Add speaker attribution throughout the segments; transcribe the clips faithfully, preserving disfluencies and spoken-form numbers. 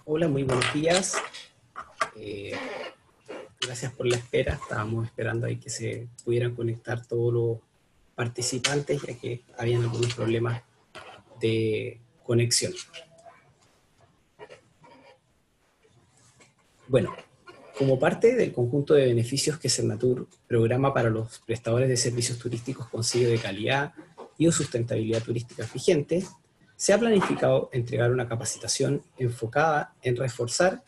Speaker 1: Hola, muy buenos días. Eh, gracias por la espera. Estábamos esperando ahí que se pudieran conectar todos los participantes, ya que habían algunos problemas de conexión. Bueno, como parte del conjunto de beneficios que Cernatur programa para los prestadores de servicios turísticos con sello de calidad y o sustentabilidad turística vigente, se ha planificado entregar una capacitación enfocada en reforzar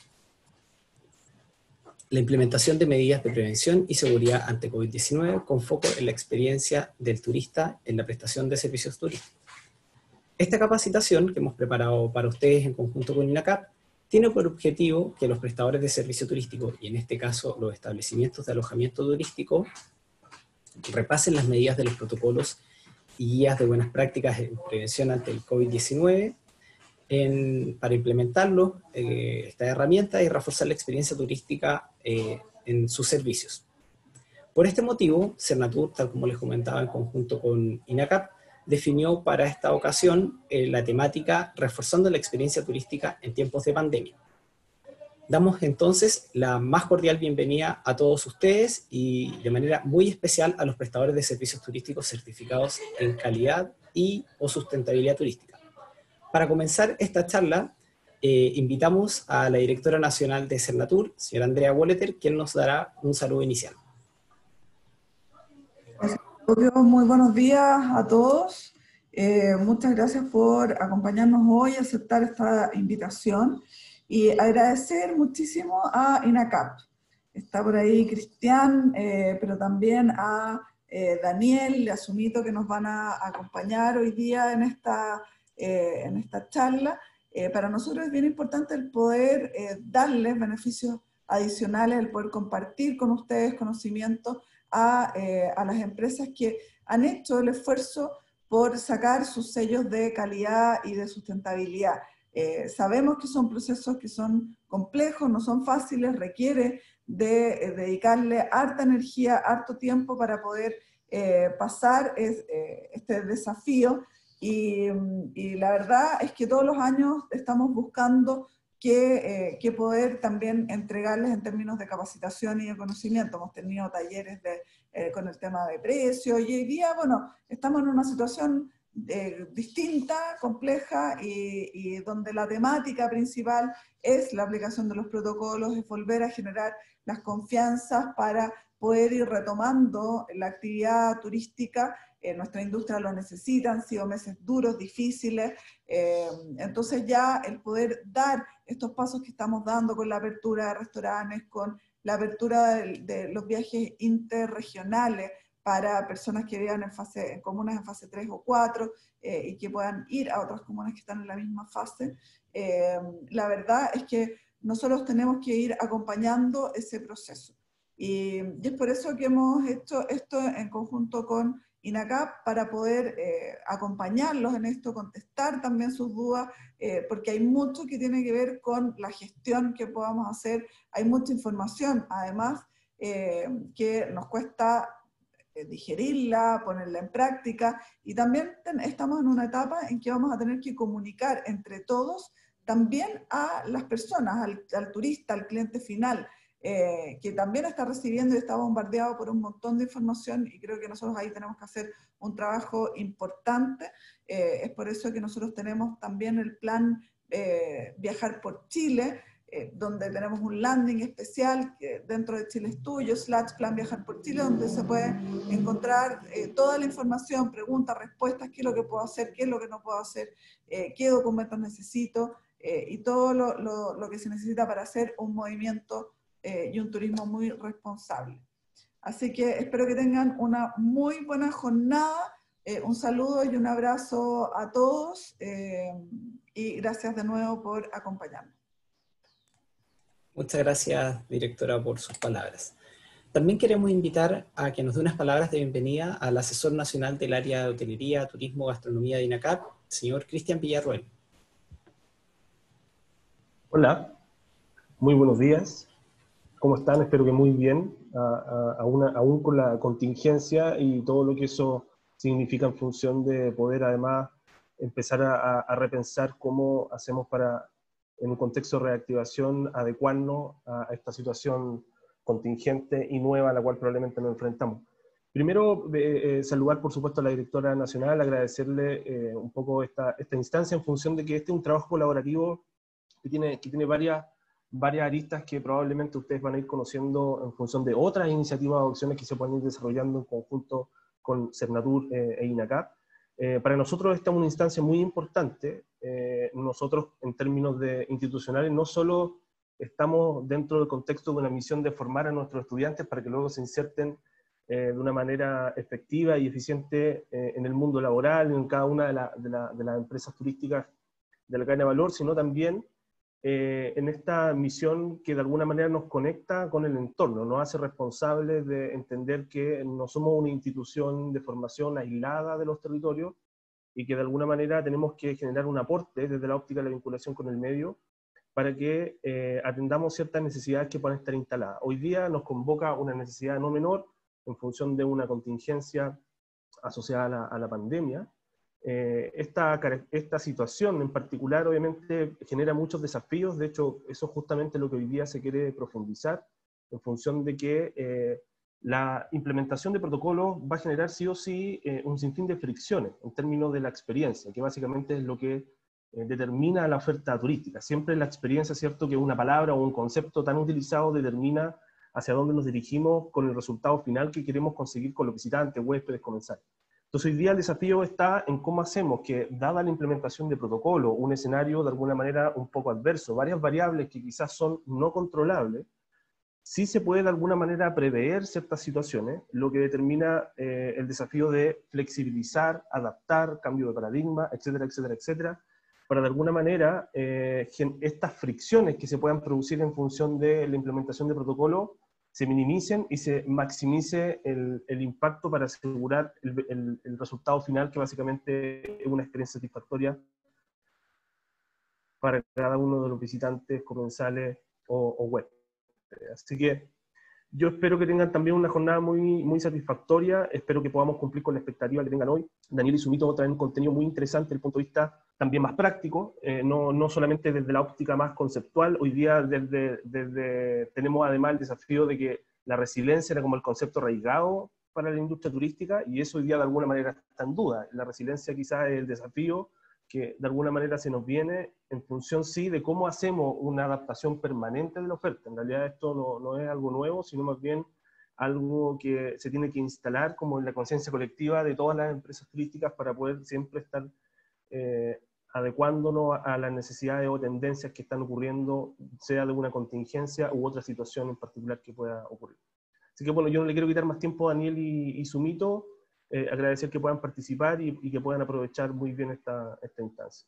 Speaker 1: la implementación de medidas de prevención y seguridad ante COVID diecinueve con foco en la experiencia del turista en la prestación de servicios turísticos. Esta capacitación que hemos preparado para ustedes en conjunto con INACAP tiene por objetivo que los prestadores de servicio turístico, y en este caso los establecimientos de alojamiento turístico, repasen las medidas de los protocolos y guías de buenas prácticas en prevención ante el COVID diecinueve En, para implementarlo, eh, esta herramienta y reforzar la experiencia turística eh, en sus servicios. Por este motivo, Cernatur, tal como les comentaba en conjunto con INACAP, definió para esta ocasión eh, la temática reforzando la experiencia turística en tiempos de pandemia. Damos entonces la más cordial bienvenida a todos ustedes y de manera muy especial a los prestadores de servicios turísticos certificados en calidad y o sustentabilidad turística. Para comenzar esta charla, eh, invitamos a la directora nacional de Cernatur, señora Andrea Wolleter, quien nos dará un saludo inicial.
Speaker 2: Muy buenos días a todos. Eh, muchas gracias por acompañarnos hoy, aceptar esta invitación y agradecer muchísimo a INACAP. Está por ahí Cristian, eh, pero también a eh, Daniel y a Sumito, que nos van a acompañar hoy día en esta, eh, en esta charla. Eh, para nosotros es bien importante el poder eh, darles beneficios adicionales, el poder compartir con ustedes conocimientos A, eh, a las empresas que han hecho el esfuerzo por sacar sus sellos de calidad y de sustentabilidad. Eh, sabemos que son procesos que son complejos, no son fáciles, requiere de eh, dedicarle harta energía, harto tiempo para poder eh, pasar es, eh, este desafío y, y la verdad es que todos los años estamos buscando Que, eh, que poder también entregarles en términos de capacitación y de conocimiento. Hemos tenido talleres de, eh, con el tema de precios y hoy día, bueno, estamos en una situación eh, distinta, compleja y, y donde la temática principal es la aplicación de los protocolos, es volver a generar las confianzas para poder ir retomando la actividad turística. Eh, nuestra industria lo necesita, han sido meses duros, difíciles, eh, entonces ya el poder dar estos pasos que estamos dando con la apertura de restaurantes, con la apertura de, de los viajes interregionales para personas que vivan en, fase, en comunas en fase tres o cuatro eh, y que puedan ir a otras comunas que están en la misma fase, eh, la verdad es que nosotros tenemos que ir acompañando ese proceso. Y, y es por eso que hemos hecho esto en conjunto con INACAP para poder eh, acompañarlos en esto, contestar también sus dudas, eh, porque hay mucho que tiene que ver con la gestión que podamos hacer, hay mucha información, además, eh, que nos cuesta eh, digerirla, ponerla en práctica, y también ten, estamos en una etapa en que vamos a tener que comunicar entre todos también a las personas, al, al turista, al cliente final, Eh, que también está recibiendo y está bombardeado por un montón de información y creo que nosotros ahí tenemos que hacer un trabajo importante. Eh, es por eso que nosotros tenemos también el plan eh, Viajar por Chile, eh, donde tenemos un landing especial que dentro de Chile es Tuyo, slash plan Viajar por Chile, donde se puede encontrar eh, toda la información, preguntas, respuestas, qué es lo que puedo hacer, qué es lo que no puedo hacer, eh, qué documentos necesito eh, y todo lo, lo, lo que se necesita para hacer un movimiento Eh, y un turismo muy responsable. Así que espero que tengan una muy buena jornada, eh, un saludo y un abrazo a todos eh, y gracias de nuevo por acompañarnos.
Speaker 1: Muchas gracias, directora, por sus palabras. También queremos invitar a que nos dé unas palabras de bienvenida al asesor nacional del área de hotelería, turismo, gastronomía de INACAP, señor Cristian Villarroel.
Speaker 3: Hola, muy buenos días. ¿Cómo están? Espero que muy bien, a, a, a una, aún con la contingencia y todo lo que eso significa en función de poder además empezar a, a repensar cómo hacemos para en un contexto de reactivación, adecuarnos a esta situación contingente y nueva a la cual probablemente nos enfrentamos. Primero, eh, saludar por supuesto a la directora nacional, agradecerle eh, un poco esta, esta instancia en función de que este es un trabajo colaborativo que tiene, que tiene varias, varias aristas que probablemente ustedes van a ir conociendo en función de otras iniciativas o acciones que se pueden ir desarrollando en conjunto con Cernatur eh, e INACAP. Eh, para nosotros esta es una instancia muy importante. Eh, nosotros en términos de institucionales no solo estamos dentro del contexto de una misión de formar a nuestros estudiantes para que luego se inserten Eh, de una manera efectiva y eficiente eh, en el mundo laboral, en cada una de, la, de, la, de las empresas turísticas de la cadena de valor, sino también eh, en esta misión que de alguna manera nos conecta con el entorno, nos hace responsables de entender que no somos una institución de formación aislada de los territorios y que de alguna manera tenemos que generar un aporte desde la óptica de la vinculación con el medio para que eh, atendamos ciertas necesidades que puedan estar instaladas. Hoy día nos convoca una necesidad no menor en función de una contingencia asociada a la, a la pandemia. Eh, esta, esta situación en particular obviamente genera muchos desafíos, de hecho eso es justamente lo que hoy día se quiere profundizar, en función de que eh, la implementación de protocolos va a generar sí o sí eh, un sinfín de fricciones en términos de la experiencia, que básicamente es lo que eh, determina la oferta turística. Siempre la experiencia, ¿cierto?, que una palabra o un concepto tan utilizado determina hacia dónde nos dirigimos con el resultado final que queremos conseguir con los visitantes, huéspedes, comensales. Entonces hoy día el desafío está en cómo hacemos que, dada la implementación de protocolo, un escenario de alguna manera un poco adverso, varias variables que quizás son no controlables, sí se puede de alguna manera prever ciertas situaciones, lo que determina eh, el desafío de flexibilizar, adaptar, cambio de paradigma, etcétera, etcétera, etcétera, para de alguna manera eh, estas fricciones que se puedan producir en función de la implementación de protocolo se minimicen y se maximice el, el impacto para asegurar el, el, el resultado final, que básicamente es una experiencia satisfactoria para cada uno de los visitantes, comensales o, o huéspedes. Así que yo espero que tengan también una jornada muy, muy satisfactoria, espero que podamos cumplir con la expectativa que tengan hoy. Daniel y Sumito traen un contenido muy interesante desde el punto de vista también más práctico, eh, no, no solamente desde la óptica más conceptual. Hoy día desde, desde, tenemos además el desafío de que la resiliencia era como el concepto arraigado para la industria turística, y eso hoy día de alguna manera está en duda. La resiliencia quizás es el desafío que de alguna manera se nos viene en función, sí, de cómo hacemos una adaptación permanente de la oferta. En realidad esto no, no es algo nuevo, sino más bien algo que se tiene que instalar como en la conciencia colectiva de todas las empresas turísticas para poder siempre estar eh, adecuándonos a, a las necesidades o tendencias que están ocurriendo, sea de una contingencia u otra situación en particular que pueda ocurrir. Así que bueno, yo no le quiero quitar más tiempo a Daniel y, y Sumito. Eh, agradecer que puedan participar y, y que puedan aprovechar muy bien esta, esta instancia.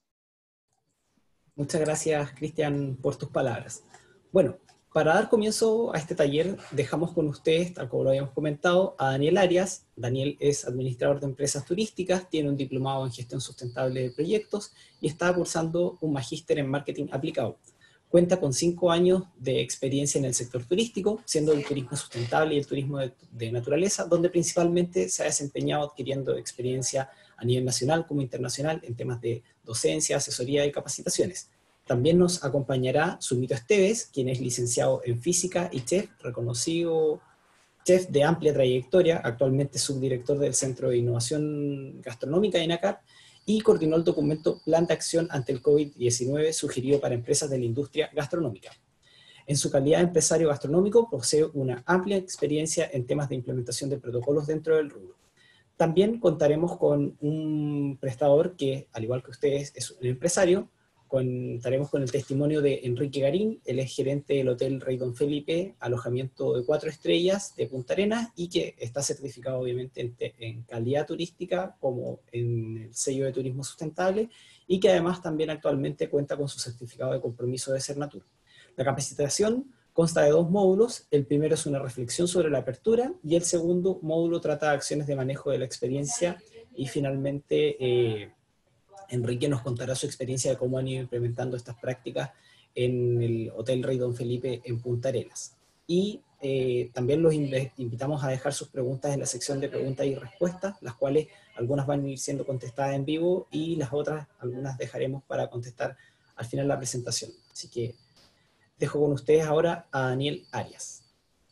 Speaker 1: Muchas gracias, Cristian, por tus palabras. Bueno, para dar comienzo a este taller, dejamos con ustedes, tal como lo habíamos comentado, a Daniel Arias. Daniel es administrador de empresas turísticas, tiene un diplomado en gestión sustentable de proyectos y está cursando un magíster en marketing aplicado. Cuenta con cinco años de experiencia en el sector turístico, siendo el turismo sustentable y el turismo de, de naturaleza, donde principalmente se ha desempeñado adquiriendo experiencia a nivel nacional como internacional en temas de docencia, asesoría y capacitaciones. También nos acompañará Sumito Esteves, quien es licenciado en física y chef, reconocido chef de amplia trayectoria, actualmente subdirector del Centro de Innovación Gastronómica de INACAP, y coordinó el documento Plan de Acción ante el COVID diecinueve sugerido para empresas de la industria gastronómica. En su calidad de empresario gastronómico, posee una amplia experiencia en temas de implementación de protocolos dentro del rubro. También contaremos con un prestador que, al igual que ustedes, es un empresario. Contaremos con el testimonio de Enrique Garín, él es gerente del Hotel Rey Don Felipe, alojamiento de cuatro estrellas de Punta Arenas, y que está certificado obviamente en, en calidad turística como en el sello de turismo sustentable, y que además también actualmente cuenta con su certificado de compromiso de Cernatur. La capacitación consta de dos módulos. El primero es una reflexión sobre la apertura, y el segundo módulo trata de acciones de manejo de la experiencia, y finalmente eh, Enrique nos contará su experiencia de cómo han ido implementando estas prácticas en el Hotel Rey Don Felipe en Punta Arenas. Y eh, también los invitamos a dejar sus preguntas en la sección de preguntas y respuestas, las cuales algunas van a ir siendo contestadas en vivo y las otras, algunas dejaremos para contestar al final la presentación. Así que dejo con ustedes ahora a Daniel Arias.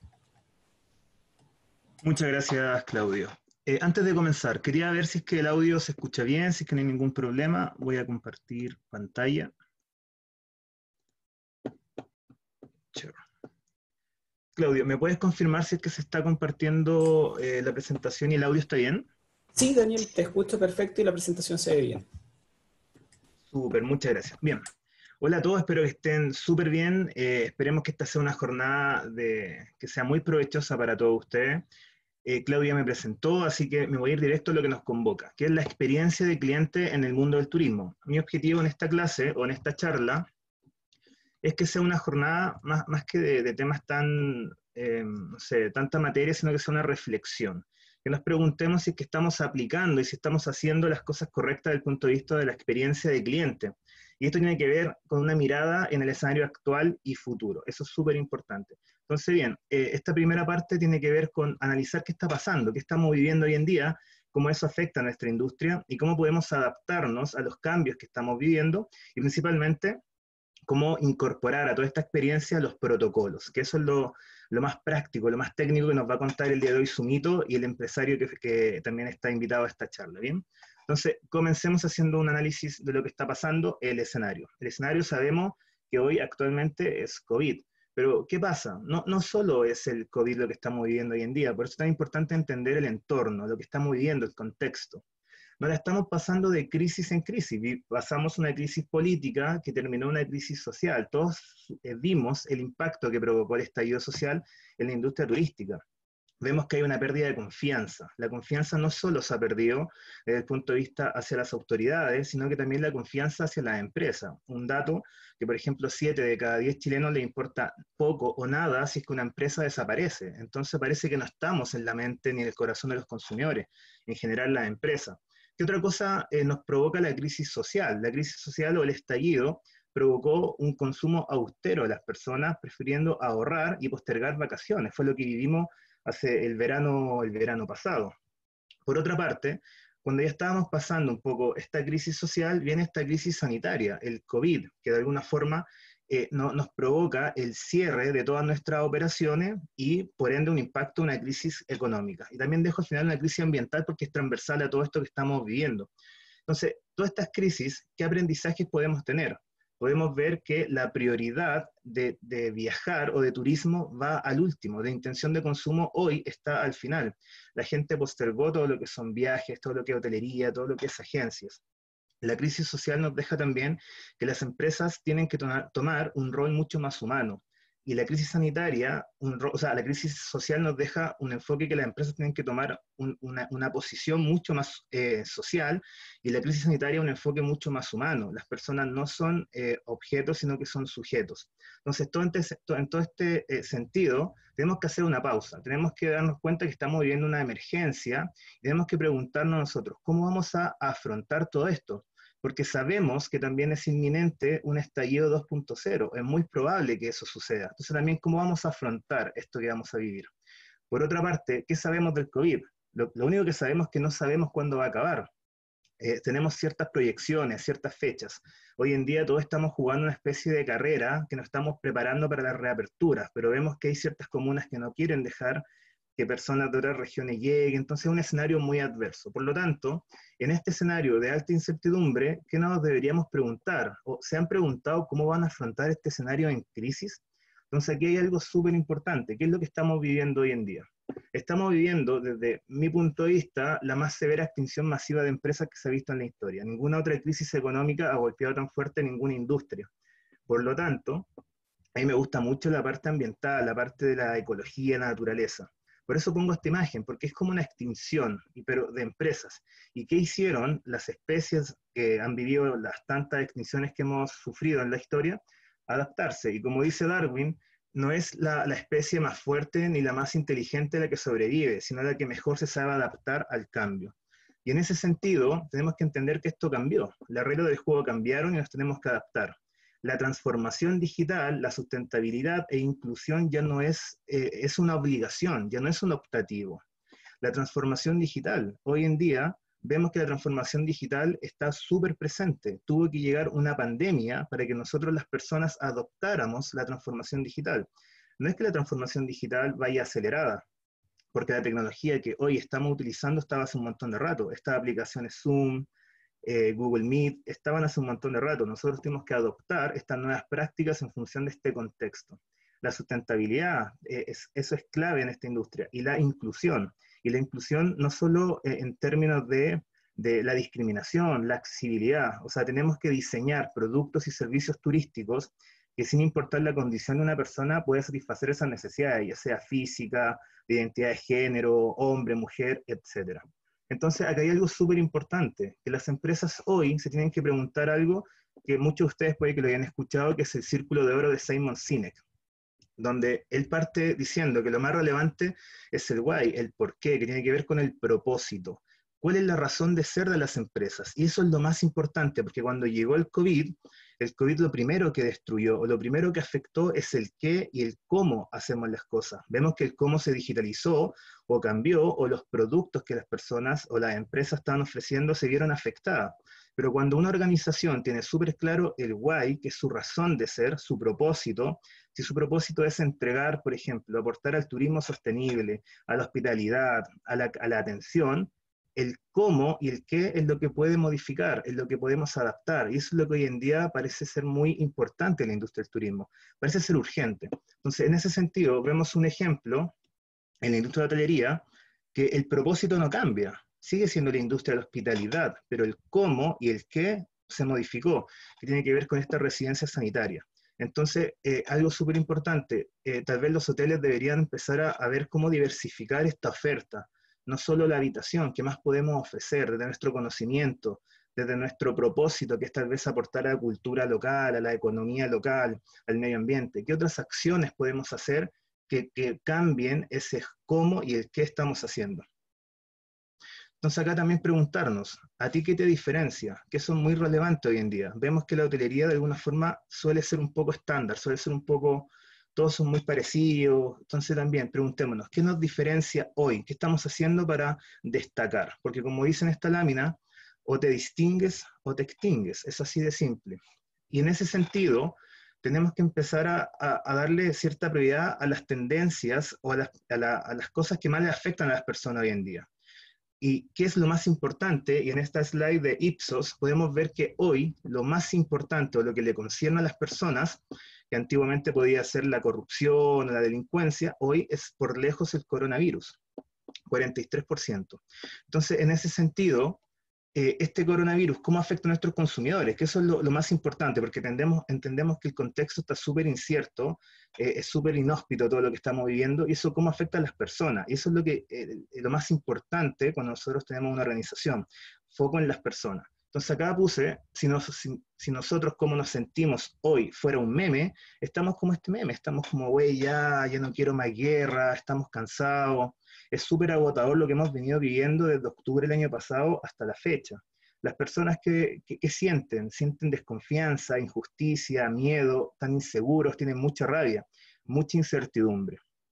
Speaker 4: Muchas gracias, Claudio. Eh, antes de comenzar, quería ver si es que el audio se escucha bien, si es que no hay ningún problema. Voy a compartir pantalla. Sure. Claudio, ¿me puedes confirmar si es que se está compartiendo eh, la presentación y el audio está bien?
Speaker 1: Sí, Daniel, te escucho perfecto y la presentación se ve bien.
Speaker 4: Súper, muchas gracias. Bien. Hola a todos, espero que estén súper bien. Eh, esperemos que esta sea una jornada de, que sea muy provechosa para todos ustedes. Eh, Claudia me presentó, así que me voy a ir directo a lo que nos convoca, que es la experiencia de cliente en el mundo del turismo. Mi objetivo en esta clase o en esta charla es que sea una jornada más, más que de, de temas tan, eh, no sé, de tanta materia, sino que sea una reflexión. Que nos preguntemos si es que estamos aplicando y si estamos haciendo las cosas correctas desde el punto de vista de la experiencia de cliente. Y esto tiene que ver con una mirada en el escenario actual y futuro. Eso es súper importante. Entonces, bien, eh, esta primera parte tiene que ver con analizar qué está pasando, qué estamos viviendo hoy en día, cómo eso afecta a nuestra industria y cómo podemos adaptarnos a los cambios que estamos viviendo y principalmente cómo incorporar a toda esta experiencia los protocolos, que eso es lo, lo más práctico, lo más técnico que nos va a contar el día de hoy Sumito y el empresario que, que también está invitado a esta charla, ¿bien? Entonces, comencemos haciendo un análisis de lo que está pasando, el escenario. El escenario sabemos que hoy actualmente es COVID, pero ¿qué pasa? No, no solo es el COVID lo que estamos viviendo hoy en día, por eso es tan importante entender el entorno, lo que estamos viviendo, el contexto. No la estamos pasando de crisis en crisis, pasamos una crisis política que terminó en una crisis social. Todos eh, vimos el impacto que provocó el estallido social en la industria turística. Vemos que hay una pérdida de confianza. La confianza no solo se ha perdido desde el punto de vista hacia las autoridades, sino que también la confianza hacia las empresas. Un dato que, por ejemplo, siete de cada diez chilenos le importa poco o nada si es que una empresa desaparece. Entonces parece que no estamos en la mente ni en el corazón de los consumidores, en general las empresas. ¿Qué otra cosa eh, nos provoca la crisis social? La crisis social o el estallido provocó un consumo austero de las personas, prefiriendo ahorrar y postergar vacaciones. Fue lo que vivimos hace el verano, el verano pasado. Por otra parte, cuando ya estábamos pasando un poco esta crisis social, viene esta crisis sanitaria, el COVID, que de alguna forma eh, no, nos provoca el cierre de todas nuestras operaciones y por ende un impacto, una crisis económica. Y también dejo al final una crisis ambiental porque es transversal a todo esto que estamos viviendo. Entonces, todas estas crisis, ¿qué aprendizajes podemos tener? Podemos ver que la prioridad de, de viajar o de turismo va al último, de intención de consumo hoy está al final. La gente postergó todo lo que son viajes, todo lo que es hotelería, todo lo que es agencias. La crisis social nos deja también que las empresas tienen que to- tomar un rol mucho más humano. Y la crisis sanitaria, un ro- o sea, la crisis social nos deja un enfoque que las empresas tienen que tomar un, una, una posición mucho más eh, social, y la crisis sanitaria un enfoque mucho más humano. Las personas no son eh, objetos, sino que son sujetos. Entonces, todo en, te, en todo este eh, sentido, tenemos que hacer una pausa, tenemos que darnos cuenta que estamos viviendo una emergencia, y tenemos que preguntarnos nosotros, ¿cómo vamos a afrontar todo esto? Porque sabemos que también es inminente un estallido dos punto cero, es muy probable que eso suceda. Entonces también, ¿cómo vamos a afrontar esto que vamos a vivir? Por otra parte, ¿qué sabemos del COVID? Lo, lo único que sabemos es que no sabemos cuándo va a acabar. Eh, tenemos ciertas proyecciones, ciertas fechas. Hoy en día todos estamos jugando una especie de carrera que nos estamos preparando para las reaperturas, pero vemos que hay ciertas comunas que no quieren dejar que personas de otras regiones lleguen, entonces es un escenario muy adverso. Por lo tanto, en este escenario de alta incertidumbre, ¿qué nos deberíamos preguntar? ¿O se han preguntado cómo van a afrontar este escenario en crisis? Entonces aquí hay algo súper importante, ¿qué es lo que estamos viviendo hoy en día? Estamos viviendo, desde mi punto de vista, la más severa extinción masiva de empresas que se ha visto en la historia. Ninguna otra crisis económica ha golpeado tan fuerte ninguna industria. Por lo tanto, a mí me gusta mucho la parte ambiental, la parte de la ecología, la naturaleza. Por eso pongo esta imagen, porque es como una extinción, pero de empresas. ¿Y qué hicieron las especies que han vivido las tantas extinciones que hemos sufrido en la historia? Adaptarse. Y como dice Darwin, no es la, la especie más fuerte ni la más inteligente la que sobrevive, sino la que mejor se sabe adaptar al cambio. Y en ese sentido, tenemos que entender que esto cambió. Las reglas del juego cambiaron y nos tenemos que adaptar. La transformación digital, la sustentabilidad e inclusión ya no es, eh, es una obligación, ya no es un optativo. La transformación digital, hoy en día, vemos que la transformación digital está súper presente. Tuvo que llegar una pandemia para que nosotros las personas adoptáramos la transformación digital. No es que la transformación digital vaya acelerada, porque la tecnología que hoy estamos utilizando estaba hace un montón de rato. Estas aplicaciones Zoom, eh, Google Meet, estaban hace un montón de rato. Nosotros tenemos que adoptar estas nuevas prácticas en función de este contexto. La sustentabilidad, eh, es, eso es clave en esta industria, y la inclusión. Y la inclusión no solo eh, en términos de, de la discriminación, la accesibilidad, o sea, tenemos que diseñar productos y servicios turísticos que sin importar la condición de una persona pueda satisfacer esas necesidades, ya sea física, de identidad de género, hombre, mujer, etcétera. Entonces, acá hay algo súper importante, que las empresas hoy se tienen que preguntar algo que muchos de ustedes puede que lo hayan escuchado, que es el círculo de oro de Simon Sinek, donde él parte diciendo que lo más relevante es el why, el por qué, que tiene que ver con el propósito. ¿Cuál es la razón de ser de las empresas? Y eso es lo más importante, porque cuando llegó el COVID, el COVID lo primero que destruyó, o lo primero que afectó es el qué y el cómo hacemos las cosas. Vemos que el cómo se digitalizó, o cambió, o los productos que las personas o las empresas estaban ofreciendo se vieron afectadas. Pero cuando una organización tiene súper claro el why, que es su razón de ser, su propósito, si su propósito es entregar, por ejemplo, aportar al turismo sostenible, a la hospitalidad, a la, a la atención, el cómo y el qué es lo que puede modificar, es lo que podemos adaptar, y eso es lo que hoy en día parece ser muy importante en la industria del turismo, parece ser urgente. Entonces, en ese sentido, vemos un ejemplo en la industria de la hotelería, que el propósito no cambia, sigue siendo la industria de la hospitalidad, pero el cómo y el qué se modificó, que tiene que ver con esta residencia sanitaria. Entonces, eh, algo súper importante, eh, tal vez los hoteles deberían empezar a, a ver cómo diversificar esta oferta, no solo la habitación, qué más podemos ofrecer desde nuestro conocimiento, desde nuestro propósito, que es tal vez aportar a la cultura local, a la economía local, al medio ambiente, qué otras acciones podemos hacer que, que cambien ese cómo y el qué estamos haciendo. Entonces acá también preguntarnos, ¿a ti qué te diferencia? Que eso es muy relevante hoy en día. Vemos que la hotelería de alguna forma suele ser un poco estándar, suele ser un poco, todos son muy parecidos. Entonces también preguntémonos, ¿qué nos diferencia hoy? ¿Qué estamos haciendo para destacar? Porque como dice en esta lámina, o te distingues o te extingues, es así de simple. Y en ese sentido, tenemos que empezar a, a, a darle cierta prioridad a las tendencias o a las, a, la, a las cosas que más le afectan a las personas hoy en día. ¿Y qué es lo más importante? Y en esta slide de Ipsos podemos ver que hoy lo más importante o lo que le concierne a las personas, que antiguamente podía ser la corrupción o la delincuencia, hoy es por lejos el coronavirus, cuarenta y tres por ciento. Entonces, en ese sentido, eh, este coronavirus, ¿cómo afecta a nuestros consumidores? Que eso es lo, lo más importante, porque entendemos, entendemos que el contexto está súper incierto, eh, es súper inhóspito todo lo que estamos viviendo, y eso cómo afecta a las personas. Y eso es lo, que, eh, lo más importante cuando nosotros tenemos una organización, foco en las personas. Entonces acá puse, si, nos, si, si nosotros cómo nos sentimos hoy fuera un meme, estamos como este meme, estamos como, güey, ya, ya no quiero más guerra, estamos cansados. Es súper agotador lo que hemos venido viviendo desde octubre del año pasado hasta la fecha. Las personas que, que, que sienten, sienten desconfianza, injusticia, miedo, están inseguros, tienen mucha rabia, mucha incertidumbre.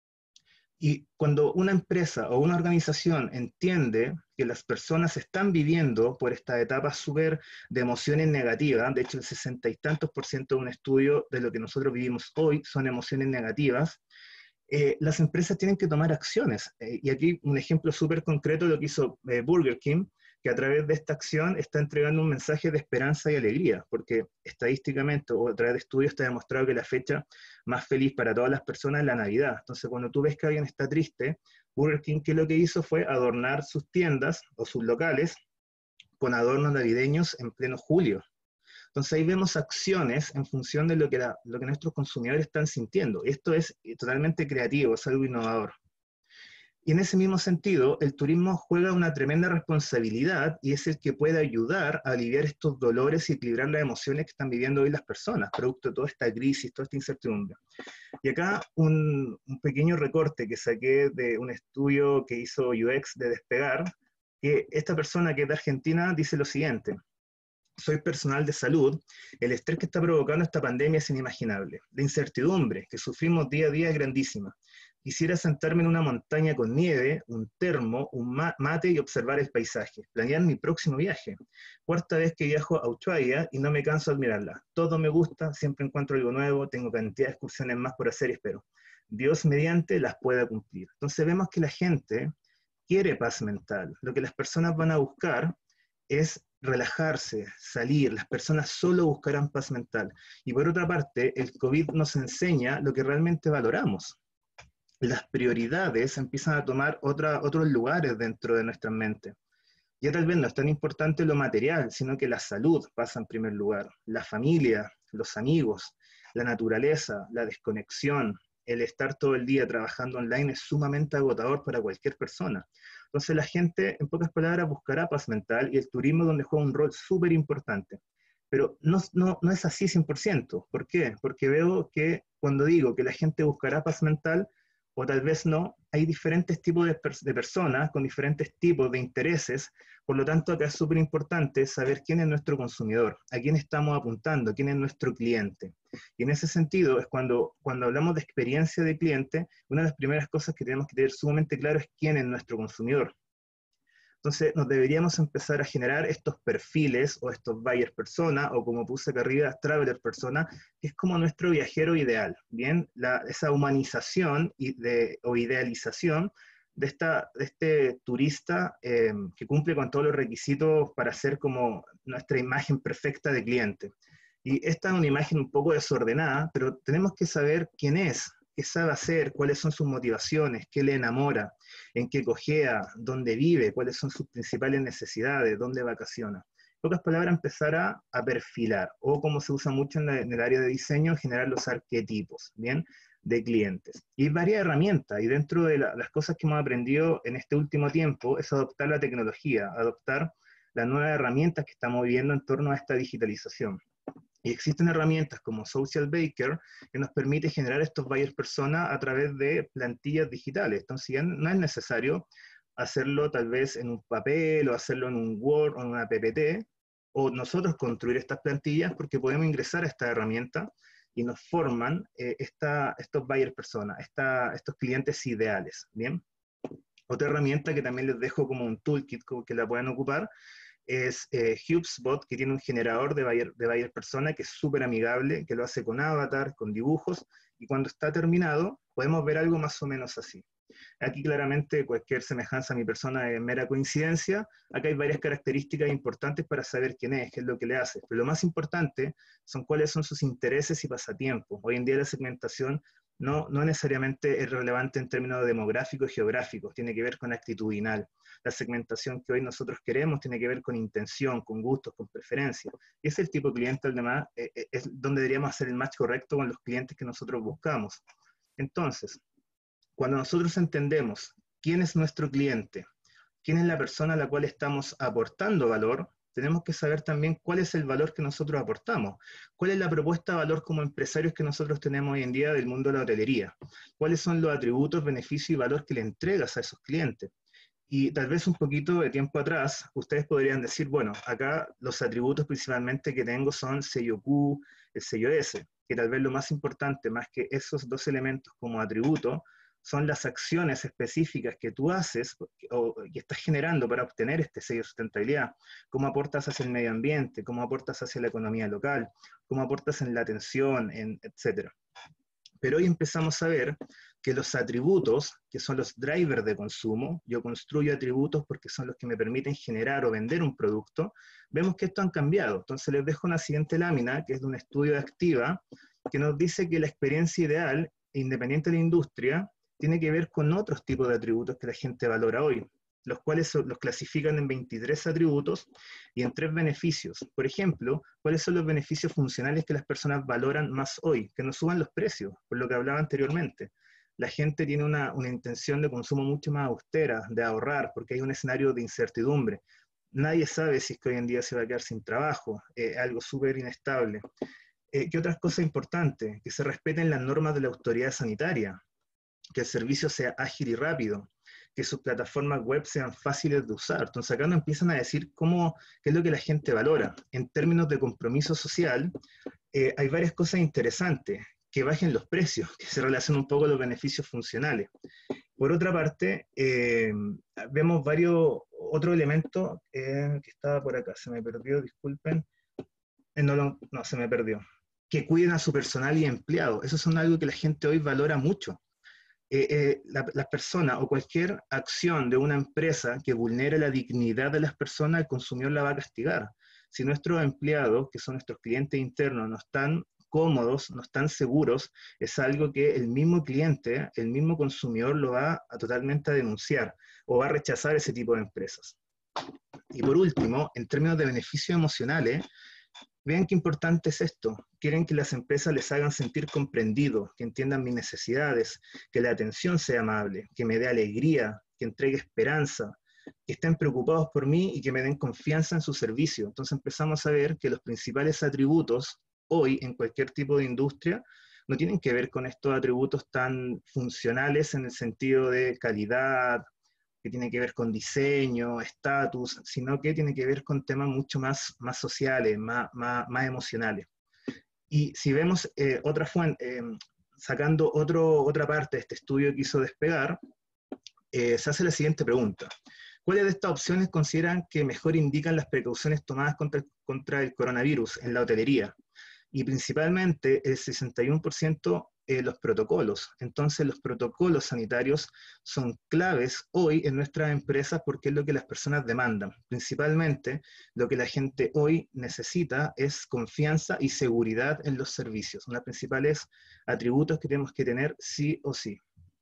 Speaker 4: Y cuando una empresa o una organización entiende que las personas están viviendo por esta etapa súper de emociones negativas, de hecho el sesenta y tantos por ciento de un estudio de lo que nosotros vivimos hoy son emociones negativas, eh, las empresas tienen que tomar acciones. Eh, y aquí un ejemplo súper concreto de lo que hizo eh, Burger King, que a través de esta acción está entregando un mensaje de esperanza y alegría, porque estadísticamente o a través de estudios está demostrado que la fecha más feliz para todas las personas es la Navidad. Entonces cuando tú ves que alguien está triste, Burger King, ¿qué lo que hizo? Fue adornar sus tiendas o sus locales con adornos navideños en pleno julio. Entonces ahí vemos acciones en función de lo que, la, lo que nuestros consumidores están sintiendo. Esto es totalmente creativo, es algo innovador. Y en ese mismo sentido, el turismo juega una tremenda responsabilidad y es el que puede ayudar a aliviar estos dolores y equilibrar las emociones que están viviendo hoy las personas, producto de toda esta crisis, toda esta incertidumbre. Y acá un, un pequeño recorte que saqué de un estudio que hizo U X de Despegar, que esta persona que es de Argentina dice lo siguiente: soy personal de salud, el estrés que está provocando esta pandemia es inimaginable. La incertidumbre que sufrimos día a día es grandísima. Quisiera sentarme en una montaña con nieve, un termo, un mate y observar el paisaje. Planear mi próximo viaje. Cuarta vez que viajo a Ushuaia y no me canso de admirarla. Todo me gusta, siempre encuentro algo nuevo, tengo cantidad de excursiones más por hacer y espero Dios mediante las pueda cumplir. Entonces vemos que la gente quiere paz mental. Lo que las personas van a buscar es relajarse, salir. Las personas solo buscarán paz mental. Y por otra parte, el COVID nos enseña lo que realmente valoramos. Las prioridades empiezan a tomar otra, otros lugares dentro de nuestra mente. Ya tal vez no es tan importante lo material, sino que la salud pasa en primer lugar. La familia, los amigos, la naturaleza, la desconexión, el estar todo el día trabajando online es sumamente agotador para cualquier persona. Entonces la gente, en pocas palabras, buscará paz mental y el turismo donde juega un rol súper importante. Pero no, no, no es así cien por ciento. ¿Por qué? Porque veo que cuando digo que la gente buscará paz mental, o tal vez no, hay diferentes tipos de, pers de personas con diferentes tipos de intereses, por lo tanto acá es súper importante saber quién es nuestro consumidor, a quién estamos apuntando, quién es nuestro cliente. Y en ese sentido es cuando, cuando hablamos de experiencia de cliente, una de las primeras cosas que tenemos que tener sumamente claro es quién es nuestro consumidor. Entonces nos deberíamos empezar a generar estos perfiles o estos buyer persona, o como puse acá arriba, traveler persona, que es como nuestro viajero ideal, ¿bien? La, esa humanización y de, o idealización de, esta, de este turista eh, que cumple con todos los requisitos para ser como nuestra imagen perfecta de cliente. Y esta es una imagen un poco desordenada, pero tenemos que saber quién es, qué sabe hacer, cuáles son sus motivaciones, qué le enamora, en qué cojea, dónde vive, cuáles son sus principales necesidades, dónde vacaciona. En pocas palabras, empezar a, a perfilar, o como se usa mucho en, la, en el área de diseño, generar los arquetipos, ¿bien?, de clientes. Y varias herramientas, y dentro de la, las cosas que hemos aprendido en este último tiempo, es adoptar la tecnología, adoptar las nuevas herramientas que estamos viviendo en torno a esta digitalización. Y existen herramientas como Social Baker que nos permite generar estos buyers persona a través de plantillas digitales. Entonces ya no es necesario hacerlo tal vez en un papel o hacerlo en un Word o en una P P T, o nosotros construir estas plantillas porque podemos ingresar a esta herramienta y nos forman eh, esta, estos buyers persona, esta, estos clientes ideales. ¿Bien? Otra herramienta que también les dejo como un toolkit que la pueden ocupar es eh, HubSpot, que tiene un generador de buyer, de buyer persona que es súper amigable, que lo hace con avatar, con dibujos, y cuando está terminado podemos ver algo más o menos así. Aquí claramente cualquier semejanza a mi persona es mera coincidencia. Acá hay varias características importantes para saber quién es, qué es lo que le hace, pero lo más importante son cuáles son sus intereses y pasatiempos. Hoy en día la segmentación no, no necesariamente es relevante en términos demográficos y geográficos, tiene que ver con actitudinal. La segmentación que hoy nosotros queremos tiene que ver con intención, con gustos, con preferencias. Y ese es el tipo de cliente, además, eh, es donde deberíamos hacer el match correcto con los clientes que nosotros buscamos. Entonces, cuando nosotros entendemos quién es nuestro cliente, quién es la persona a la cual estamos aportando valor, tenemos que saber también cuál es el valor que nosotros aportamos, cuál es la propuesta de valor como empresarios que nosotros tenemos hoy en día del mundo de la hotelería, cuáles son los atributos, beneficios y valor que le entregas a esos clientes. Y tal vez un poquito de tiempo atrás, ustedes podrían decir, bueno, acá los atributos principalmente que tengo son sello Q, el sello S, que tal vez lo más importante, más que esos dos elementos como atributo, son las acciones específicas que tú haces o que estás generando para obtener este sello de sustentabilidad. Cómo aportas hacia el medio ambiente, cómo aportas hacia la economía local, cómo aportas en la atención, en, etcétera. Pero hoy empezamos a ver que los atributos, que son los drivers de consumo, yo construyo atributos porque son los que me permiten generar o vender un producto, vemos que esto han cambiado. Entonces les dejo una siguiente lámina, que es de un estudio de Activa, que nos dice que la experiencia ideal, independiente de la industria, tiene que ver con otros tipos de atributos que la gente valora hoy, los cuales los clasifican en veintitrés atributos y en tres beneficios. Por ejemplo, ¿cuáles son los beneficios funcionales que las personas valoran más hoy? Que no suban los precios, por lo que hablaba anteriormente. La gente tiene una, una intención de consumo mucho más austera, de ahorrar, porque hay un escenario de incertidumbre. Nadie sabe si es que hoy en día se va a quedar sin trabajo, eh, algo súper inestable. Eh, ¿Qué otras cosas importantes? Que se respeten las normas de la autoridad sanitaria, que el servicio sea ágil y rápido, que sus plataformas web sean fáciles de usar. Entonces acá nos empiezan a decir cómo, qué es lo que la gente valora. En términos de compromiso social, eh, hay varias cosas interesantes, que bajen los precios, que se relacionen un poco a los beneficios funcionales. Por otra parte, eh, vemos varios, otro elemento eh, que estaba por acá, se me perdió, disculpen, eh, no, lo, no, se me perdió, que cuiden a su personal y empleado. Eso es algo que la gente hoy valora mucho. Eh, eh, la, la persona o cualquier acción de una empresa que vulnere la dignidad de las personas, el consumidor la va a castigar. Si nuestros empleados, que son nuestros clientes internos, no están cómodos, no están seguros, es algo que el mismo cliente, el mismo consumidor lo va a totalmente a denunciar o va a rechazar ese tipo de empresas. Y por último, en términos de beneficios emocionales, vean qué importante es esto. Quieren que las empresas les hagan sentir comprendidos, que entiendan mis necesidades, que la atención sea amable, que me dé alegría, que entregue esperanza, que estén preocupados por mí y que me den confianza en su servicio. Entonces empezamos a ver que los principales atributos hoy en cualquier tipo de industria no tienen que ver con estos atributos tan funcionales en el sentido de calidad, que tiene que ver con diseño, estatus, sino que tiene que ver con temas mucho más, más sociales, más, más, más emocionales. Y si vemos eh, otra fuente, eh, sacando otro, otra parte de este estudio que hizo Despegar, eh, se hace la siguiente pregunta. ¿Cuáles de estas opciones consideran que mejor indican las precauciones tomadas contra, contra el coronavirus en la hotelería? Y principalmente el sesenta y uno por ciento eh, los protocolos. Entonces los protocolos sanitarios son claves hoy en nuestras empresas porque es lo que las personas demandan. Principalmente lo que la gente hoy necesita es confianza y seguridad en los servicios. Uno de los principales atributos que tenemos que tener sí o sí.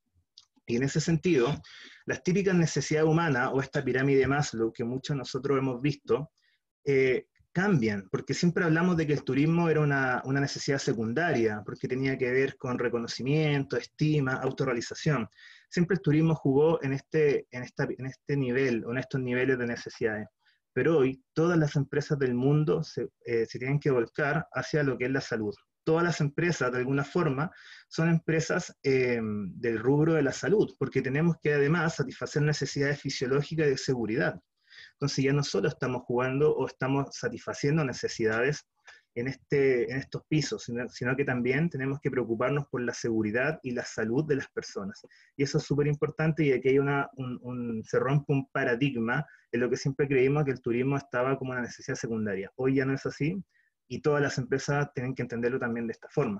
Speaker 4: Y en ese sentido, las típicas necesidades humanas o esta pirámide de Maslow que muchos de nosotros hemos visto, eh, cambian, porque siempre hablamos de que el turismo era una, una necesidad secundaria, porque tenía que ver con reconocimiento, estima, autorrealización. Siempre el turismo jugó en este, en esta, en este nivel, o en estos niveles de necesidades. Pero hoy todas las empresas del mundo se, eh, se tienen que volcar hacia lo que es la salud. Todas las empresas, de alguna forma, son empresas eh, del rubro de la salud, porque tenemos que además satisfacer necesidades fisiológicas y de seguridad. Entonces ya no solo estamos jugando o estamos satisfaciendo necesidades en, este, en estos pisos, sino, sino que también tenemos que preocuparnos por la seguridad y la salud de las personas. Y eso es súper importante y aquí hay una, un, un, se rompe un paradigma en lo que siempre creímos que el turismo estaba como una necesidad secundaria. Hoy ya no es así y todas las empresas tienen que entenderlo también de esta forma.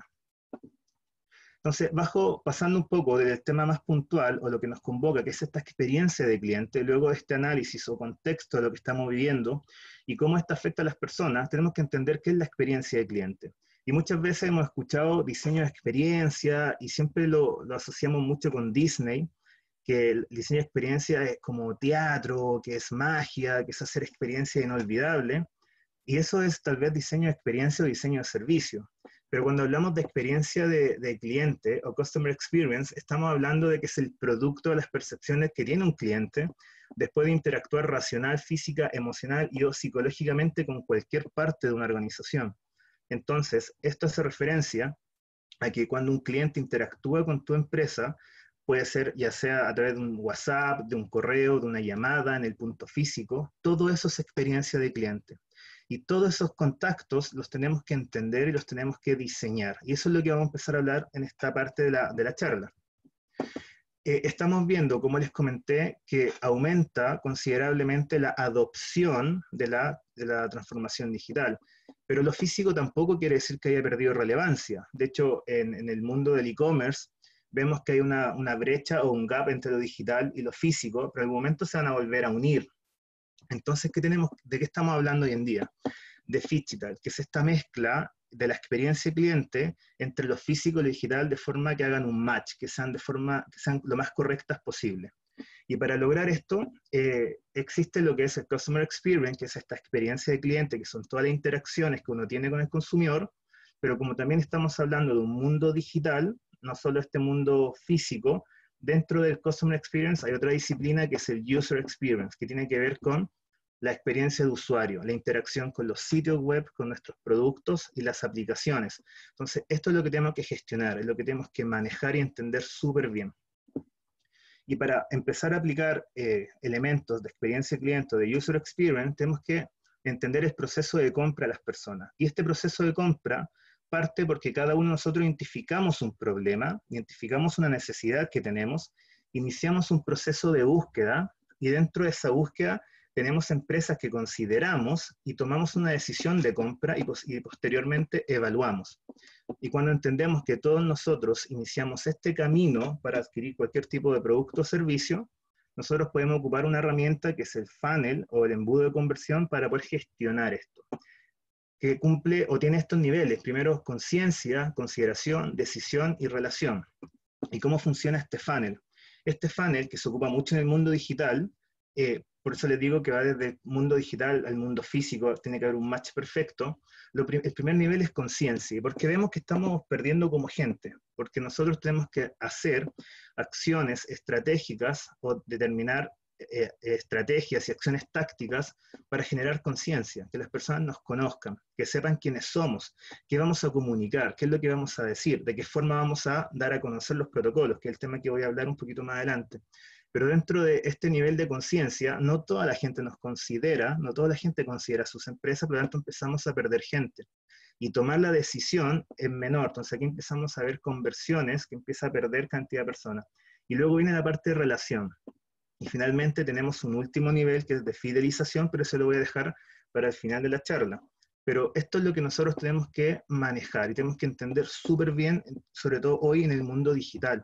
Speaker 4: Entonces, bajo, pasando un poco del tema más puntual, o lo que nos convoca, que es esta experiencia de cliente, luego de este análisis o contexto de lo que estamos viviendo, y cómo esto afecta a las personas, tenemos que entender qué es la experiencia de cliente. Y muchas veces hemos escuchado diseño de experiencia, y siempre lo, lo asociamos mucho con Disney, que el diseño de experiencia es como teatro, que es magia, que es hacer experiencia inolvidable, y eso es tal vez diseño de experiencia o diseño de servicio. Pero cuando hablamos de experiencia de, de cliente o customer experience, estamos hablando de que es el producto de las percepciones que tiene un cliente después de interactuar racional, física, emocional y o psicológicamente con cualquier parte de una organización. Entonces, esto hace referencia a que cuando un cliente interactúa con tu empresa, puede ser ya sea a través de un WhatsApp, de un correo, de una llamada, en el punto físico, todo eso es experiencia de cliente. Y todos esos contactos los tenemos que entender y los tenemos que diseñar. Y eso es lo que vamos a empezar a hablar en esta parte de la, de la charla. Eh, estamos viendo, como les comenté, que aumenta considerablemente la adopción de la, de la transformación digital. Pero lo físico tampoco quiere decir que haya perdido relevancia. De hecho, en, en el mundo del e-commerce, vemos que hay una, una brecha o un gap entre lo digital y lo físico, pero en algún momento se van a volver a unir. Entonces, ¿qué tenemos, ¿de qué estamos hablando hoy en día? De Phygital, que es esta mezcla de la experiencia cliente entre lo físico y lo digital de forma que hagan un match, que sean, de forma, que sean lo más correctas posible. Y para lograr esto, eh, existe lo que es el Customer Experience, que es esta experiencia de cliente, que son todas las interacciones que uno tiene con el consumidor, pero como también estamos hablando de un mundo digital, no solo este mundo físico, dentro del Customer Experience hay otra disciplina que es el User Experience, que tiene que ver con la experiencia de usuario, la interacción con los sitios web, con nuestros productos y las aplicaciones. Entonces, esto es lo que tenemos que gestionar, es lo que tenemos que manejar y entender súper bien. Y para empezar a aplicar eh, elementos de experiencia cliente, de User Experience, tenemos que entender el proceso de compra de las personas. Y este proceso de compra parte porque cada uno de nosotros identificamos un problema, identificamos una necesidad que tenemos, iniciamos un proceso de búsqueda, y dentro de esa búsqueda tenemos empresas que consideramos y tomamos una decisión de compra y, pos y posteriormente evaluamos. Y cuando entendemos que todos nosotros iniciamos este camino para adquirir cualquier tipo de producto o servicio, nosotros podemos ocupar una herramienta que es el funnel o el embudo de conversión para poder gestionar esto, que cumple o tiene estos niveles. Primero, conciencia, consideración, decisión y relación. ¿Y cómo funciona este funnel? Este funnel, que se ocupa mucho en el mundo digital, eh, por eso les digo que va desde el mundo digital al mundo físico, tiene que haber un match perfecto. Lo prim el primer nivel es conciencia, porque vemos que estamos perdiendo como gente, porque nosotros tenemos que hacer acciones estratégicas o determinar eh, estrategias y acciones tácticas para generar conciencia, que las personas nos conozcan, que sepan quiénes somos, qué vamos a comunicar, qué es lo que vamos a decir, de qué forma vamos a dar a conocer los protocolos, que es el tema que voy a hablar un poquito más adelante. Pero dentro de este nivel de conciencia, no toda la gente nos considera, no toda la gente considera sus empresas, por lo tanto empezamos a perder gente. Y tomar la decisión es menor, entonces aquí empezamos a ver conversiones que empieza a perder cantidad de personas. Y luego viene la parte de relación. Y finalmente tenemos un último nivel que es de fidelización, pero eso lo voy a dejar para el final de la charla. Pero esto es lo que nosotros tenemos que manejar y tenemos que entender súper bien, sobre todo hoy en el mundo digital.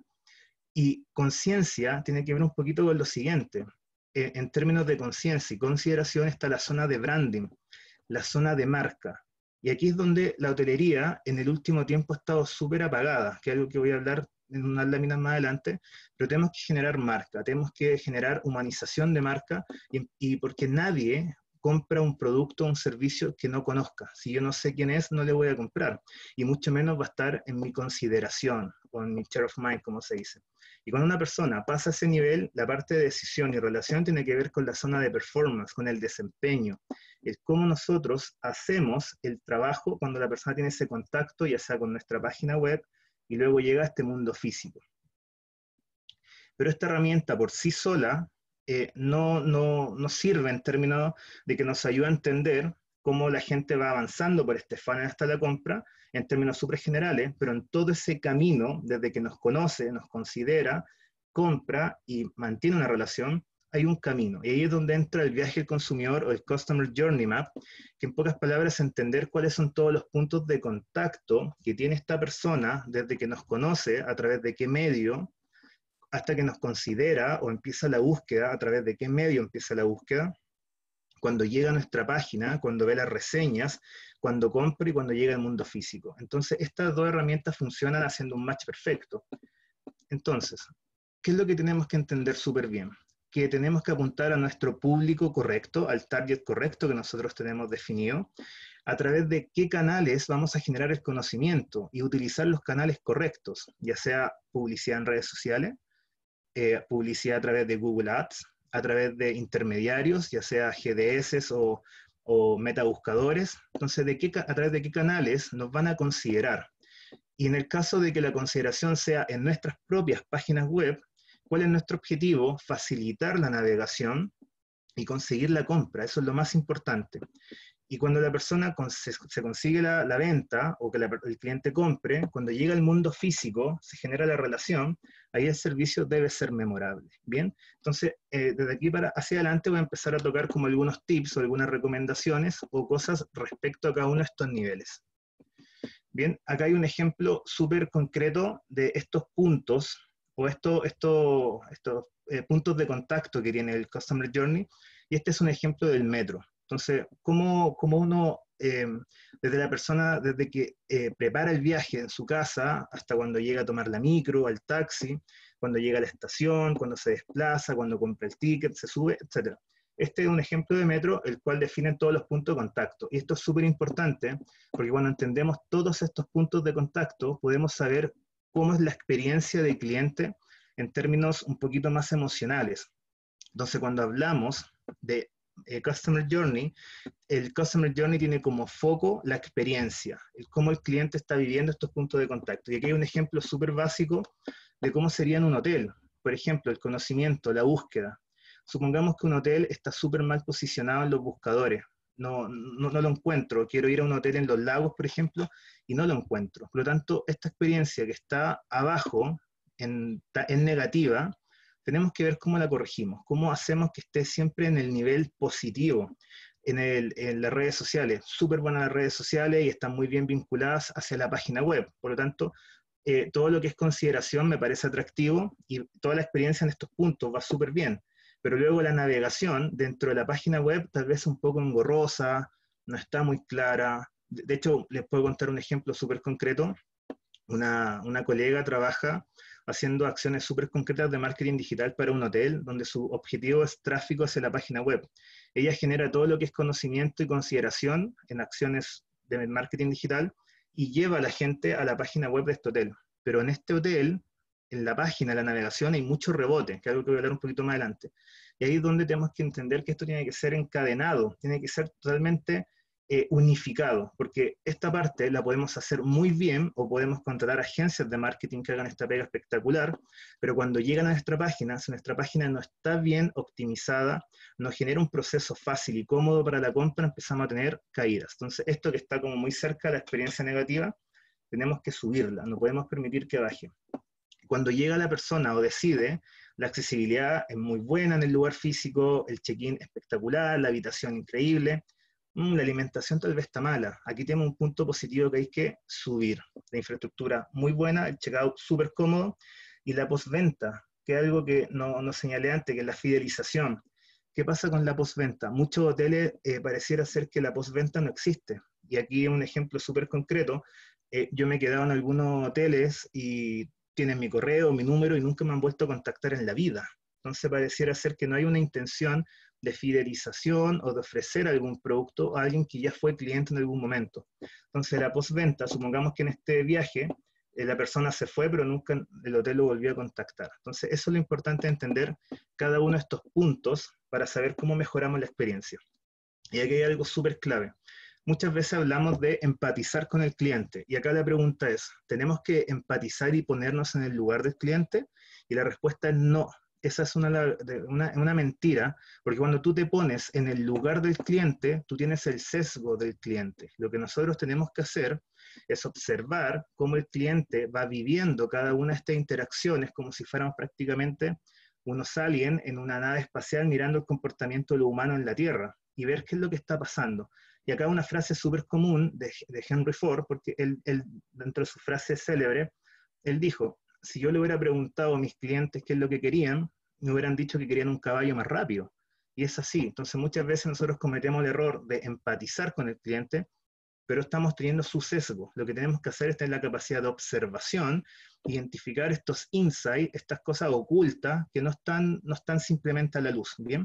Speaker 4: Y conciencia tiene que ver un poquito con lo siguiente. Eh, en términos de conciencia y consideración está la zona de branding, la zona de marca. Y aquí es donde la hotelería en el último tiempo ha estado súper apagada, que es algo que voy a hablar en unas láminas más adelante, pero tenemos que generar marca, tenemos que generar humanización de marca, y, y porque nadie compra un producto o un servicio que no conozca. Si yo no sé quién es, no le voy a comprar, y mucho menos va a estar en mi consideración, o en mi share of mind, como se dice. Y cuando una persona pasa a ese nivel, la parte de decisión y relación tiene que ver con la zona de performance, con el desempeño, el cómo nosotros hacemos el trabajo cuando la persona tiene ese contacto, ya sea con nuestra página web, y luego llega a este mundo físico. Pero esta herramienta por sí sola eh, no, no, no sirve en términos de que nos ayude a entender cómo la gente va avanzando por este funnel hasta la compra, en términos súper generales, pero en todo ese camino, desde que nos conoce, nos considera, compra y mantiene una relación, hay un camino. Y ahí es donde entra el viaje del consumidor o el Customer Journey Map, que en pocas palabras es entender cuáles son todos los puntos de contacto que tiene esta persona desde que nos conoce, a través de qué medio, hasta que nos considera o empieza la búsqueda, a través de qué medio empieza la búsqueda, cuando llega a nuestra página, cuando ve las reseñas, cuando compra y cuando llega al mundo físico. Entonces, estas dos herramientas funcionan haciendo un match perfecto. Entonces, ¿qué es lo que tenemos que entender súper bien? Que tenemos que apuntar a nuestro público correcto, al target correcto que nosotros tenemos definido, a través de qué canales vamos a generar el conocimiento y utilizar los canales correctos, ya sea publicidad en redes sociales, eh, publicidad a través de Google Ads, a través de intermediarios, ya sea G D S o, o metabuscadores. Entonces, ¿de qué, a través de qué canales nos van a considerar? Y en el caso de que la consideración sea en nuestras propias páginas web, ¿cuál es nuestro objetivo? Facilitar la navegación y conseguir la compra. Eso es lo más importante. Y cuando la persona se, se consigue la, la venta o que la, el cliente compre, cuando llega al mundo físico, se genera la relación, ahí el servicio debe ser memorable. Bien, entonces eh, desde aquí para hacia adelante voy a empezar a tocar como algunos tips o algunas recomendaciones o cosas respecto a cada uno de estos niveles. Bien, acá hay un ejemplo súper concreto de estos puntos o estos, estos, estos eh, puntos de contacto que tiene el Customer Journey, y este es un ejemplo del metro. Entonces, ¿cómo, cómo uno, eh, desde la persona, desde que eh, prepara el viaje en su casa, hasta cuando llega a tomar la micro, al taxi, cuando llega a la estación, cuando se desplaza, cuando compra el ticket, se sube, etcétera? Este es un ejemplo de metro, el cual define todos los puntos de contacto. Y esto es súper importante, porque cuando entendemos todos estos puntos de contacto, podemos saber cómo es la experiencia del cliente en términos un poquito más emocionales. Entonces, cuando hablamos de eh, Customer Journey, el Customer Journey tiene como foco la experiencia, el cómo el cliente está viviendo estos puntos de contacto. Y aquí hay un ejemplo súper básico de cómo sería en un hotel. Por ejemplo, el conocimiento, la búsqueda. Supongamos que un hotel está súper mal posicionado en los buscadores. no, no, no lo encuentro. Quiero ir a un hotel en Los Lagos, por ejemplo, y no lo encuentro. Por lo tanto, esta experiencia que está abajo, en, en negativa, tenemos que ver cómo la corregimos, cómo hacemos que esté siempre en el nivel positivo. En, el, en las redes sociales, súper buenas las redes sociales y están muy bien vinculadas hacia la página web. Por lo tanto, eh, todo lo que es consideración me parece atractivo y toda la experiencia en estos puntos va súper bien. Pero luego la navegación dentro de la página web tal vez un poco engorrosa, no está muy clara. De, de hecho, les puedo contar un ejemplo súper concreto. Una, una colega trabaja haciendo acciones súper concretas de marketing digital para un hotel, donde su objetivo es tráfico hacia la página web. Ella genera todo lo que es conocimiento y consideración en acciones de marketing digital y lleva a la gente a la página web de este hotel. Pero en este hotel, en la página, en la navegación, hay mucho rebote, que es algo que voy a hablar un poquito más adelante. Y ahí es donde tenemos que entender que esto tiene que ser encadenado, tiene que ser totalmente Eh, unificado, porque esta parte la podemos hacer muy bien o podemos contratar agencias de marketing que hagan esta pega espectacular, pero cuando llegan a nuestra página, si nuestra página no está bien optimizada, no genera un proceso fácil y cómodo para la compra, empezamos a tener caídas. Entonces, esto que está como muy cerca de la experiencia negativa, tenemos que subirla, no podemos permitir que baje. Cuando llega la persona o decide, la accesibilidad es muy buena en el lugar físico, el check-in espectacular, la habitación increíble, la alimentación tal vez está mala. Aquí tenemos un punto positivo que hay que subir. La infraestructura muy buena, el checkout súper cómodo, y la postventa, que es algo que no, no señalé antes, que es la fidelización. ¿Qué pasa con la postventa? Muchos hoteles eh, pareciera ser que la postventa no existe. Y aquí un ejemplo súper concreto. Eh, yo me he quedado en algunos hoteles y tienen mi correo, mi número, y nunca me han vuelto a contactar en la vida. Entonces pareciera ser que no hay una intención de fidelización o de ofrecer algún producto a alguien que ya fue cliente en algún momento. Entonces la postventa, supongamos que en este viaje eh, la persona se fue, pero nunca el hotel lo volvió a contactar. Entonces eso es lo importante, entender cada uno de estos puntos para saber cómo mejoramos la experiencia. Y aquí hay algo súper clave. Muchas veces hablamos de empatizar con el cliente, y acá la pregunta es, ¿tenemos que empatizar y ponernos en el lugar del cliente? Y la respuesta es no. Esa es una, una, una mentira, porque cuando tú te pones en el lugar del cliente, tú tienes el sesgo del cliente. Lo que nosotros tenemos que hacer es observar cómo el cliente va viviendo cada una de estas interacciones como si fuéramos prácticamente unos aliens en una nave espacial mirando el comportamiento de lo humano en la Tierra y ver qué es lo que está pasando. Y acá una frase súper común de, de Henry Ford, porque él, él, dentro de su frase célebre, él dijo, si yo le hubiera preguntado a mis clientes qué es lo que querían, me hubieran dicho que querían un caballo más rápido. Y es así. Entonces muchas veces nosotros cometemos el error de empatizar con el cliente, pero estamos teniendo su sesgo. Lo que tenemos que hacer es tener la capacidad de observación, identificar estos insights, estas cosas ocultas que no están, no están simplemente a la luz. ¿Bien?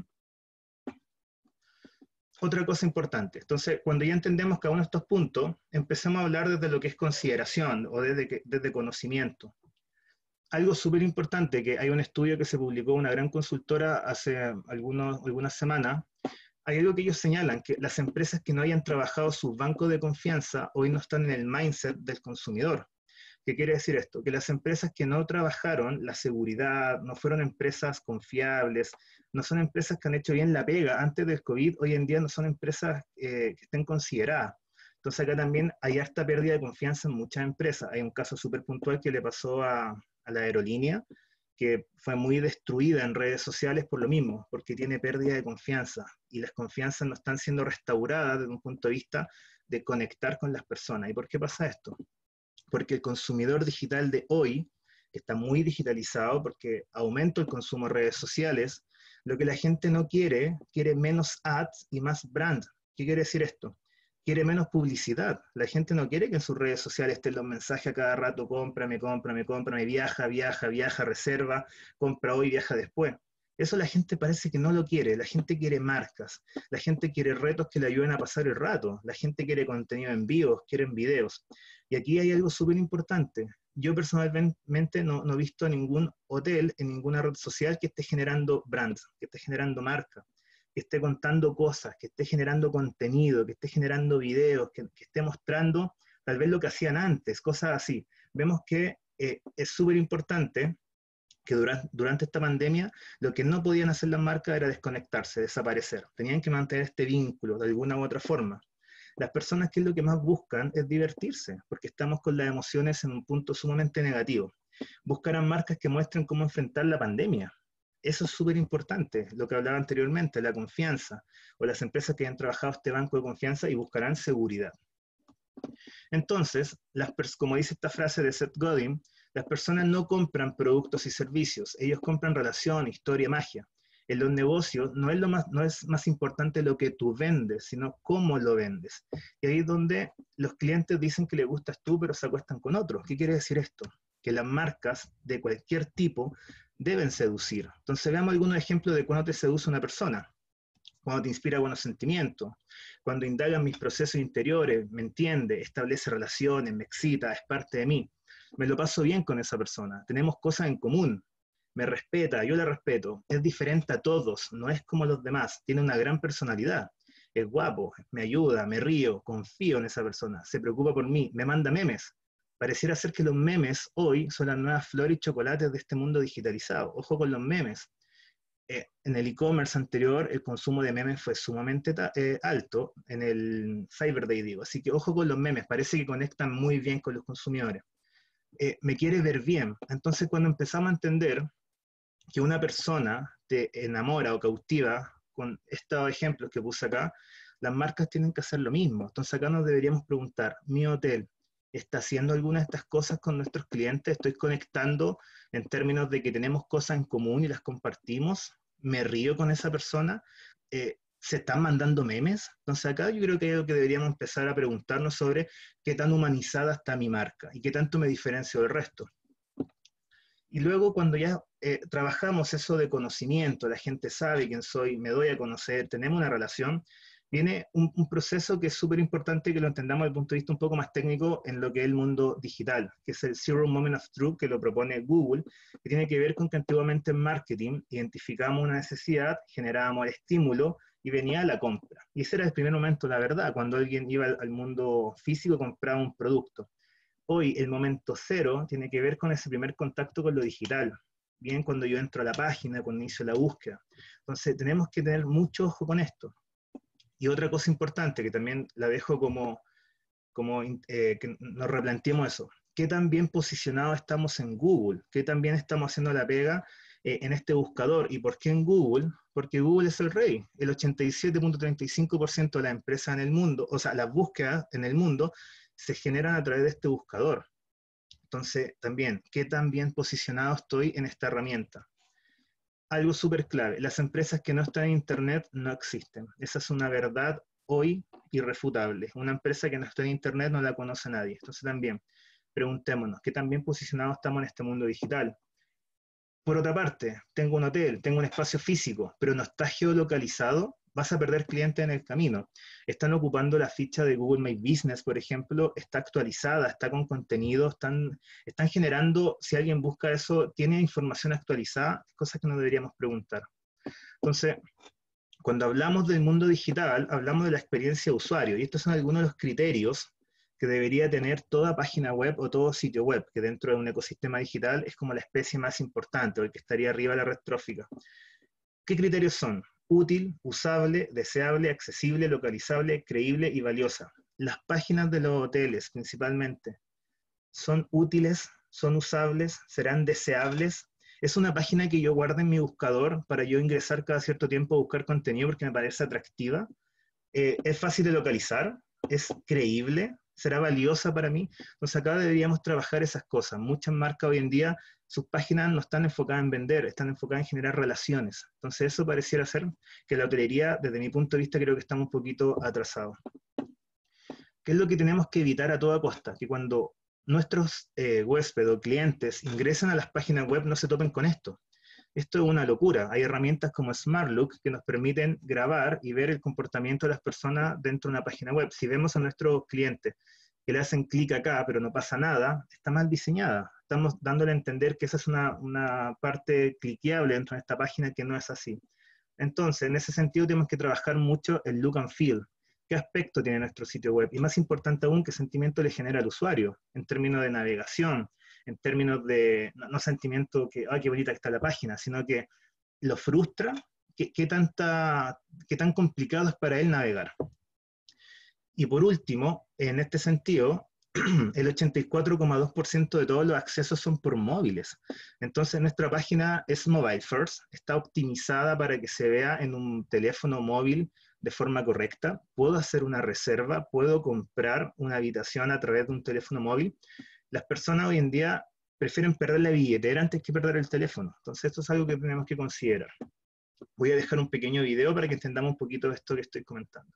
Speaker 4: Otra cosa importante. Entonces, cuando ya entendemos cada uno de estos puntos, empecemos a hablar desde lo que es consideración o desde, que, desde conocimiento. Algo súper importante, que hay un estudio que se publicó en una gran consultora hace algunos, algunas semanas, hay algo que ellos señalan, que las empresas que no hayan trabajado sus bancos de confianza hoy no están en el mindset del consumidor. ¿Qué quiere decir esto? Que las empresas que no trabajaron la seguridad, no fueron empresas confiables, no son empresas que han hecho bien la pega antes del COVID, hoy en día no son empresas eh, que estén consideradas. Entonces acá también hay harta pérdida de confianza en muchas empresas. Hay un caso súper puntual que le pasó a, a la aerolínea, que fue muy destruida en redes sociales por lo mismo, porque tiene pérdida de confianza, y las confianzas no están siendo restauradas desde un punto de vista de conectar con las personas. ¿Y por qué pasa esto? Porque el consumidor digital de hoy está muy digitalizado, porque aumenta el consumo de redes sociales. Lo que la gente no quiere, quiere menos ads y más brand. ¿Qué quiere decir esto? Quiere menos publicidad. La gente no quiere que en sus redes sociales estén los mensajes a cada rato, cómprame, cómprame, cómprame, viaja, viaja, viaja, reserva, compra hoy, viaja después. Eso la gente parece que no lo quiere. La gente quiere marcas, la gente quiere retos que le ayuden a pasar el rato, la gente quiere contenido en vivos, quieren videos. Y aquí hay algo súper importante. Yo personalmente no, no he visto ningún hotel en ninguna red social que esté generando brands, que esté generando marca, que esté contando cosas, que esté generando contenido, que esté generando videos, que, que esté mostrando tal vez lo que hacían antes, cosas así. Vemos que eh, es súper importante que durante, durante esta pandemia lo que no podían hacer las marcas era desconectarse, desaparecer. Tenían que mantener este vínculo de alguna u otra forma. Las personas, ¿qué es lo que más buscan? Es divertirse, porque estamos con las emociones en un punto sumamente negativo. Buscarán marcas que muestren cómo enfrentar la pandemia. Eso es súper importante, lo que hablaba anteriormente, la confianza, o las empresas que han trabajado este banco de confianza y buscarán seguridad. Entonces, las como dice esta frase de Seth Godin, las personas no compran productos y servicios, ellos compran relación, historia, magia. En los negocios no es, lo más, no es más importante lo que tú vendes, sino cómo lo vendes. Y ahí es donde los clientes dicen que les gustas tú, pero se acuestan con otros. ¿Qué quiere decir esto? Que las marcas de cualquier tipo deben seducir. Entonces veamos algunos ejemplos de cuando te seduce una persona. Cuando te inspira buenos sentimientos, cuando indaga en mis procesos interiores, me entiende, establece relaciones, me excita, es parte de mí. Me lo paso bien con esa persona, tenemos cosas en común, me respeta, yo la respeto, es diferente a todos, no es como los demás, tiene una gran personalidad, es guapo, me ayuda, me río, confío en esa persona, se preocupa por mí, me manda memes. Pareciera ser que los memes hoy son las nuevas flores y chocolates de este mundo digitalizado. Ojo con los memes. Eh, en el e-commerce anterior el consumo de memes fue sumamente eh, alto, en el Cyber Day digo, así que ojo con los memes, parece que conectan muy bien con los consumidores. Eh, me quiere ver bien, entonces cuando empezamos a entender que una persona te enamora o cautiva, con estos ejemplos que puse acá, las marcas tienen que hacer lo mismo. Entonces acá nos deberíamos preguntar, ¿mi hotel está haciendo alguna de estas cosas con nuestros clientes? ¿Estoy conectando en términos de que tenemos cosas en común y las compartimos? ¿Me río con esa persona? Eh, ¿Se están mandando memes? Entonces acá yo creo que es algo que deberíamos empezar a preguntarnos sobre qué tan humanizada está mi marca y qué tanto me diferencio del resto. Y luego cuando ya eh, trabajamos eso de conocimiento, la gente sabe quién soy, me doy a conocer, tenemos una relación, viene un, un proceso que es súper importante que lo entendamos desde el punto de vista un poco más técnico en lo que es el mundo digital, que es el Zero Moment of Truth, que lo propone Google, que tiene que ver con que antiguamente en marketing identificamos una necesidad, generábamos el estímulo y venía la compra. Y ese era el primer momento, la verdad, cuando alguien iba al, al mundo físico, compraba un producto. Hoy el momento cero tiene que ver con ese primer contacto con lo digital, bien cuando yo entro a la página, cuando inicio la búsqueda. Entonces tenemos que tener mucho ojo con esto. Y otra cosa importante, que también la dejo como, como eh, que nos replanteemos eso, ¿qué tan bien posicionados estamos en Google? ¿Qué tan bien estamos haciendo la pega eh, en este buscador? ¿Y por qué en Google? Porque Google es el rey. El ochenta y siete punto treinta y cinco por ciento de las empresas en el mundo, o sea, las búsquedas en el mundo, se generan a través de este buscador. Entonces, también, ¿qué tan bien posicionado estoy en esta herramienta? Algo súper clave, las empresas que no están en Internet no existen. Esa es una verdad hoy irrefutable. Una empresa que no está en Internet no la conoce nadie. Entonces también, preguntémonos, ¿qué tan bien posicionados estamos en este mundo digital? Por otra parte, tengo un hotel, tengo un espacio físico, pero no está geolocalizado, vas a perder clientes en el camino. Están ocupando la ficha de Google My Business, por ejemplo, está actualizada, está con contenido, están, están generando, si alguien busca eso, tiene información actualizada, cosas que nos deberíamos preguntar. Entonces, cuando hablamos del mundo digital, hablamos de la experiencia de usuario, y estos son algunos de los criterios que debería tener toda página web o todo sitio web, que dentro de un ecosistema digital es como la especie más importante, o el que estaría arriba de la red trófica. ¿Qué criterios son? Útil, usable, deseable, accesible, localizable, creíble y valiosa. Las páginas de los hoteles, principalmente, ¿son útiles? ¿Son usables? ¿Serán deseables? ¿Es una página que yo guarde en mi buscador para yo ingresar cada cierto tiempo a buscar contenido porque me parece atractiva? Eh, ¿Es fácil de localizar? ¿Es creíble? ¿Será valiosa para mí? Entonces acá deberíamos trabajar esas cosas. Muchas marcas hoy en día, sus páginas no están enfocadas en vender, están enfocadas en generar relaciones. Entonces eso pareciera ser que la hotelería, desde mi punto de vista, creo que estamos un poquito atrasados. ¿Qué es lo que tenemos que evitar a toda costa? Que cuando nuestros eh, huéspedes o clientes ingresan a las páginas web no se topen con esto. Esto es una locura. Hay herramientas como SmartLook que nos permiten grabar y ver el comportamiento de las personas dentro de una página web. Si vemos a nuestros clientes que le hacen clic acá, pero no pasa nada, está mal diseñada. Estamos dándole a entender que esa es una, una parte cliqueable dentro de esta página que no es así. Entonces, en ese sentido, tenemos que trabajar mucho el look and feel. ¿Qué aspecto tiene nuestro sitio web? Y más importante aún, ¿qué sentimiento le genera al usuario? En términos de navegación, en términos de, no, no sentimiento que, ay, qué bonita que está la página, sino que lo frustra, qué, qué, tanta, qué tan complicado es para él navegar. Y por último, en este sentido, el ochenta y cuatro coma dos por ciento de todos los accesos son por móviles. Entonces nuestra página es mobile first, está optimizada para que se vea en un teléfono móvil de forma correcta. Puedo hacer una reserva, puedo comprar una habitación a través de un teléfono móvil. Las personas hoy en día prefieren perder la billetera antes que perder el teléfono. Entonces esto es algo que tenemos que considerar. Voy a dejar un pequeño video para que entendamos un poquito de esto que estoy comentando.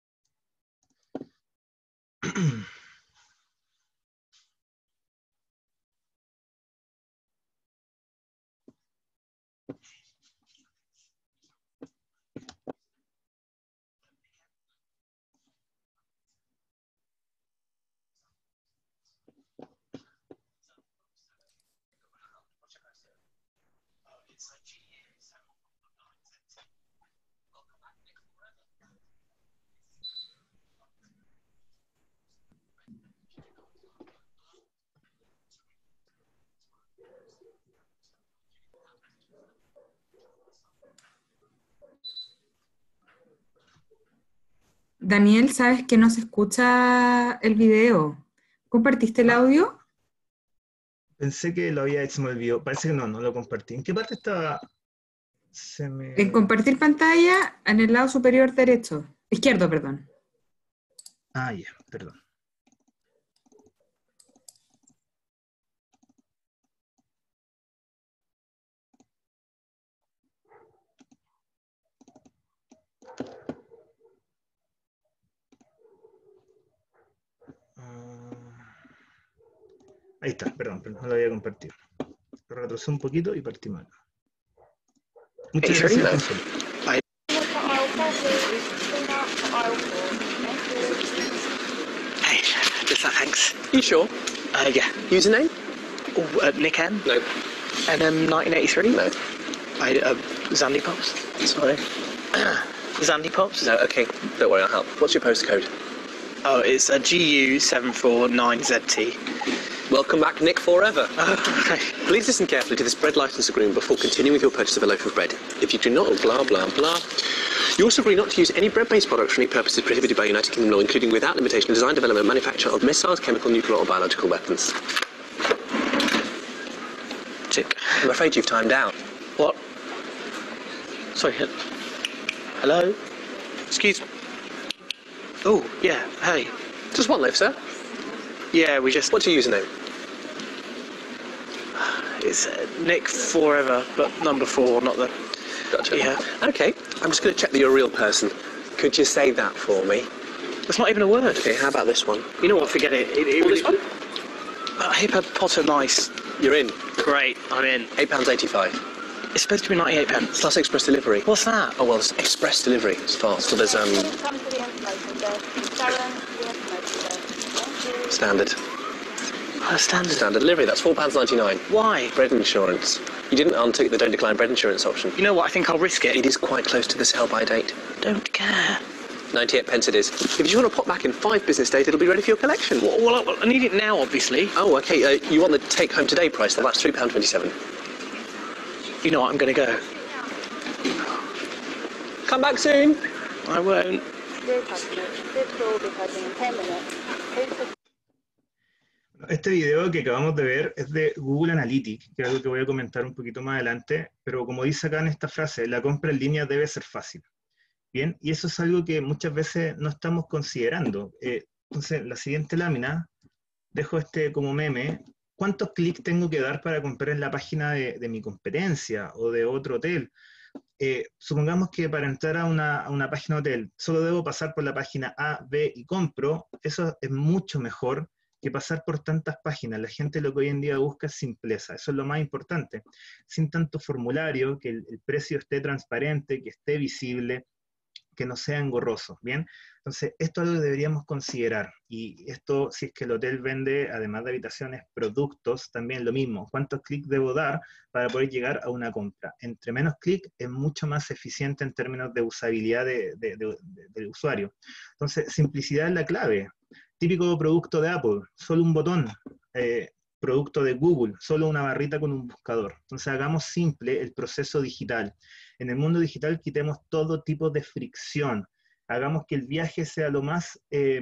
Speaker 5: Daniel, ¿sabes que no se escucha el video? ¿Compartiste el audio?
Speaker 4: Pensé que lo había hecho, se me olvidó. Parece que no, no lo compartí. ¿En qué parte estaba? Se me...
Speaker 5: En compartir pantalla, en el lado superior derecho. Izquierdo, perdón.
Speaker 4: Ah, ya, yeah, perdón. Ahí está, perdón, pero no lo había compartido. Lo retrocé un poquito y partimos acá. Muchas
Speaker 6: Hey,
Speaker 4: gracias.
Speaker 6: I... Hey, just that, thanks. You sure? Uh, yeah. Username? Oh, uh, Nick N? No. And um, nineteen eighty-three? No. I, uh, Zandy Pops? Sorry. Zandy Pops? No, okay. Don't worry, I'll help. What's your postcode? Oh, it's uh, G U seven four nine Z T. Welcome back, Nick Forever. Oh, okay. Please listen carefully to this bread license agreement before continuing with your purchase of a loaf of bread. If you do not, blah, blah, blah. You also agree not to use any bread-based products for any purposes prohibited by United Kingdom law, including without limitation, design, development, manufacture of missiles, chemical, nuclear, or biological weapons. Tick. I'm afraid you've timed out. What? Sorry. Hello? Excuse me. Oh, yeah, hey. Just one loaf, sir? Yeah, we just... What's your username? It's uh, Nick Forever, but number four, not the... Gotcha. Yeah. Okay, I'm just going to check that you're a real person. Could you say that for me? That's not even a word. Okay, how about this one? You know what, forget it. it, it really... This one? Uh, Hippo Potter Nice. You're in. Great, I'm in. eight pounds eighty-five. It's supposed to be ninety-eight pence. Plus express delivery. What's that? Oh, well, it's express delivery. It's fast. So there's, um... Standard. Uh, standard. Standard delivery, that's four pounds ninety-nine. Why? Bread insurance. You didn't untick the don't decline bread insurance option. You know what, I think I'll risk it. It is quite close to the sell-by date. Don't care. ninety-eight pence it is. If you just want to pop back in five business days, it'll be ready for your collection. Well, well I need it now, obviously. Oh, okay. Uh, you want the take-home today price, then? That's three pounds twenty-seven. You know what, I'm going to go. Come back soon. I won't.
Speaker 4: Este video que acabamos de ver es de Google Analytics, que es algo que voy a comentar un poquito más adelante, pero como dice acá en esta frase, la compra en línea debe ser fácil. Bien, y eso es algo que muchas veces no estamos considerando. Eh, entonces, la siguiente lámina, dejo este como meme. ¿Cuántos clics tengo que dar para comprar en la página de, de mi competencia o de otro hotel? Eh, supongamos que para entrar a una, a una página de hotel solo debo pasar por la página A, B y compro. Eso es mucho mejor que pasar por tantas páginas. La gente lo que hoy en día busca es simpleza. Eso es lo más importante. Sin tanto formulario, que el, el precio esté transparente, que esté visible, que no sea engorroso, ¿bien? Entonces, esto es algo que deberíamos considerar, y esto, si es que el hotel vende, además de habitaciones, productos, también lo mismo. ¿Cuántos clics debo dar para poder llegar a una compra? Entre menos clics, es mucho más eficiente en términos de usabilidad de, de, de, de, del usuario. Entonces, simplicidad es la clave. Típico producto de Apple, solo un botón. Eh, producto de Google, solo una barrita con un buscador. Entonces hagamos simple el proceso digital. En el mundo digital quitemos todo tipo de fricción. Hagamos que el viaje sea lo más eh,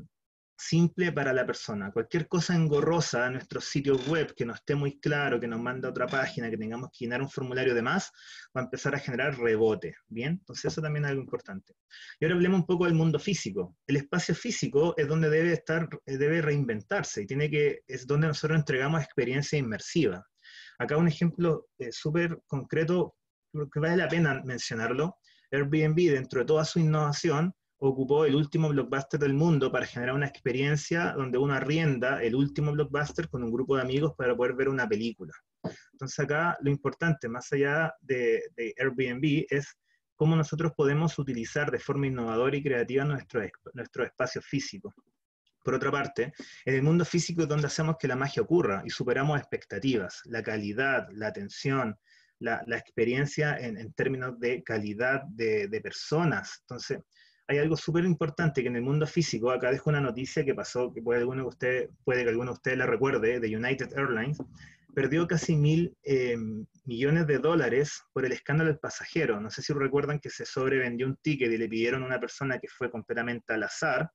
Speaker 4: simple para la persona. Cualquier cosa engorrosa en nuestros sitios web que no esté muy claro, que nos manda a otra página, que tengamos que llenar un formulario de más, va a empezar a generar rebote. ¿Bien? Entonces eso también es algo importante. Y ahora hablemos un poco del mundo físico. El espacio físico es donde debe estar, debe reinventarse y tiene que, es donde nosotros entregamos experiencia inmersiva. Acá un ejemplo eh, súper concreto que vale la pena mencionarlo. Airbnb, dentro de toda su innovación, ocupó el último blockbuster del mundo para generar una experiencia donde uno arrienda el último blockbuster con un grupo de amigos para poder ver una película. Entonces acá lo importante, más allá de, de Airbnb, es cómo nosotros podemos utilizar de forma innovadora y creativa nuestro, nuestro espacio físico. Por otra parte, en el mundo físico es donde hacemos que la magia ocurra y superamos expectativas, la calidad, la atención, la, la experiencia en, en términos de calidad de, de personas. Entonces, hay algo súper importante que en el mundo físico, acá dejo una noticia que pasó, que puede, alguno de usted, puede que alguno de ustedes la recuerde, de United Airlines, perdió casi mil eh, millones de dólares por el escándalo del pasajero. No sé si recuerdan que se sobrevendió un ticket y le pidieron a una persona que fue completamente al azar,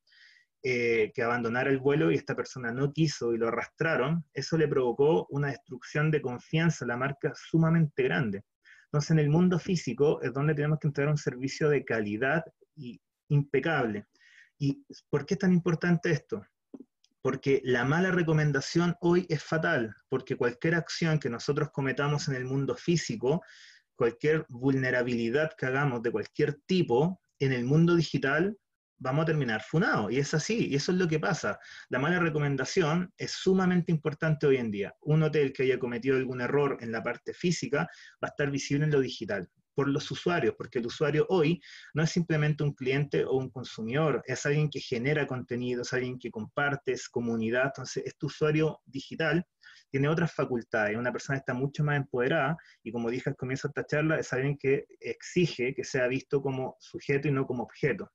Speaker 4: eh, que abandonara el vuelo y esta persona no quiso y lo arrastraron. Eso le provocó una destrucción de confianza a la marca sumamente grande. Entonces en el mundo físico es donde tenemos que entregar un servicio de calidad y impecable. ¿Y por qué es tan importante esto? Porque la mala recomendación hoy es fatal, porque cualquier acción que nosotros cometamos en el mundo físico, cualquier vulnerabilidad que hagamos de cualquier tipo, en el mundo digital vamos a terminar funados, y es así, y eso es lo que pasa. La mala recomendación es sumamente importante hoy en día. Un hotel que haya cometido algún error en la parte física va a estar visible en lo digital, por los usuarios, porque el usuario hoy no es simplemente un cliente o un consumidor, es alguien que genera contenido, es alguien que comparte, es comunidad. Entonces este usuario digital tiene otras facultades, una persona está mucho más empoderada, y como dije al comienzo de esta charla, es alguien que exige que sea visto como sujeto y no como objeto.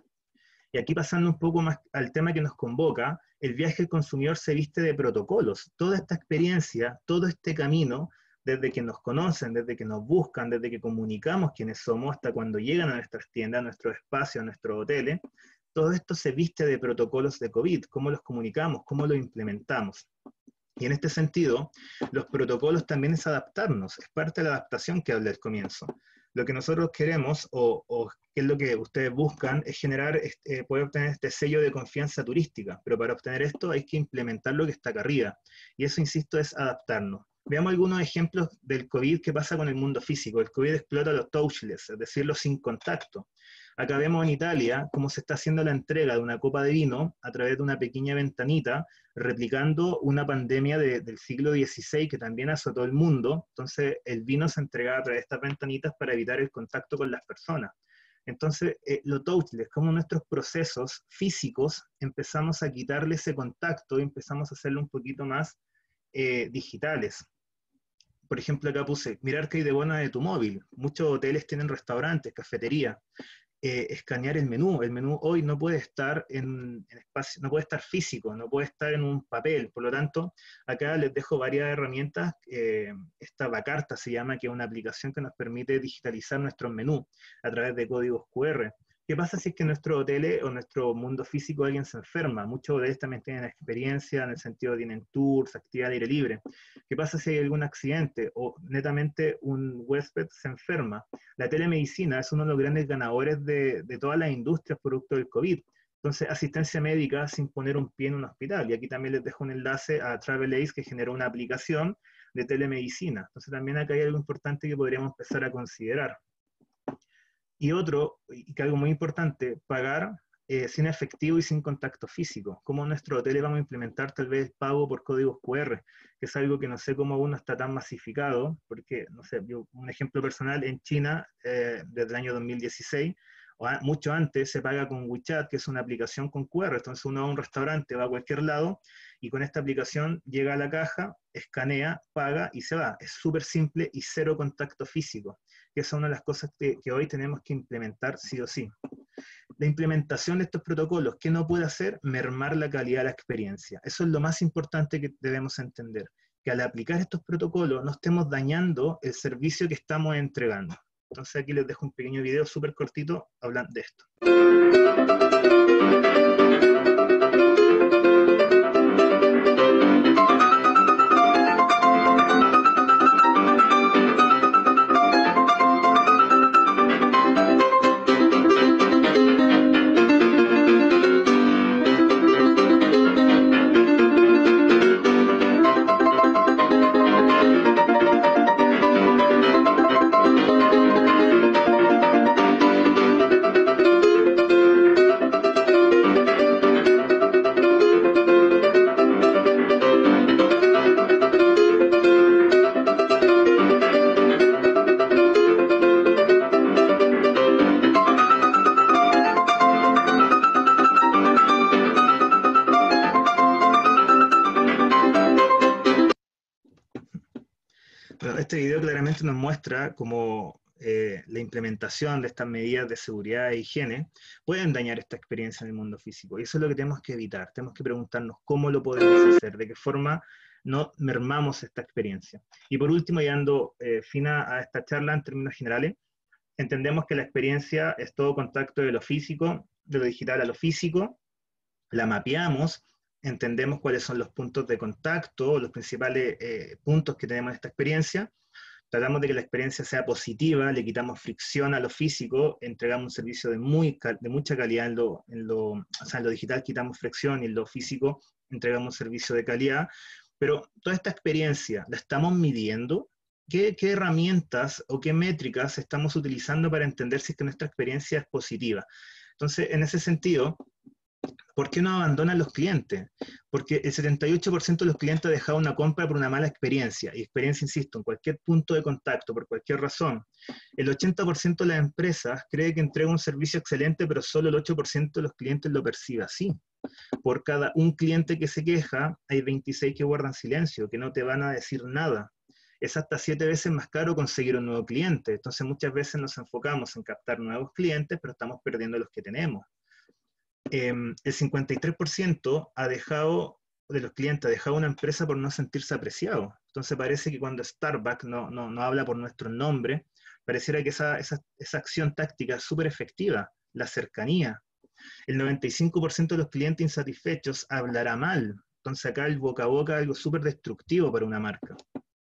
Speaker 4: Y aquí pasando un poco más al tema que nos convoca, el viaje del consumidor se viste de protocolos. Toda esta experiencia, todo este camino, desde que nos conocen, desde que nos buscan, desde que comunicamos quiénes somos, hasta cuando llegan a nuestras tiendas, a nuestros espacios, a nuestros hoteles, todo esto se viste de protocolos de COVID, cómo los comunicamos, cómo los implementamos. Y en este sentido, los protocolos también es adaptarnos, es parte de la adaptación que hablé al comienzo. Lo que nosotros queremos, o, o qué es lo que ustedes buscan, es generar, este, poder obtener este sello de confianza turística, pero para obtener esto hay que implementar lo que está acá arriba. Y eso, insisto, es adaptarnos. Veamos algunos ejemplos del COVID que pasa con el mundo físico. El COVID explota los touchless, es decir, los sin contacto. Acá vemos en Italia cómo se está haciendo la entrega de una copa de vino a través de una pequeña ventanita, replicando una pandemia de, del siglo dieciséis que también azotó el mundo. Entonces el vino se entregaba a través de estas ventanitas para evitar el contacto con las personas. Entonces, eh, lo touchless, como nuestros procesos físicos empezamos a quitarle ese contacto y empezamos a hacerlo un poquito más eh, digitales. Por ejemplo, acá puse, mirar qué hay de bueno de tu móvil. Muchos hoteles tienen restaurantes, cafeterías. Eh, escanear el menú. El menú hoy no puede estar en, en espacio, no puede estar físico, no puede estar en un papel. Por lo tanto, acá les dejo varias herramientas. Eh, esta Bacarta se llama, que es una aplicación que nos permite digitalizar nuestros menús a través de códigos cu erre. ¿Qué pasa si es que en nuestro hotel o nuestro mundo físico alguien se enferma? Muchos hoteles también tienen experiencia en el sentido de tienen tours, actividad al aire libre. ¿Qué pasa si hay algún accidente o netamente un huésped se enferma? La telemedicina es uno de los grandes ganadores de, de todas las industrias producto del COVID. Entonces, asistencia médica sin poner un pie en un hospital. Y aquí también les dejo un enlace a TravelAce, que generó una aplicación de telemedicina. Entonces, también acá hay algo importante que podríamos empezar a considerar. Y otro, y que algo muy importante, pagar eh, sin efectivo y sin contacto físico. Como en nuestro hotel vamos a implementar tal vez pago por códigos cu erre, que es algo que no sé cómo aún no está tan masificado, porque, no sé, yo, un ejemplo personal, en China, eh, desde el año dos mil dieciséis, o a, mucho antes, se paga con WeChat, que es una aplicación con cu erre. Entonces uno va a un restaurante, va a cualquier lado, y con esta aplicación llega a la caja, escanea, paga y se va. Es súper simple y cero contacto físico, que es una de las cosas que, que hoy tenemos que implementar sí o sí. la implementación de estos protocolos, ¿qué no puede hacer? Mermar la calidad de la experiencia. Eso es lo más importante que debemos entender, que al aplicar estos protocolos no estemos dañando el servicio que estamos entregando. Entonces aquí les dejo un pequeño video súper cortito hablando de esto. Este video claramente nos muestra cómo eh, la implementación de estas medidas de seguridad e higiene pueden dañar esta experiencia en el mundo físico. Y eso es lo que tenemos que evitar. Tenemos que preguntarnos cómo lo podemos hacer, de qué forma no mermamos esta experiencia. Y por último, y dando eh, fin a esta charla en términos generales, entendemos que la experiencia es todo contacto de lo físico, de lo digital a lo físico, la mapeamos, entendemos cuáles son los puntos de contacto, los principales eh, puntos que tenemos en esta experiencia, tratamos de que la experiencia sea positiva, le quitamos fricción a lo físico, entregamos un servicio de, muy, de mucha calidad en lo, en lo, o sea, en lo digital quitamos fricción y en lo físico entregamos un servicio de calidad, pero toda esta experiencia la estamos midiendo. ¿Qué, qué herramientas o qué métricas estamos utilizando para entender si es que nuestra experiencia es positiva? Entonces, en ese sentido, ¿por qué no abandonan los clientes? Porque el setenta y ocho por ciento de los clientes ha dejado una compra por una mala experiencia, y experiencia, insisto, en cualquier punto de contacto, por cualquier razón. El ochenta por ciento de las empresas cree que entrega un servicio excelente, pero solo el ocho por ciento de los clientes lo percibe así. Por cada un cliente que se queja, hay veintiséis que guardan silencio, que no te van a decir nada. Es hasta siete veces más caro conseguir un nuevo cliente. Entonces muchas veces nos enfocamos en captar nuevos clientes, pero estamos perdiendo los que tenemos. Eh, el cincuenta y tres por ciento ha dejado, de los clientes ha dejado una empresa por no sentirse apreciado. Entonces parece que cuando Starbucks no, no, no habla por nuestro nombre, pareciera que esa, esa, esa acción táctica es súper efectiva, la cercanía. El noventa y cinco por ciento de los clientes insatisfechos hablará mal. Entonces acá el boca a boca es algo súper destructivo para una marca.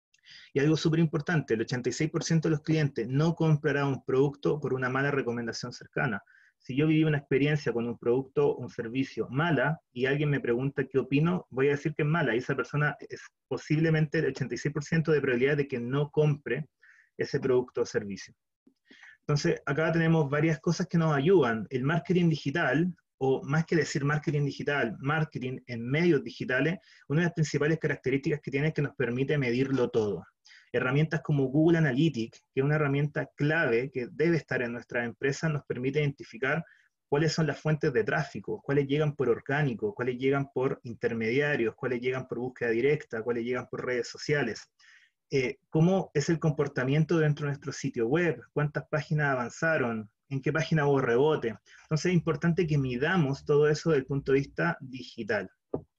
Speaker 4: Y algo súper importante, el ochenta y seis por ciento de los clientes no comprará un producto por una mala recomendación cercana. Si yo viví una experiencia con un producto o un servicio mala y alguien me pregunta qué opino, voy a decir que es mala, y esa persona es posiblemente el ochenta y seis por ciento de probabilidad de que no compre ese producto o servicio. Entonces, acá tenemos varias cosas que nos ayudan. El marketing digital, o más que decir marketing digital, marketing en medios digitales, una de las principales características que tiene es que nos permite medirlo todo. Herramientas como Google Analytics, que es una herramienta clave que debe estar en nuestra empresa, nos permite identificar cuáles son las fuentes de tráfico, cuáles llegan por orgánico, cuáles llegan por intermediarios, cuáles llegan por búsqueda directa, cuáles llegan por redes sociales. Eh, cómo es el comportamiento dentro de nuestro sitio web, cuántas páginas avanzaron, en qué página hubo rebote. Entonces es importante que midamos todo eso desde el punto de vista digital.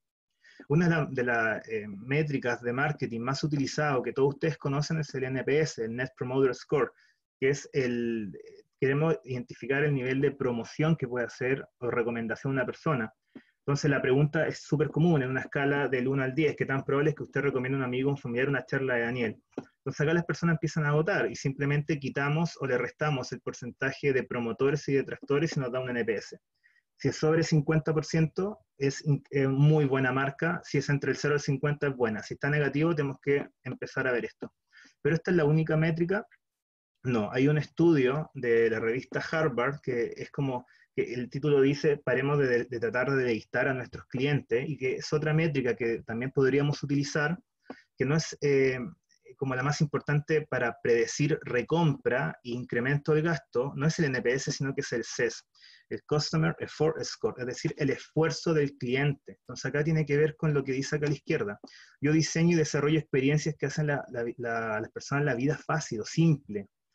Speaker 4: Una de las la, eh, métricas de marketing más utilizado que todos ustedes conocen es el N P S, el Net Promoter Score, que es el, queremos identificar el nivel de promoción que puede hacer o recomendación una persona. Entonces la pregunta es súper común, en una escala del uno al diez, ¿qué tan probable es que usted recomiende a un amigo, un familiar, una charla de Daniel? Entonces acá las personas empiezan a votar y simplemente quitamos o le restamos el porcentaje de promotores y detractores y nos da un N P S. Si es sobre cincuenta por ciento es eh, muy buena marca, si es entre el cero y el cincuenta es buena, si está negativo tenemos que empezar a ver esto. Pero esta es la única métrica. No, hay un estudio de la revista Harvard que es como, que el título dice, paremos de, de tratar de delegar a nuestros clientes, y que es otra métrica que también podríamos utilizar, que no es eh, como la más importante para predecir recompra e incremento del gasto, no es el N P S, sino que es el C E S, el Customer Effort Score, es decir, el esfuerzo del cliente. Entonces acá tiene que ver con lo que dice acá a la izquierda. Yo diseño y desarrollo experiencias que hacen la, la, la, a las personas la vida fácil o simple.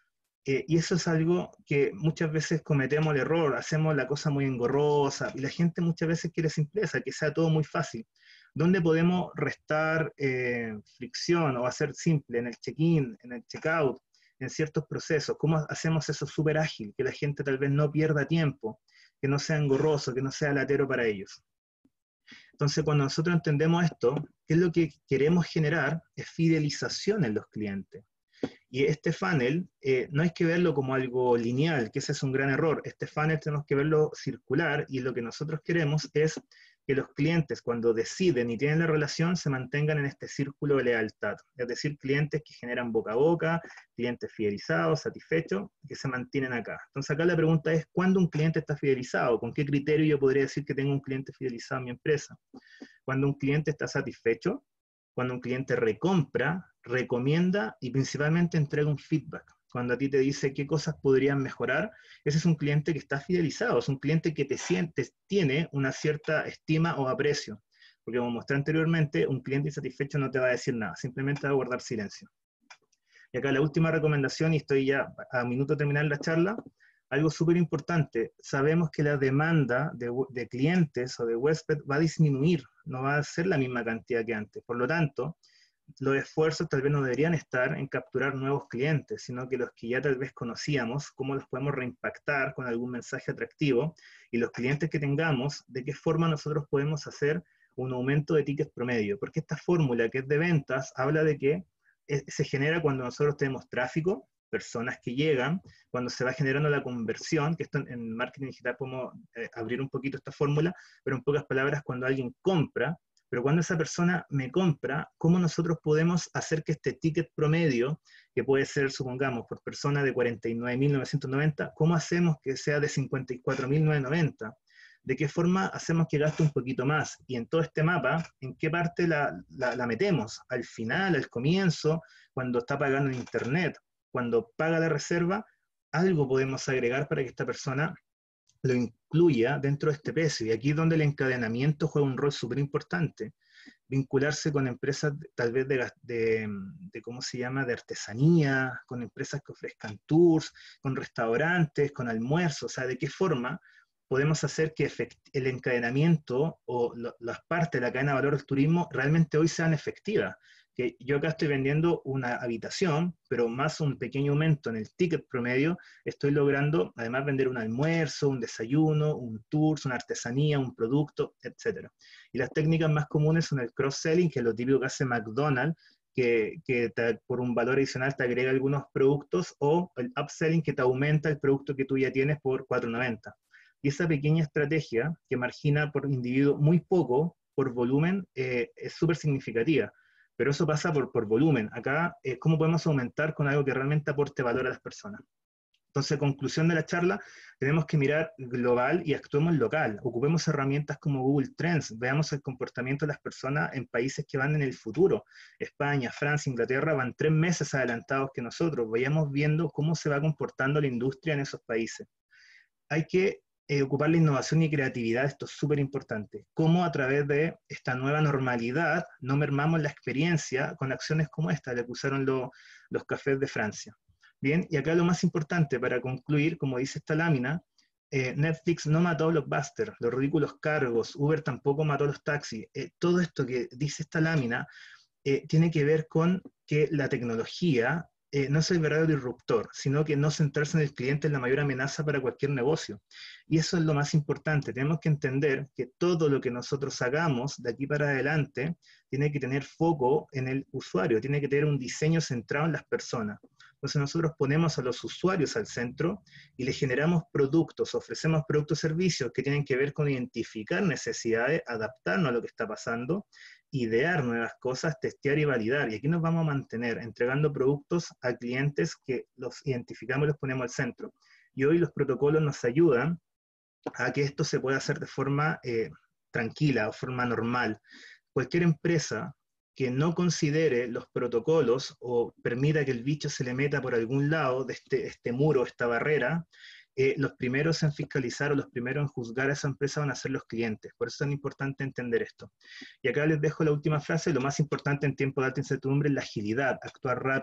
Speaker 4: Eh, y eso es algo que muchas veces cometemos el error, hacemos la cosa muy engorrosa, y la gente muchas veces quiere simpleza, que sea todo muy fácil. ¿Dónde podemos restar eh, fricción o hacer simple en el check-in, en el check-out, en ciertos procesos? ¿Cómo hacemos eso súper ágil? Que la gente tal vez no pierda tiempo, que no sea engorroso, que no sea latero para ellos. Entonces, cuando nosotros entendemos esto, ¿qué es lo que queremos generar? Es fidelización en los clientes. Y este funnel eh, no hay que verlo como algo lineal, que ese es un gran error. Este funnel tenemos que verlo circular, y lo que nosotros queremos es que los clientes, cuando deciden y tienen la relación, se mantengan en este círculo de lealtad. Es decir, clientes que generan boca a boca, clientes fidelizados, satisfechos, que se mantienen acá. Entonces acá la pregunta es, ¿cuándo un cliente está fidelizado? ¿Con qué criterio yo podría decir que tengo un cliente fidelizado en mi empresa? Cuando un cliente está satisfecho, cuando un cliente recompra, recomienda y principalmente entrega un feedback. Cuando a ti te dice qué cosas podrían mejorar, ese es un cliente que está fidelizado, es un cliente que te sientes, tiene una cierta estima o aprecio. Porque como mostré anteriormente, un cliente insatisfecho no te va a decir nada, simplemente va a guardar silencio. Y acá la última recomendación, y estoy ya a minuto de terminar la charla, algo súper importante, sabemos que la demanda de, de clientes o de huésped va a disminuir, no va a ser la misma cantidad que antes. Por lo tanto, los esfuerzos tal vez no deberían estar en capturar nuevos clientes, sino que los que ya tal vez conocíamos, cómo los podemos reimpactar con algún mensaje atractivo, y los clientes que tengamos, de qué forma nosotros podemos hacer un aumento de tickets promedio. Porque esta fórmula que es de ventas habla de que eh, se genera cuando nosotros tenemos tráfico, personas que llegan, cuando se va generando la conversión, que esto en, en marketing digital podemos eh, abrir un poquito esta fórmula, pero en pocas palabras, cuando alguien compra, pero cuando esa persona me compra, ¿cómo nosotros podemos hacer que este ticket promedio, que puede ser, supongamos, por persona de cuarenta y nueve mil novecientos noventa, cómo hacemos que sea de cincuenta y cuatro mil novecientos noventa? ¿De qué forma hacemos que gaste un poquito más? Y en todo este mapa, ¿en qué parte la, la, la metemos? ¿Al final, al comienzo, cuando está pagando en internet? Cuando paga la reserva, algo podemos agregar para que esta persona lo incluya dentro de este precio. Y aquí es donde el encadenamiento juega un rol súper importante. Vincularse con empresas tal vez de, de, de, ¿cómo se llama?, de artesanía, con empresas que ofrezcan tours, con restaurantes, con almuerzos. O sea, ¿de qué forma podemos hacer que el encadenamiento o lo, las partes de la cadena de valor del turismo realmente hoy sean efectivas? Que yo acá estoy vendiendo una habitación, pero más un pequeño aumento en el ticket promedio, estoy logrando además vender un almuerzo, un desayuno, un tour, una artesanía, un producto, etcétera. Y las técnicas más comunes son el cross-selling, que es lo típico que hace McDonald's, que, que te, por un valor adicional te agrega algunos productos, o el upselling, que te aumenta el producto que tú ya tienes por cuatro noventa. Y esa pequeña estrategia, que margina por individuo muy poco, por volumen, eh, es súper significativa. Pero eso pasa por, por volumen. Acá, eh, ¿cómo podemos aumentar con algo que realmente aporte valor a las personas? Entonces, conclusión de la charla, tenemos que mirar global y actuemos local. Ocupemos herramientas como Google Trends, veamos el comportamiento de las personas en países que van en el futuro. España, Francia, Inglaterra van tres meses adelantados que nosotros. Vayamos viendo cómo se va comportando la industria en esos países. Hay que Eh, ocupar la innovación y creatividad, esto es súper importante. Cómo a través de esta nueva normalidad no mermamos la experiencia con acciones como esta, la que usaron lo, los cafés de Francia. Bien, y acá lo más importante para concluir, como dice esta lámina, eh, Netflix no mató a Blockbuster, los ridículos cargos, Uber tampoco mató a los taxis. Eh, todo esto que dice esta lámina eh, tiene que ver con que la tecnología Eh, no es el verdadero disruptor, sino que no centrarse en el cliente es la mayor amenaza para cualquier negocio. Y eso es lo más importante. Tenemos que entender que todo lo que nosotros hagamos de aquí para adelante tiene que tener foco en el usuario, tiene que tener un diseño centrado en las personas. Entonces nosotros ponemos a los usuarios al centro y les generamos productos, ofrecemos productos y servicios que tienen que ver con identificar necesidades, adaptarnos a lo que está pasando, idear nuevas cosas, testear y validar. Y aquí nos vamos a mantener entregando productos a clientes que los identificamos y los ponemos al centro. Y hoy los protocolos nos ayudan a que esto se pueda hacer de forma eh, tranquila o forma normal. Cualquier empresa que no considere los protocolos o permita que el bicho se le meta por algún lado de este, este muro, esta barrera, Eh, los primeros en fiscalizar o los primeros en juzgar a esa empresa van a ser los clientes. Por eso es tan importante entender esto. Y acá les dejo la última frase: lo más importante en tiempo de alta incertidumbre es la agilidad, actuar rápido.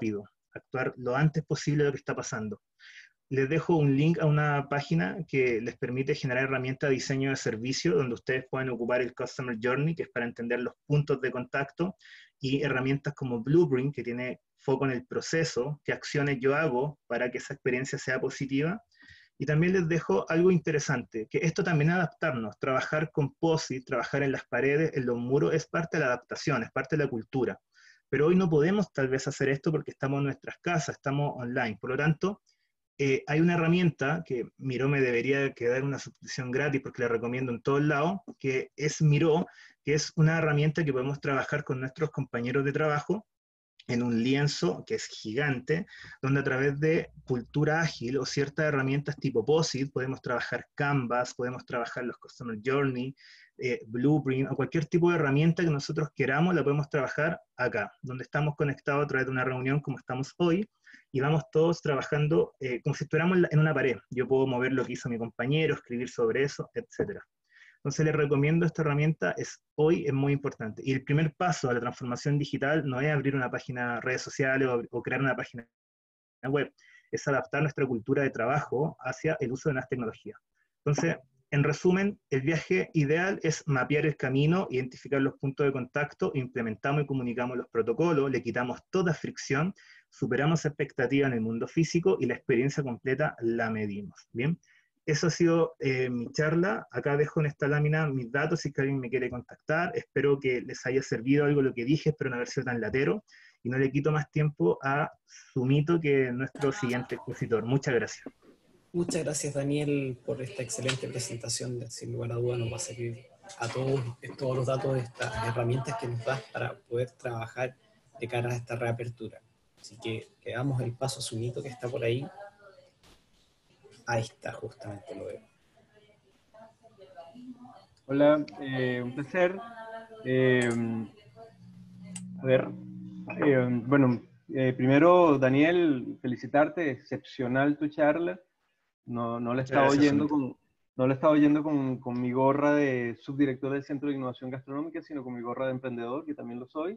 Speaker 4: actuar lo antes posible de lo que está pasando. Les dejo un link a una página que les permite generar herramientas de diseño de servicio, donde ustedes pueden ocupar el Customer Journey, que es para entender los puntos de contacto, y herramientas como Blueprint, que tiene foco en el proceso, qué acciones yo hago para que esa experiencia sea positiva. Y también les dejo algo interesante, que esto también es adaptarnos, trabajar con post-it, trabajar en las paredes, en los muros, es parte de la adaptación, es parte de la cultura. Pero hoy no podemos tal vez hacer esto porque estamos en nuestras casas, estamos online. Por lo tanto, eh, hay una herramienta que Miro me debería quedar una suscripción gratis porque la recomiendo en todos lados, que es Miro, que es una herramienta que podemos trabajar con nuestros compañeros de trabajo en un lienzo que es gigante, donde a través de cultura ágil o ciertas herramientas tipo POSIT podemos trabajar Canvas, podemos trabajar los Customer Journey, eh, Blueprint, o cualquier tipo de herramienta que nosotros queramos, la podemos trabajar acá, donde estamos conectados a través de una reunión como estamos hoy, y vamos todos trabajando eh, como si estuviéramos en una pared. Yo puedo mover lo que hizo mi compañero, escribir sobre eso, etcétera. Entonces les recomiendo esta herramienta, es, hoy es muy importante. Y el primer paso a la transformación digital no es abrir una página de redes sociales o, o crear una página web, es adaptar nuestra cultura de trabajo hacia el uso de las tecnologías. Entonces, en resumen, el viaje ideal es mapear el camino, identificar los puntos de contacto, implementamos y comunicamos los protocolos, le quitamos toda fricción, superamos expectativas en el mundo físico y la experiencia completa la medimos. ¿Bien? Eso ha sido eh, mi charla. Acá dejo en esta lámina mis datos si alguien me quiere contactar. Espero que les haya servido algo lo que dije, espero no haber sido tan latero. Y no le quito más tiempo a Sumito, que es nuestro siguiente expositor. Muchas gracias.
Speaker 1: Muchas gracias, Daniel, por esta excelente presentación. Sin lugar a dudas nos va a servir a todos, todos los datos de estas herramientas que nos das para poder trabajar de cara a esta reapertura. Así que le damos el paso a Sumito, que está por ahí. Ahí está, justamente lo veo.
Speaker 7: Hola, eh, un placer. Eh, a ver, eh, bueno, eh, primero, Daniel, felicitarte, excepcional tu charla. No, no la estaba
Speaker 4: Gracias,
Speaker 7: oyendo,
Speaker 4: Sumito.
Speaker 7: con, no la estaba oyendo con, con mi gorra de subdirector del Centro de Innovación Gastronómica, sino con mi gorra de emprendedor, que también lo soy.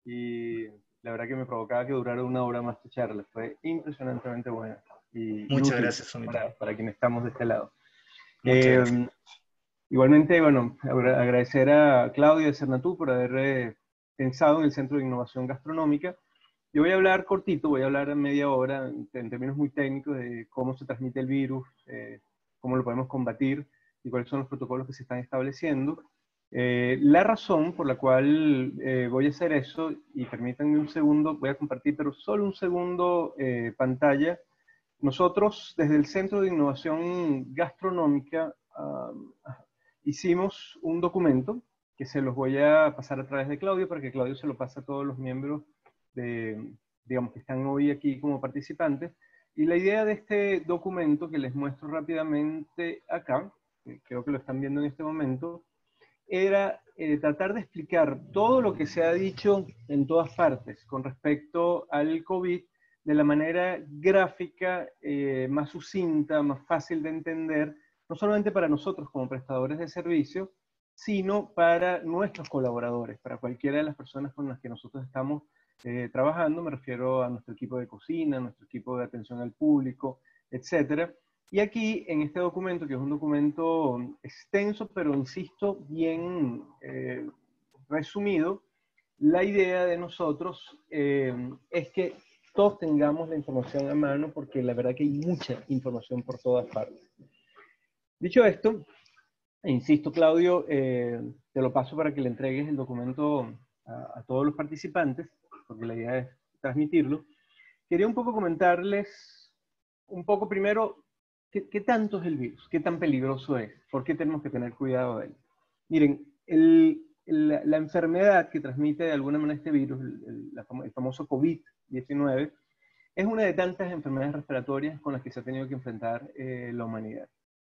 Speaker 7: Y la verdad que me provocaba que durara una hora más tu charla. Fue impresionantemente buena. Y, y
Speaker 4: Muchas
Speaker 7: útil
Speaker 4: gracias, Sumito.
Speaker 7: para, para quienes estamos de este lado.
Speaker 4: Muchas
Speaker 7: Eh,
Speaker 4: gracias.
Speaker 7: Igualmente, bueno, agra- agradecer a Claudia de Cernatú por haber eh, pensado en el Centro de Innovación Gastronómica. Yo voy a hablar cortito, voy a hablar en media hora, en, en términos muy técnicos, de cómo se transmite el virus, eh, cómo lo podemos combatir y cuáles son los protocolos que se están estableciendo. Eh, la razón por la cual eh, voy a hacer eso, y permítanme un segundo, voy a compartir, pero solo un segundo eh, pantalla. Nosotros, desde el Centro de Innovación Gastronómica, uh, hicimos un documento que se los voy a pasar a través de Claudio, para que Claudio se lo pase a todos los miembros de, digamos, que están hoy aquí como participantes. Y la idea de este documento, que les muestro rápidamente acá, que creo que lo están viendo en este momento, era eh, tratar de explicar todo lo que se ha dicho en todas partes con respecto al COVID de la manera gráfica, eh, más sucinta, más fácil de entender, no solamente para nosotros como prestadores de servicio, sino para nuestros colaboradores, para cualquiera de las personas con las que nosotros estamos eh, trabajando. Me refiero a nuestro equipo de cocina, nuestro equipo de atención al público, etcétera. Y aquí, en este documento, que es un documento extenso, pero insisto, bien eh, resumido, la idea de nosotros eh, es que todos tengamos la información a mano, porque la verdad que hay mucha información por todas partes. Dicho esto, insisto, Claudio, eh, te lo paso para que le entregues el documento a, a todos los participantes, porque la idea es transmitirlo. Quería un poco comentarles, un poco primero, ¿qué, qué tanto es el virus? ¿Qué tan peligroso es? ¿Por qué tenemos que tener cuidado de él? Miren, el, el, la enfermedad que transmite de alguna manera este virus, el, el, la, el famoso COVID diecinueve, es una de tantas enfermedades respiratorias con las que se ha tenido que enfrentar eh, la humanidad.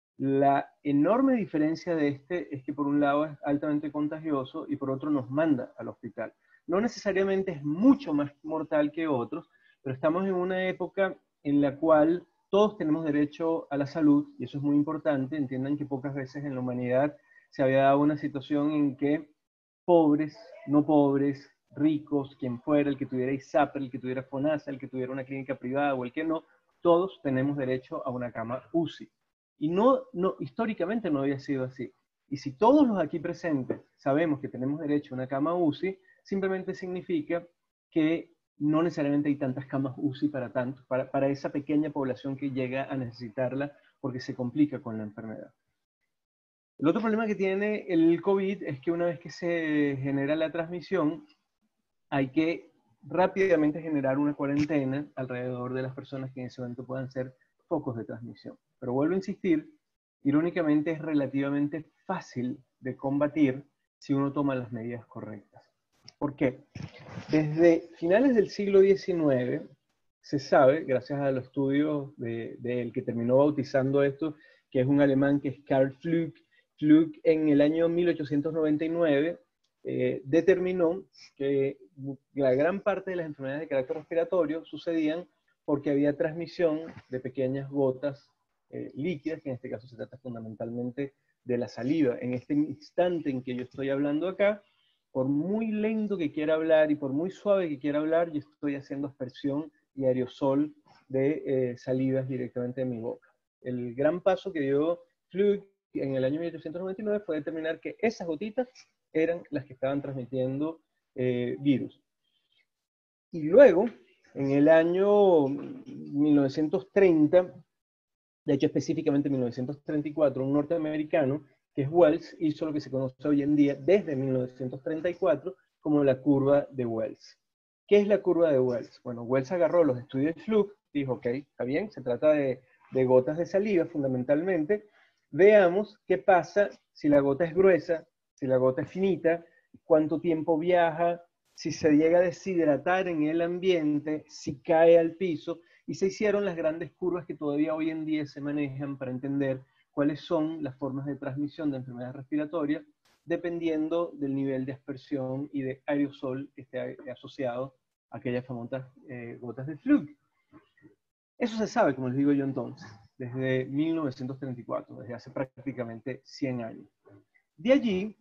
Speaker 7: La enorme diferencia de este es que por un lado es altamente contagioso y por otro nos manda al hospital. No necesariamente es mucho más mortal que otros, pero estamos en una época en la cual todos tenemos derecho a la salud, y eso es muy importante. Entiendan que pocas veces en la humanidad se había dado una situación en que pobres, no pobres, ricos, quien fuera, el que tuviera I S A P R, el que tuviera FONASA, el que tuviera una clínica privada o el que no, todos tenemos derecho a una cama U C I. Y no, no, históricamente no había sido así. Y si todos los aquí presentes sabemos que tenemos derecho a una cama U C I, simplemente significa que no necesariamente hay tantas camas U C I para, tanto, para, para esa pequeña población que llega a necesitarla porque se complica con la enfermedad. El otro problema que tiene el COVID es que una vez que se genera la transmisión, hay que rápidamente generar una cuarentena alrededor de las personas que en ese momento puedan ser focos de transmisión. Pero vuelvo a insistir, irónicamente es relativamente fácil de combatir si uno toma las medidas correctas. ¿Por qué? Desde finales del siglo diecinueve se sabe, gracias a los estudios de, de el que terminó bautizando esto, que es un alemán que es Karl Fluke. Fluke en el año mil ochocientos noventa y nueve eh, determinó que la gran parte de las enfermedades de carácter respiratorio sucedían porque había transmisión de pequeñas gotas eh, líquidas, que en este caso se trata fundamentalmente de la saliva. En este instante en que yo estoy hablando acá, por muy lento que quiera hablar y por muy suave que quiera hablar, yo estoy haciendo aspersión y aerosol de eh, salivas directamente en mi boca. El gran paso que dio Fluke en el año mil ochocientos noventa y nueve fue determinar que esas gotitas eran las que estaban transmitiendo eh, virus. Y luego, en el año mil novecientos treinta, de hecho específicamente en mil novecientos treinta y cuatro, un norteamericano, que es Wells, hizo lo que se conoce hoy en día, desde mil novecientos treinta y cuatro, como la curva de Wells. ¿Qué es la curva de Wells? Bueno, Wells agarró los estudios de Fluke, dijo, ok, está bien, se trata de, de gotas de saliva fundamentalmente. Veamos qué pasa si la gota es gruesa, si la gota es finita, cuánto tiempo viaja, si se llega a deshidratar en el ambiente, si cae al piso, y se hicieron las grandes curvas que todavía hoy en día se manejan para entender cuáles son las formas de transmisión de enfermedades respiratorias, dependiendo del nivel de aspersión y de aerosol que esté asociado a aquellas famosas eh, gotas de Fluke. Eso se sabe, como les digo yo entonces, desde mil novecientos treinta y cuatro, desde hace prácticamente cien años. De allí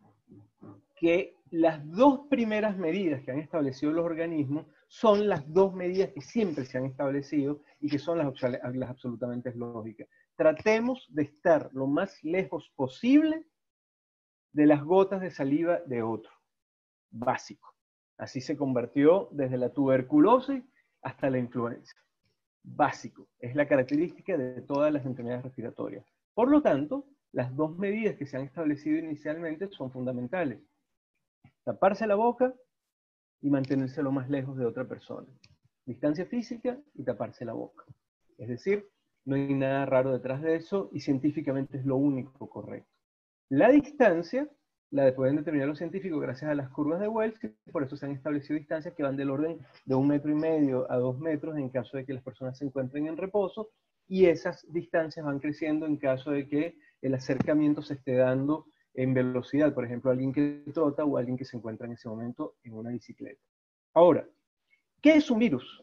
Speaker 7: que las dos primeras medidas que han establecido los organismos son las dos medidas que siempre se han establecido y que son las, las absolutamente lógicas. Tratemos de estar lo más lejos posible de las gotas de saliva de otro. Básico. Así se convirtió desde la tuberculosis hasta la influenza. Básico. Es la característica de todas las enfermedades respiratorias. Por lo tanto, las dos medidas que se han establecido inicialmente son fundamentales. Taparse la boca y mantenerse lo más lejos de otra persona. Distancia física y taparse la boca. Es decir, no hay nada raro detrás de eso y científicamente es lo único correcto. La distancia la pueden determinar los científicos gracias a las curvas de Wells, que por eso se han establecido distancias que van del orden de un metro y medio a dos metros en caso de que las personas se encuentren en reposo, y esas distancias van creciendo en caso de que el acercamiento se esté dando en velocidad, por ejemplo, alguien que trota o alguien que se encuentra en ese momento en una bicicleta. Ahora, ¿qué es un virus?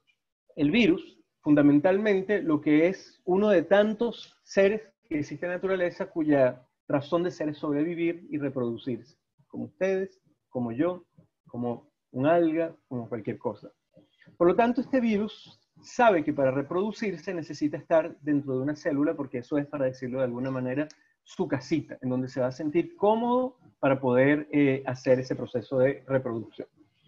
Speaker 7: El virus, fundamentalmente, lo que es uno de tantos seres que existe en la naturaleza cuya razón de ser es sobrevivir y reproducirse, como ustedes, como yo, como un alga, como cualquier cosa. Por lo tanto, este virus sabe que para reproducirse necesita estar dentro de una célula, porque eso es, para decirlo de alguna manera, su casita, en donde se va a sentir cómodo para poder eh, hacer ese proceso de reproducción.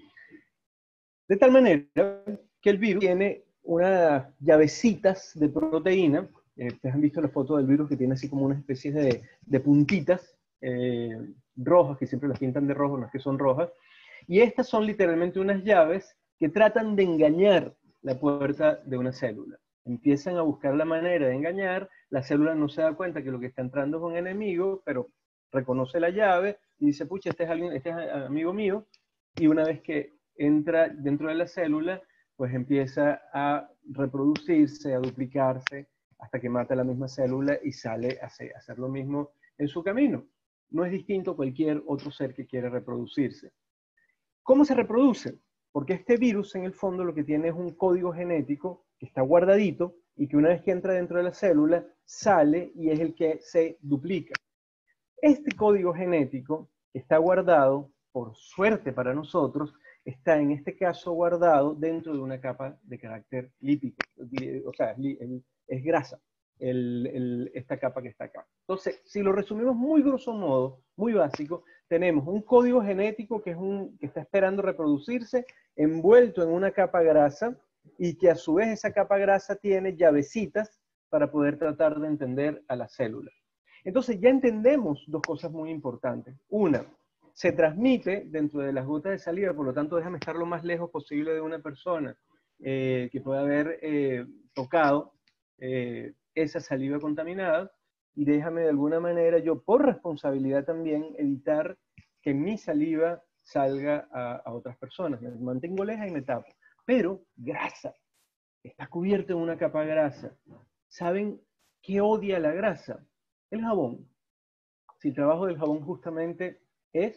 Speaker 7: De tal manera que el virus tiene unas llavecitas de proteína. Eh, ustedes han visto la foto del virus que tiene así como una especie de, de puntitas eh, rojas, que siempre las pintan de rojo, no es que son rojas. Y estas son literalmente unas llaves que tratan de engañar la puerta de una célula. Empiezan a buscar la manera de engañar, la célula no se da cuenta que lo que está entrando es un enemigo, pero reconoce la llave y dice, pucha, este es, alguien, este es amigo mío, y una vez que entra dentro de la célula, pues empieza a reproducirse, a duplicarse, hasta que mata la misma célula y sale a hacer, a hacer lo mismo en su camino. No es distinto a cualquier otro ser que quiere reproducirse. ¿Cómo se reproduce? Porque este virus, en el fondo, lo que tiene es un código genético que está guardadito y que una vez que entra dentro de la célula, sale y es el que se duplica. Este código genético que está guardado por suerte para nosotros, está en este caso guardado dentro de una capa de carácter lípido, o sea, es grasa, el, el, esta capa que está acá. Entonces, si lo resumimos muy grosso modo, muy básico, tenemos un código genético que, es un, que está esperando reproducirse, envuelto en una capa grasa, y que a su vez esa capa grasa tiene llavecitas para poder tratar de entender a la célula. Entonces ya entendemos dos cosas muy importantes. Una, se transmite dentro de las gotas de saliva, por lo tanto déjame estar lo más lejos posible de una persona eh, que pueda haber eh, tocado eh, esa saliva contaminada, y déjame de alguna manera yo, por responsabilidad también, evitar que mi saliva salga a, a otras personas. Me mantengo lejos y me tapo. Pero grasa, está cubierto en una capa grasa. ¿Saben qué odia la grasa? El jabón. Si el trabajo del jabón justamente es,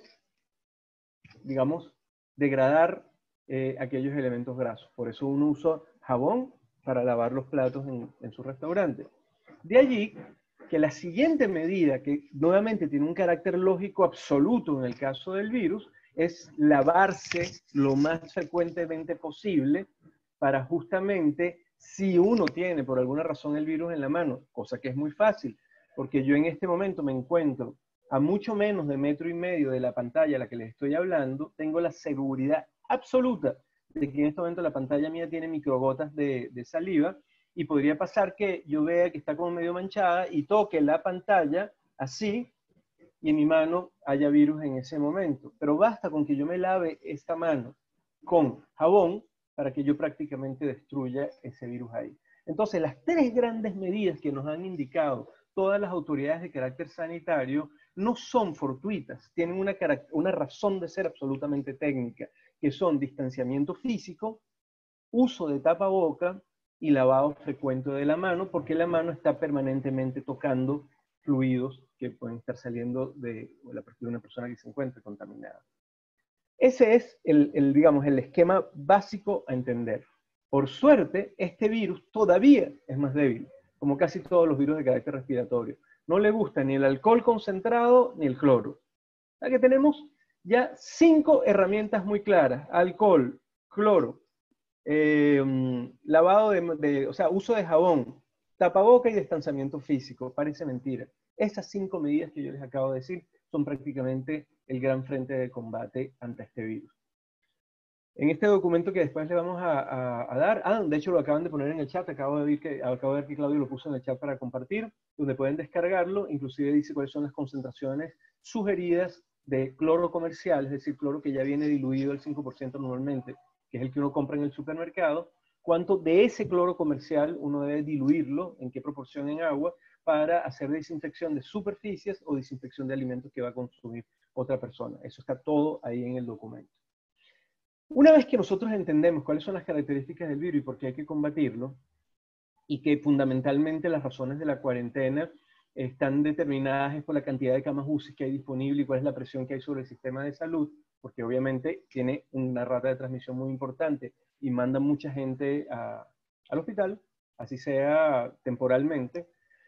Speaker 7: digamos, degradar eh, aquellos elementos grasos. Por eso uno usa jabón para lavar los platos en, en su restaurante. De allí que la siguiente medida, que nuevamente tiene un carácter lógico absoluto en el caso del virus, es lavarse lo más frecuentemente posible para justamente, si uno tiene por alguna razón el virus en la mano, cosa que es muy fácil, porque yo en este momento me encuentro a mucho menos de metro y medio de la pantalla a la que les estoy hablando, tengo la seguridad absoluta de que en este momento la pantalla mía tiene microgotas de, de saliva, y podría pasar que yo vea que está como medio manchada y toque la pantalla así, y en mi mano haya virus en ese momento. Pero basta con que yo me lave esta mano con jabón para que yo prácticamente destruya ese virus ahí. Entonces, las tres grandes medidas que nos han indicado todas las autoridades de carácter sanitario no son fortuitas, tienen una, una razón de ser absolutamente técnica, que son distanciamiento físico, uso de tapaboca y lavado frecuente de la mano, porque la mano está permanentemente tocando fluidos que pueden estar saliendo de la de una persona que se encuentre contaminada. Ese es el, el, digamos, el esquema básico a entender. Por suerte, este virus todavía es más débil, como casi todos los virus de carácter respiratorio. No le gusta ni el alcohol concentrado ni el cloro. O sea que tenemos ya cinco herramientas muy claras: alcohol, cloro, eh, lavado de, de, o sea, uso de jabón, tapaboca y distanciamiento físico. Parece mentira. Esas cinco medidas que yo les acabo de decir son prácticamente el gran frente de combate ante este virus. En este documento que después le vamos a, a, a dar, ah, de hecho lo acaban de poner en el chat, acabo de, ver que, acabo de ver que Claudio lo puso en el chat para compartir, donde pueden descargarlo, inclusive dice cuáles son las concentraciones sugeridas de cloro comercial, es decir, cloro que ya viene diluido al cinco por ciento normalmente, que es el que uno compra en el supermercado, cuánto de ese cloro comercial uno debe diluirlo, en qué proporción en agua, para hacer desinfección de superficies o desinfección de alimentos que va a consumir otra persona. Eso está todo ahí en el documento. Una vez que nosotros entendemos cuáles son las características del virus y por qué hay que combatirlo, y que fundamentalmente las razones de la cuarentena están determinadas por la cantidad de camas U C I que hay disponible y cuál es la presión que hay sobre el sistema de salud, porque obviamente tiene una rata de transmisión muy importante y manda mucha gente a, al hospital, así sea temporalmente.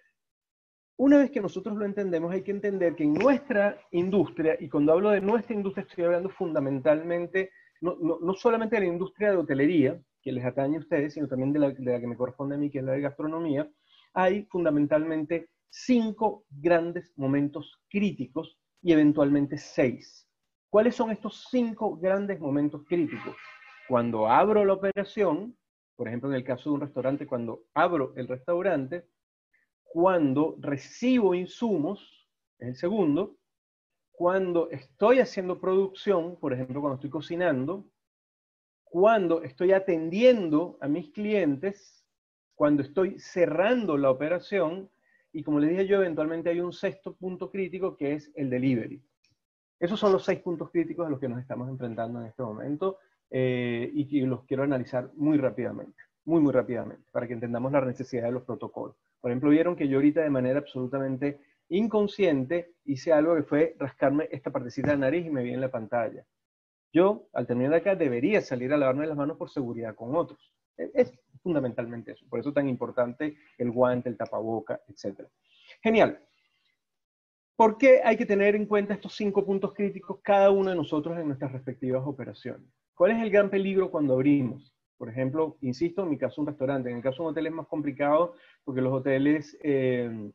Speaker 7: Una vez que nosotros lo entendemos, hay que entender que en nuestra industria, y cuando hablo de nuestra industria estoy hablando fundamentalmente, no, no, no solamente de la industria de hotelería, que les atañe a ustedes, sino también de la, de la que me corresponde a mí, que es la de gastronomía, hay fundamentalmente cinco grandes momentos críticos y eventualmente seis. ¿Cuáles son estos cinco grandes momentos críticos? Cuando abro la operación, por ejemplo en el caso de un restaurante, cuando abro el restaurante, cuando recibo insumos, es el segundo, cuando estoy haciendo producción, por ejemplo cuando estoy cocinando, cuando estoy atendiendo a mis clientes, cuando estoy cerrando la operación, y como les dije yo, eventualmente hay un sexto punto crítico que es el delivery. Esos son los seis puntos críticos a los que nos estamos enfrentando en este momento, eh, y que los quiero analizar muy rápidamente, muy muy rápidamente, para que entendamos la necesidad de los protocolos. Por ejemplo, vieron que yo ahorita de manera absolutamente inconsciente hice algo que fue rascarme esta partecita de la nariz y me vi en la pantalla. Yo, al terminar acá, debería salir a lavarme las manos por seguridad con otros. Es fundamentalmente eso. Por eso es tan importante el guante, el tapaboca, etcétera. Genial. ¿Por qué hay que tener en cuenta estos cinco puntos críticos cada uno de nosotros en nuestras respectivas operaciones? ¿Cuál es el gran peligro cuando abrimos? Por ejemplo, insisto, en mi caso un restaurante. En el caso de un hotel es más complicado porque los hoteles eh,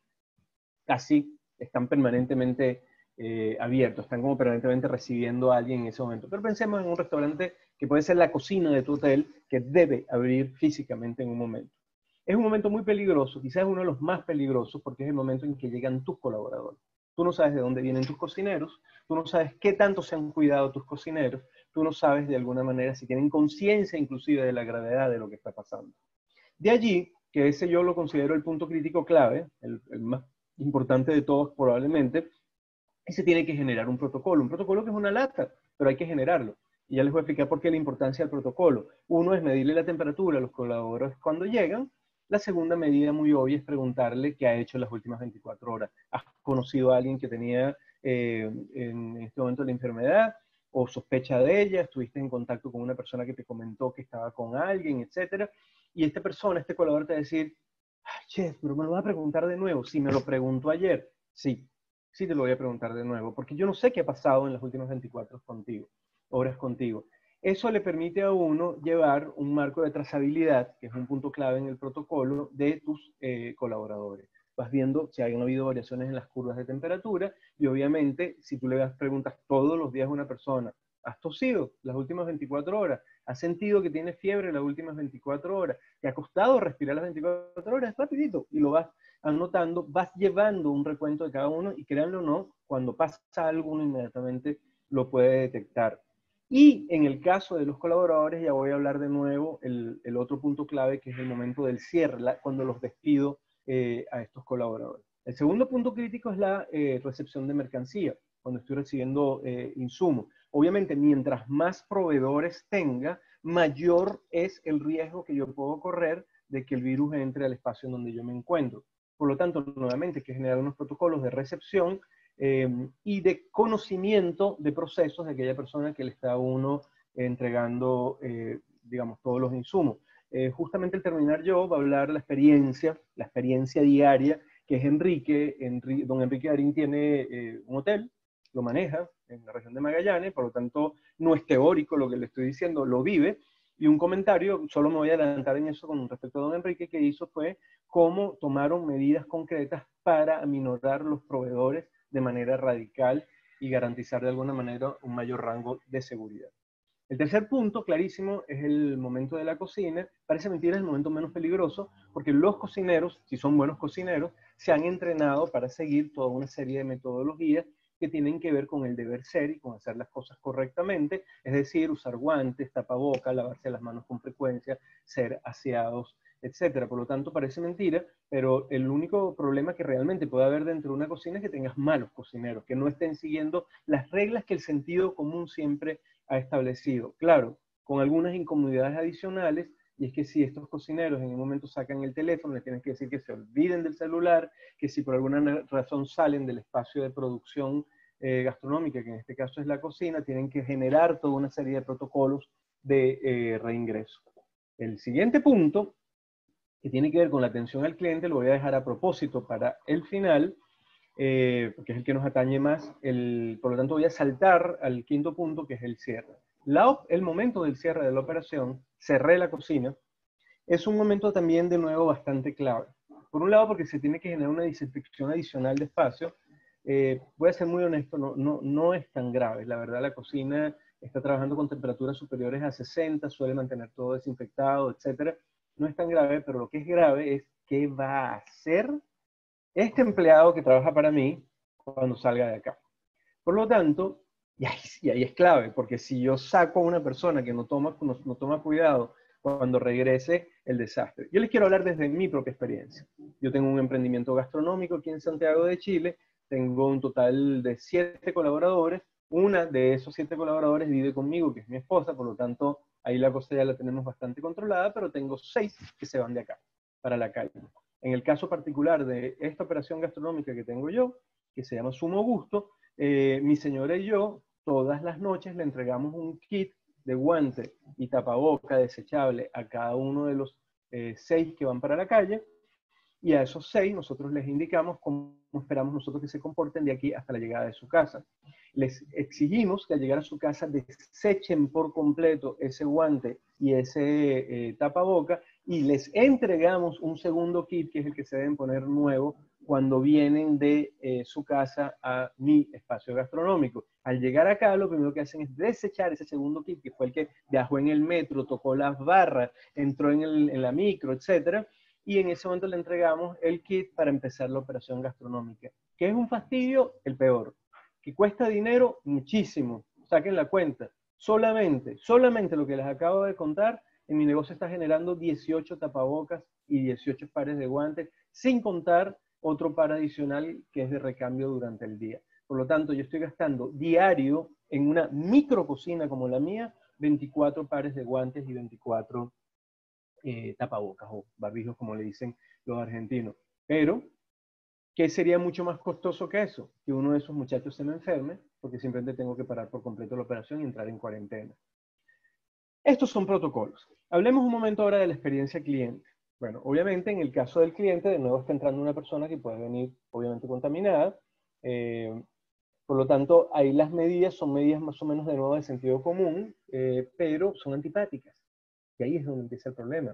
Speaker 7: casi están permanentemente eh, abiertos, están como permanentemente recibiendo a alguien en ese momento. Pero pensemos en un restaurante que puede ser la cocina de tu hotel, que debe abrir físicamente en un momento. Es un momento muy peligroso, quizás uno de los más peligrosos, porque es el momento en que llegan tus colaboradores. Tú no sabes de dónde vienen tus cocineros, tú no sabes qué tanto se han cuidado tus cocineros, tú no sabes de alguna manera si tienen conciencia inclusive de la gravedad de lo que está pasando. De allí, que ese yo lo considero el punto crítico clave, el, el más importante de todos probablemente, y se tiene que generar un protocolo. Un protocolo que es una lata, pero hay que generarlo. Y ya les voy a explicar por qué la importancia del protocolo. Uno es medirle la temperatura a los colaboradores cuando llegan. La segunda medida muy obvia es preguntarle qué ha hecho en las últimas veinticuatro horas. ¿Has conocido a alguien que tenía eh, en este momento la enfermedad o sospecha de ella? ¿Estuviste en contacto con una persona que te comentó que estaba con alguien, etcétera? Y esta persona, este colaborador te va a decir, ay, chef, pero me lo va a preguntar de nuevo. Si me lo preguntó ayer, sí, sí te lo voy a preguntar de nuevo, porque yo no sé qué ha pasado en las últimas veinticuatro contigo, horas contigo. Eso le permite a uno llevar un marco de trazabilidad, que es un punto clave en el protocolo, de tus eh, colaboradores. Vas viendo si han habido variaciones en las curvas de temperatura y obviamente si tú le das preguntas todos los días a una persona, ¿has tosido las últimas veinticuatro horas? ¿Has sentido que tienes fiebre las últimas veinticuatro horas? ¿Te ha costado respirar las veinticuatro horas? Rapidito. Y lo vas anotando, vas llevando un recuento de cada uno y créanlo o no, cuando pasa algo uno inmediatamente lo puede detectar. Y en el caso de los colaboradores, ya voy a hablar de nuevo el, el otro punto clave, que es el momento del cierre, la, cuando los despido eh, a estos colaboradores. El segundo punto crítico es la eh, recepción de mercancía, cuando estoy recibiendo eh, insumos. Obviamente, mientras más proveedores tenga, mayor es el riesgo que yo puedo correr de que el virus entre al espacio en donde yo me encuentro. Por lo tanto, nuevamente, hay que generar unos protocolos de recepción Eh, y de conocimiento de procesos de aquella persona que le está a uno entregando, eh, digamos, todos los insumos. Eh, justamente al terminar yo va a hablar la experiencia, la experiencia diaria, que es Enrique, Enri, don Enrique Darín tiene eh, un hotel, lo maneja en la región de Magallanes, por lo tanto no es teórico lo que le estoy diciendo, lo vive. Y un comentario, solo me voy a adelantar en eso con respecto a don Enrique, que hizo fue cómo tomaron medidas concretas para aminorar los proveedores de manera radical y garantizar de alguna manera un mayor rango de seguridad. El tercer punto, clarísimo, es el momento de la cocina. Parece mentira, es el momento menos peligroso, porque los cocineros, si son buenos cocineros, se han entrenado para seguir toda una serie de metodologías que tienen que ver con el deber ser y con hacer las cosas correctamente, es decir, usar guantes, tapabocas, lavarse las manos con frecuencia, ser aseados, etcétera. Por lo tanto, parece mentira, pero el único problema que realmente puede haber dentro de una cocina es que tengas malos cocineros, que no estén siguiendo las reglas que el sentido común siempre ha establecido. Claro, con algunas incomodidades adicionales, y es que si estos cocineros en un momento sacan el teléfono, les tienes que decir que se olviden del celular, que si por alguna razón salen del espacio de producción eh, gastronómica, que en este caso es la cocina, tienen que generar toda una serie de protocolos de eh, reingreso. El siguiente punto, que tiene que ver con la atención al cliente, lo voy a dejar a propósito para el final, eh, porque es el que nos atañe más. El, por lo tanto, voy a saltar al quinto punto, que es el cierre. La, el momento del cierre de la operación, cerré la cocina, es un momento también, de nuevo, bastante clave. Por un lado, porque se tiene que generar una desinfección adicional de espacio. Eh, voy a ser muy honesto, no, no, no es tan grave. La verdad, la cocina está trabajando con temperaturas superiores a sesenta, suele mantener todo desinfectado, etcétera. No es tan grave, pero lo que es grave es qué va a hacer este empleado que trabaja para mí cuando salga de acá. Por lo tanto, y ahí, y ahí es clave, porque si yo saco a una persona que no toma, no, no toma cuidado, cuando regrese, el desastre. Yo les quiero hablar desde mi propia experiencia. Yo tengo un emprendimiento gastronómico aquí en Santiago de Chile, tengo un total de siete colaboradores, una de esos siete colaboradores vive conmigo, que es mi esposa, por lo tanto, ahí la cosa ya la tenemos bastante controlada, pero tengo seis que se van de acá, para la calle. En el caso particular de esta operación gastronómica que tengo yo, que se llama Sumo Gusto, eh, mi señora y yo, todas las noches le entregamos un kit de guante y tapaboca desechable a cada uno de los eh, seis que van para la calle, y a esos seis nosotros les indicamos cómo esperamos nosotros que se comporten de aquí hasta la llegada de su casa. Les exigimos que al llegar a su casa desechen por completo ese guante y ese eh, tapaboca, y les entregamos un segundo kit, que es el que se deben poner nuevo cuando vienen de eh, su casa a mi espacio gastronómico. Al llegar acá, lo primero que hacen es desechar ese segundo kit, que fue el que viajó en el metro, tocó las barras, entró en, el, en la micro, etcétera, y en ese momento le entregamos el kit para empezar la operación gastronómica. ¿Qué es un fastidio? El peor. ¿Que cuesta dinero? Muchísimo. Saquen la cuenta. Solamente, solamente lo que les acabo de contar, en mi negocio está generando dieciocho tapabocas y dieciocho pares de guantes, sin contar otro par adicional que es de recambio durante el día. Por lo tanto, yo estoy gastando diario en una micro cocina como la mía, veinticuatro pares de guantes y veinticuatro eh, tapabocas o barbijos, como le dicen los argentinos. Pero, ¿qué sería mucho más costoso que eso? Que uno de esos muchachos se me enferme, porque simplemente tengo que parar por completo la operación y entrar en cuarentena. Estos son protocolos. Hablemos un momento ahora de la experiencia cliente. Bueno, obviamente en el caso del cliente, de nuevo está entrando una persona que puede venir obviamente contaminada. Eh, por lo tanto, ahí las medidas son medidas más o menos de nuevo de sentido común, eh, pero son antipáticas. Y ahí es donde empieza el problema.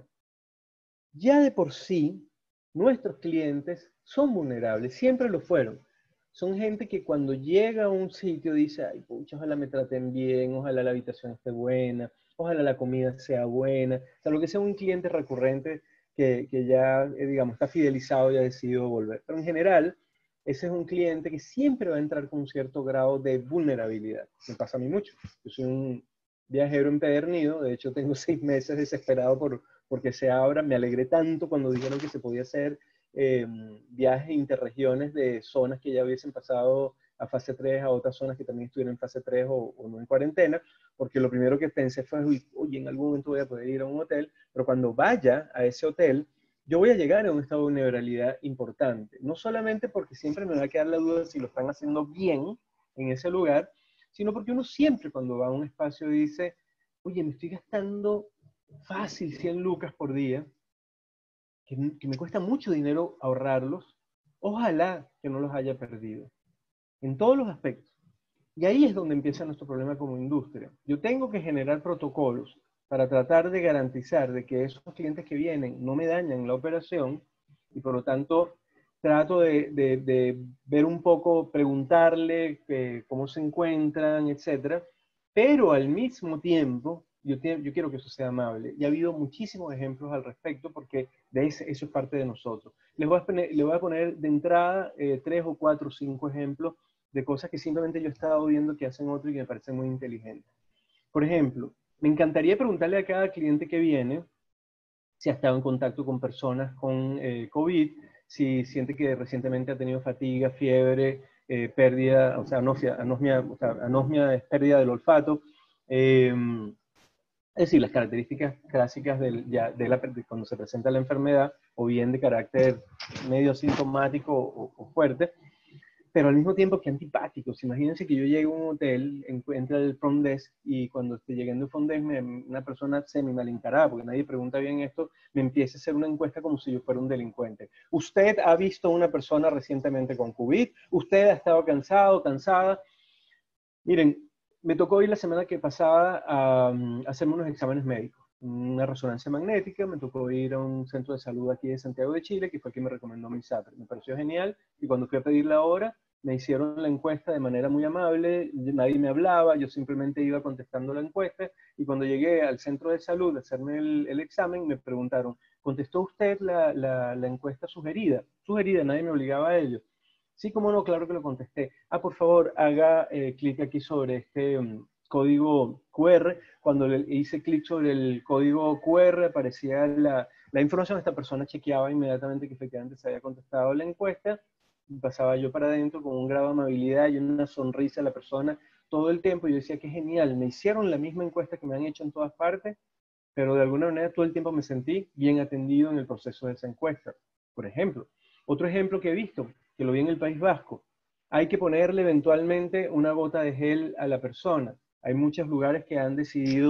Speaker 7: Ya de por sí, nuestros clientes son vulnerables, siempre lo fueron. Son gente que cuando llega a un sitio dice, ay, pucha, ojalá me traten bien, ojalá la habitación esté buena, ojalá la comida sea buena. O sea, lo que sea un cliente recurrente que, que ya, eh, digamos, está fidelizado y ha decidido volver. Pero en general, ese es un cliente que siempre va a entrar con un cierto grado de vulnerabilidad. Me pasa a mí mucho. Yo soy un viajero empedernido, de hecho tengo seis meses desesperado por, porque se abra. Me alegré tanto cuando dijeron que se podía hacer eh, viajes interregiones de zonas que ya hubiesen pasado a fase tres, a otras zonas que también estuvieran en fase tres o, o no en cuarentena, porque lo primero que pensé fue, oye, en algún momento voy a poder ir a un hotel, pero cuando vaya a ese hotel, yo voy a llegar a un estado de vulnerabilidad importante, no solamente porque siempre me va a quedar la duda de si lo están haciendo bien en ese lugar, sino porque uno siempre cuando va a un espacio dice, oye, me estoy gastando fácil cien lucas por día, que, que me cuesta mucho dinero ahorrarlos, ojalá que no los haya perdido, en todos los aspectos. Y ahí es donde empieza nuestro problema como industria. Yo tengo que generar protocolos para tratar de garantizar de que esos clientes que vienen no me dañan la operación, y por lo tanto trato de, de, de ver un poco, preguntarle eh, cómo se encuentran, etcétera, pero al mismo tiempo yo, te, yo quiero que eso sea amable. Y ha habido muchísimos ejemplos al respecto porque de ese, eso es parte de nosotros. Les voy a poner, les voy a poner de entrada eh, tres o cuatro o cinco ejemplos de cosas que simplemente yo he estado viendo que hacen otros y que me parecen muy inteligentes. Por ejemplo, me encantaría preguntarle a cada cliente que viene si ha estado en contacto con personas con eh, COVID, si siente que recientemente ha tenido fatiga, fiebre, eh, pérdida, o sea, anosmia, anosmia, o sea, anosmia es pérdida del olfato. Eh, es decir, las características clásicas del, ya, de, la, de cuando se presenta la enfermedad, o bien de carácter medio sintomático o, o fuerte, pero al mismo tiempo que antipáticos. Imagínense que yo llego a un hotel, encuentro el front desk, y cuando estoy llegando al front desk, me, una persona semi mal encarada, porque nadie pregunta bien esto, me empieza a hacer una encuesta como si yo fuera un delincuente. ¿Usted ha visto a una persona recientemente con COVID? ¿Usted ha estado cansado, cansada? Miren, me tocó ir la semana que pasada a, a hacerme unos exámenes médicos, una resonancia magnética. Me tocó ir a un centro de salud aquí de Santiago de Chile, que fue el que me recomendó MISAPRE. Me pareció genial, y cuando fui a pedir la hora, me hicieron la encuesta de manera muy amable, nadie me hablaba, yo simplemente iba contestando la encuesta, y cuando llegué al centro de salud a hacerme el, el examen, me preguntaron, ¿contestó usted la, la, la encuesta sugerida? Sugerida, nadie me obligaba a ello. Sí, cómo no, claro que lo contesté. Ah, por favor, haga eh, clic aquí sobre este um, código cu erre. Cuando le hice clic sobre el código cu erre, aparecía la, la información. Esta persona chequeaba inmediatamente que efectivamente se había contestado la encuesta. Pasaba yo para adentro con un grado de amabilidad y una sonrisa a la persona todo el tiempo. Y yo decía, qué genial, me hicieron la misma encuesta que me han hecho en todas partes, pero de alguna manera todo el tiempo me sentí bien atendido en el proceso de esa encuesta. Por ejemplo, otro ejemplo que he visto, que lo vi en el País Vasco, hay que ponerle eventualmente una gota de gel a la persona. Hay muchos lugares que han decidido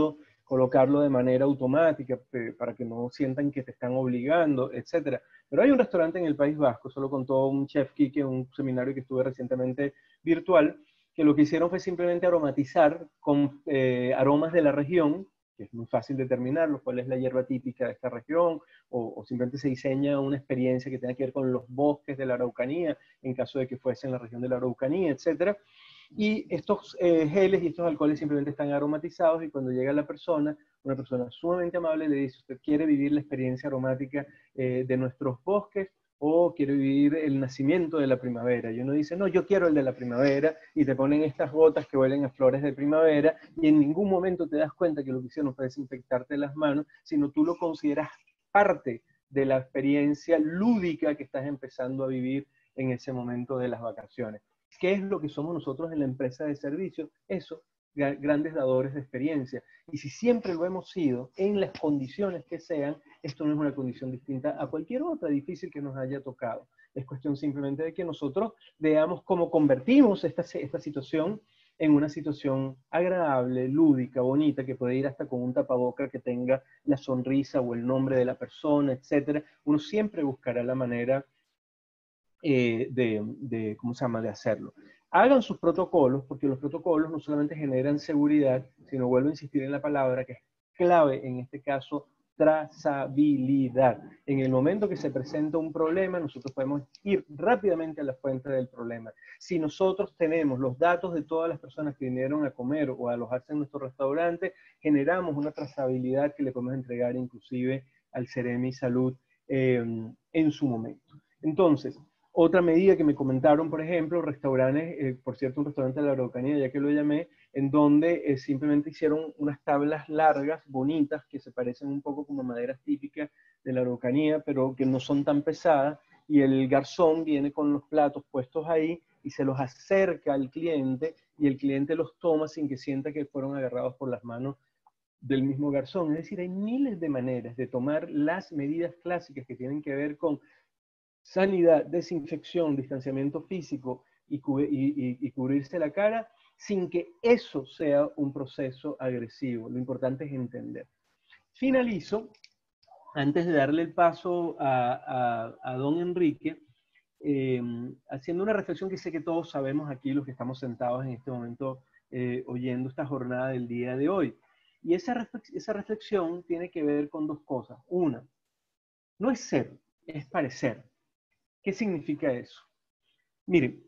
Speaker 7: colocarlo de manera automática para que no sientan que te están obligando, etcétera. Pero hay un restaurante en el País Vasco, eso lo contó un chef Quique en un seminario que estuve recientemente virtual, que lo que hicieron fue simplemente aromatizar con eh, aromas de la región, que es muy fácil determinarlo, cuál es la hierba típica de esta región, o, o simplemente se diseña una experiencia que tenga que ver con los bosques de la Araucanía, en caso de que fuese en la región de la Araucanía, etcétera. Y estos eh, geles y estos alcoholes simplemente están aromatizados, y cuando llega la persona, una persona sumamente amable le dice: ¿usted quiere vivir la experiencia aromática eh, de nuestros bosques o quiere vivir el nacimiento de la primavera? Y uno dice: no, yo quiero el de la primavera, y te ponen estas gotas que huelen a flores de primavera, y en ningún momento te das cuenta que lo que hicieron fue desinfectarte las manos, sino tú lo consideras parte de la experiencia lúdica que estás empezando a vivir en ese momento de las vacaciones. ¿Qué es lo que somos nosotros en la empresa de servicios? Eso, grandes dadores de experiencia. Y si siempre lo hemos sido, en las condiciones que sean, esto no es una condición distinta a cualquier otra difícil que nos haya tocado. Es cuestión simplemente de que nosotros veamos cómo convertimos esta, esta situación en una situación agradable, lúdica, bonita, que puede ir hasta con un tapaboca que tenga la sonrisa o el nombre de la persona, etcétera. Uno siempre buscará la manera Eh, de, de, ¿cómo se llama?, de hacerlo. Hagan sus protocolos, porque los protocolos no solamente generan seguridad, sino, vuelvo a insistir en la palabra que es clave en este caso, trazabilidad. En el momento que se presenta un problema, nosotros podemos ir rápidamente a la fuente del problema. Si nosotros tenemos los datos de todas las personas que vinieron a comer o a alojarse en nuestro restaurante, generamos una trazabilidad que le podemos entregar inclusive al Ceremi Salud eh, en su momento. Entonces, otra medida que me comentaron, por ejemplo, restaurantes, eh, por cierto, un restaurante de la Araucanía, ya que lo llamé, en donde eh, simplemente hicieron unas tablas largas, bonitas, que se parecen un poco como maderas típicas de la Araucanía, pero que no son tan pesadas, y el garzón viene con los platos puestos ahí y se los acerca al cliente, y el cliente los toma sin que sienta que fueron agarrados por las manos del mismo garzón. Es decir, hay miles de maneras de tomar las medidas clásicas que tienen que ver con sanidad, desinfección, distanciamiento físico y, y, y cubrirse la cara, sin que eso sea un proceso agresivo. Lo importante es entender. Finalizo, antes de darle el paso a, a, a don Enrique, eh, haciendo una reflexión que sé que todos sabemos aquí, los que estamos sentados en este momento eh, oyendo esta jornada del día de hoy. Y esa, reflex esa reflexión tiene que ver con dos cosas. Una, no es ser, es parecer. ¿Qué significa eso? Miren,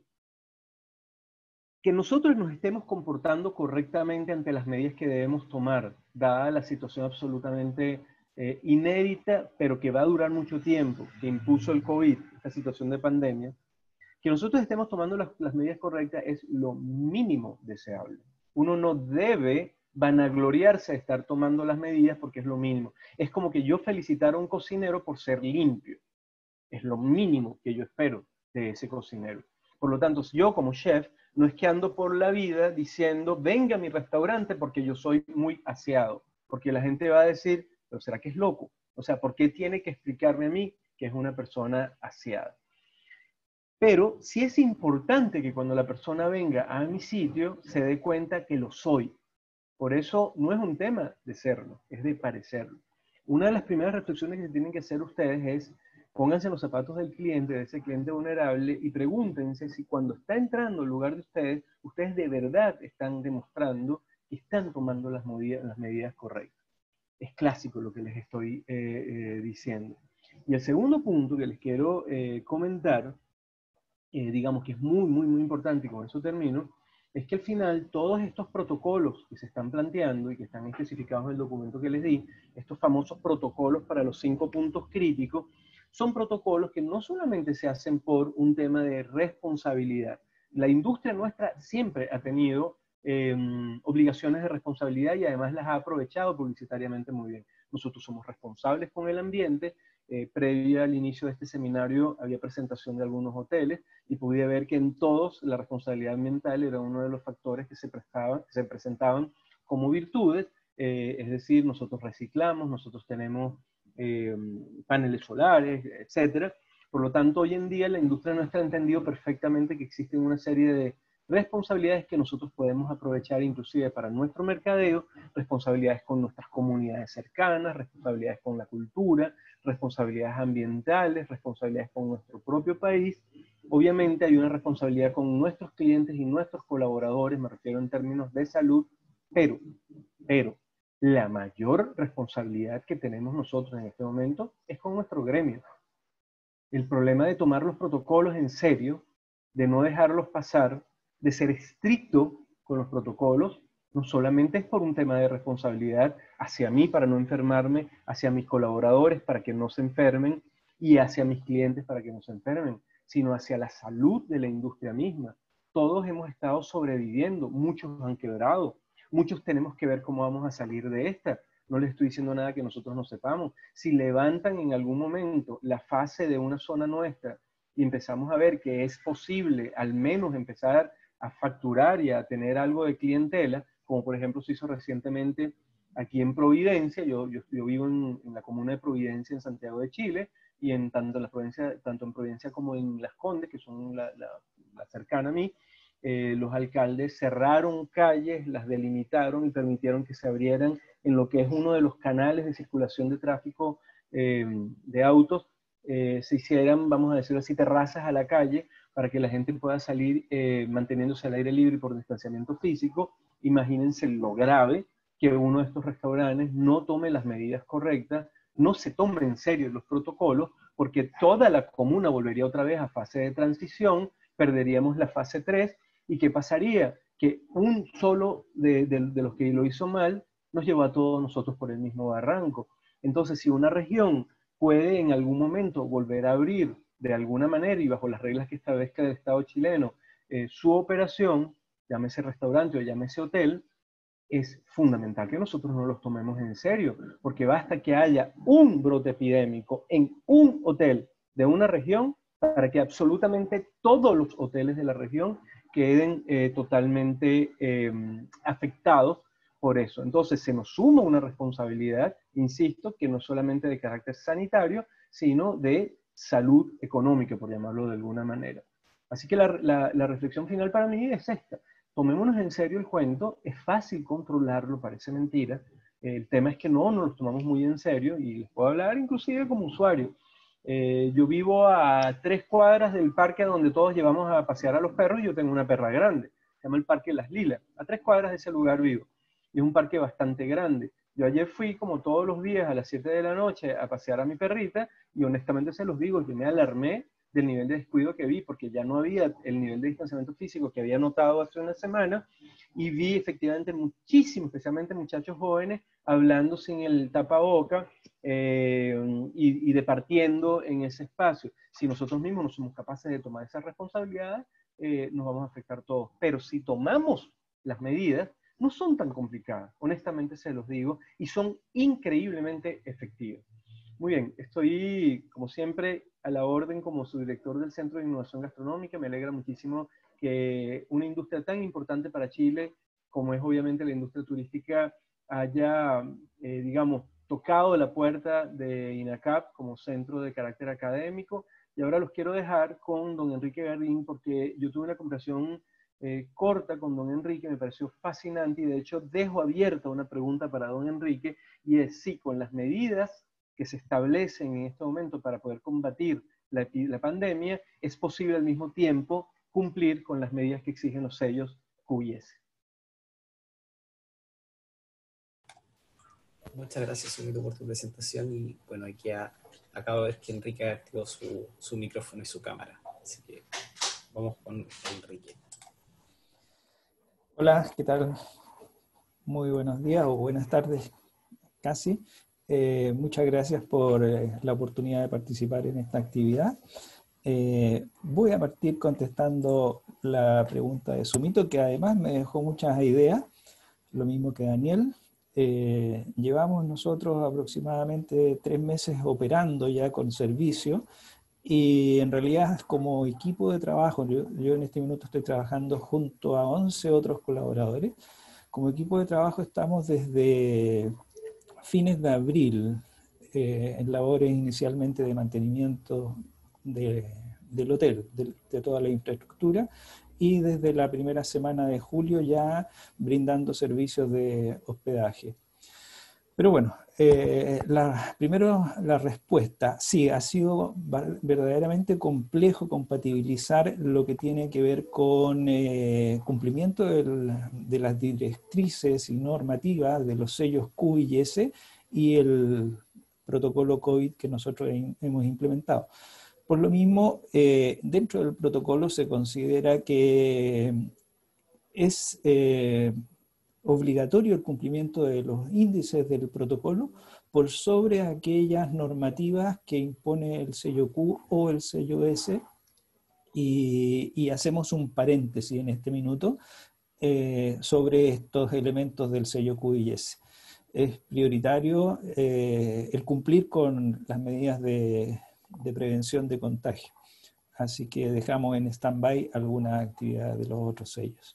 Speaker 7: que nosotros nos estemos comportando correctamente ante las medidas que debemos tomar, dada la situación absolutamente eh, inédita, pero que va a durar mucho tiempo, que impuso el COVID, esta situación de pandemia, que nosotros estemos tomando las, las medidas correctas es lo mínimo deseable. Uno no debe vanagloriarse de estar tomando las medidas porque es lo mínimo. Es como que yo felicitara a un cocinero por ser limpio. Es lo mínimo que yo espero de ese cocinero. Por lo tanto, yo como chef, no es que ando por la vida diciendo, venga a mi restaurante porque yo soy muy aseado. Porque la gente va a decir, pero ¿será que es loco? O sea, ¿por qué tiene que explicarme a mí que es una persona aseada? Pero sí es importante que cuando la persona venga a mi sitio, se dé cuenta que lo soy. Por eso no es un tema de serlo, es de parecerlo. Una de las primeras reflexiones que tienen que hacer ustedes es, pónganse en los zapatos del cliente, de ese cliente vulnerable, y pregúntense si cuando está entrando al lugar de ustedes, ustedes de verdad están demostrando que están tomando las medidas, las medidas correctas. Es clásico lo que les estoy eh, eh, diciendo. Y el segundo punto que les quiero eh, comentar, eh, digamos que es muy, muy, muy importante, y con eso termino, es que al final todos estos protocolos que se están planteando y que están especificados en el documento que les di, estos famosos protocolos para los cinco puntos críticos, son protocolos que no solamente se hacen por un tema de responsabilidad. La industria nuestra siempre ha tenido eh, obligaciones de responsabilidad y además las ha aprovechado publicitariamente muy bien. Nosotros somos responsables con el ambiente. Eh, previo al inicio de este seminario había presentación de algunos hoteles y pude ver que en todos la responsabilidad ambiental era uno de los factores que se, prestaban, que se presentaban como virtudes. Eh, es decir, nosotros reciclamos, nosotros tenemos eh, paneles solares, etcétera. Por lo tanto, hoy en día la industria nuestra ha entendido perfectamente que existen una serie de responsabilidades que nosotros podemos aprovechar inclusive para nuestro mercadeo, responsabilidades con nuestras comunidades cercanas, responsabilidades con la cultura, responsabilidades ambientales, responsabilidades con nuestro propio país. Obviamente hay una responsabilidad con nuestros clientes y nuestros colaboradores, me refiero en términos de salud, pero, pero la mayor responsabilidad que tenemos nosotros en este momento es con nuestro gremio. El problema de tomar los protocolos en serio, de no dejarlos pasar, de ser estricto con los protocolos, no solamente es por un tema de responsabilidad hacia mí para no enfermarme, hacia mis colaboradores para que no se enfermen y hacia mis clientes para que no se enfermen, sino hacia la salud de la industria misma. Todos hemos estado sobreviviendo, muchos han quebrado, muchos tenemos que ver cómo vamos a salir de esta. No les estoy diciendo nada que nosotros no sepamos. Si levantan en algún momento la fase de una zona nuestra y empezamos a ver que es posible al menos empezar a facturar y a tener algo de clientela, como por ejemplo se hizo recientemente aquí en Providencia, yo, yo, yo vivo en, en la comuna de Providencia en Santiago de Chile, y en tanto, la provincia, tanto en Providencia como en Las Condes, que son la, la, la cercana a mí, eh, los alcaldes cerraron calles, las delimitaron y permitieron que se abrieran en lo que es uno de los canales de circulación de tráfico eh, de autos, eh, se hicieran, vamos a decirlo así, terrazas a la calle para que la gente pueda salir eh, manteniéndose al aire libre por distanciamiento físico. Imagínense lo grave que uno de estos restaurantes no tome las medidas correctas, no se tome en serio los protocolos, porque toda la comuna volvería otra vez a fase de transición, perderíamos la fase tres, ¿y qué pasaría? Que un solo de, de, de los que lo hizo mal nos llevó a todos nosotros por el mismo barranco. Entonces, si una región puede en algún momento volver a abrir de alguna manera y bajo las reglas que establezca el Estado chileno eh, su operación, llámese restaurante o llámese hotel, es fundamental que nosotros no los tomemos en serio, porque basta que haya un brote epidémico en un hotel de una región para que absolutamente todos los hoteles de la región queden eh, totalmente eh, afectados por eso. Entonces se nos suma una responsabilidad, insisto, que no solamente de carácter sanitario, sino de salud económica, por llamarlo de alguna manera. Así que la, la, la reflexión final para mí es esta. Tomémonos en serio el cuento, es fácil controlarlo, parece mentira. El tema es que no nos lo tomamos muy en serio y les puedo hablar inclusive como usuario. Eh, yo vivo a tres cuadras del parque donde todos llevamos a pasear a los perros y yo tengo una perra grande. Se llama el Parque Las Lilas. A tres cuadras de ese lugar vivo. Y es un parque bastante grande. Yo ayer fui como todos los días a las siete de la noche a pasear a mi perrita y honestamente se los digo, yo me alarmé del nivel de descuido que vi, porque ya no había el nivel de distanciamiento físico que había notado hace una semana, y vi efectivamente muchísimo, especialmente muchachos jóvenes, hablando sin el tapaboca eh, y, y departiendo en ese espacio. Si nosotros mismos no somos capaces de tomar esa responsabilidad, eh, nos vamos a afectar todos. Pero si tomamos las medidas, no son tan complicadas, honestamente se los digo, y son increíblemente efectivas. Muy bien, estoy, como siempre, a la orden como subdirector del Centro de Innovación Gastronómica. Me alegra muchísimo que una industria tan importante para Chile, como es obviamente la industria turística, haya, eh, digamos, tocado la puerta de INACAP como centro de carácter académico. Y ahora los quiero dejar con don Enrique Garín, porque yo tuve una conversación eh, corta con don Enrique, me pareció fascinante, y de hecho dejo abierta una pregunta para don Enrique, y es si con las medidas que se establecen en este momento para poder combatir la, la pandemia, es posible al mismo tiempo cumplir con las medidas que exigen los sellos Q I S.
Speaker 1: Muchas gracias, Sumito, por tu presentación. Y bueno, aquí a, acabo de ver que Enrique activó su, su micrófono y su cámara. Así que vamos con Enrique.
Speaker 8: Hola, ¿qué tal? Muy buenos días o buenas tardes, casi. Eh, muchas gracias por eh, la oportunidad de participar en esta actividad. Eh, voy a partir contestando la pregunta de Sumito, que además me dejó muchas ideas, lo mismo que Daniel. Eh, llevamos nosotros aproximadamente tres meses operando ya con servicio, y en realidad como equipo de trabajo, yo, yo en este minuto estoy trabajando junto a once otros colaboradores. Como equipo de trabajo estamos desde fines de abril eh, en labores inicialmente de mantenimiento de, del hotel, de, de toda la infraestructura, y desde la primera semana de julio ya brindando servicios de hospedaje. Pero bueno, eh, la, primero la respuesta, sí, ha sido verdaderamente complejo compatibilizar lo que tiene que ver con eh, cumplimiento del, de las directrices y normativas de los sellos Q y S y el protocolo COVID que nosotros hemos implementado. Por lo mismo, eh, dentro del protocolo se considera que es eh, obligatorio el cumplimiento de los índices del protocolo por sobre aquellas normativas que impone el sello Q o el sello S, y, y hacemos un paréntesis en este minuto eh, sobre estos elementos del sello Q y S. Es prioritario eh, el cumplir con las medidas de, de prevención de contagio. Así que dejamos en stand-by alguna actividad de los otros sellos.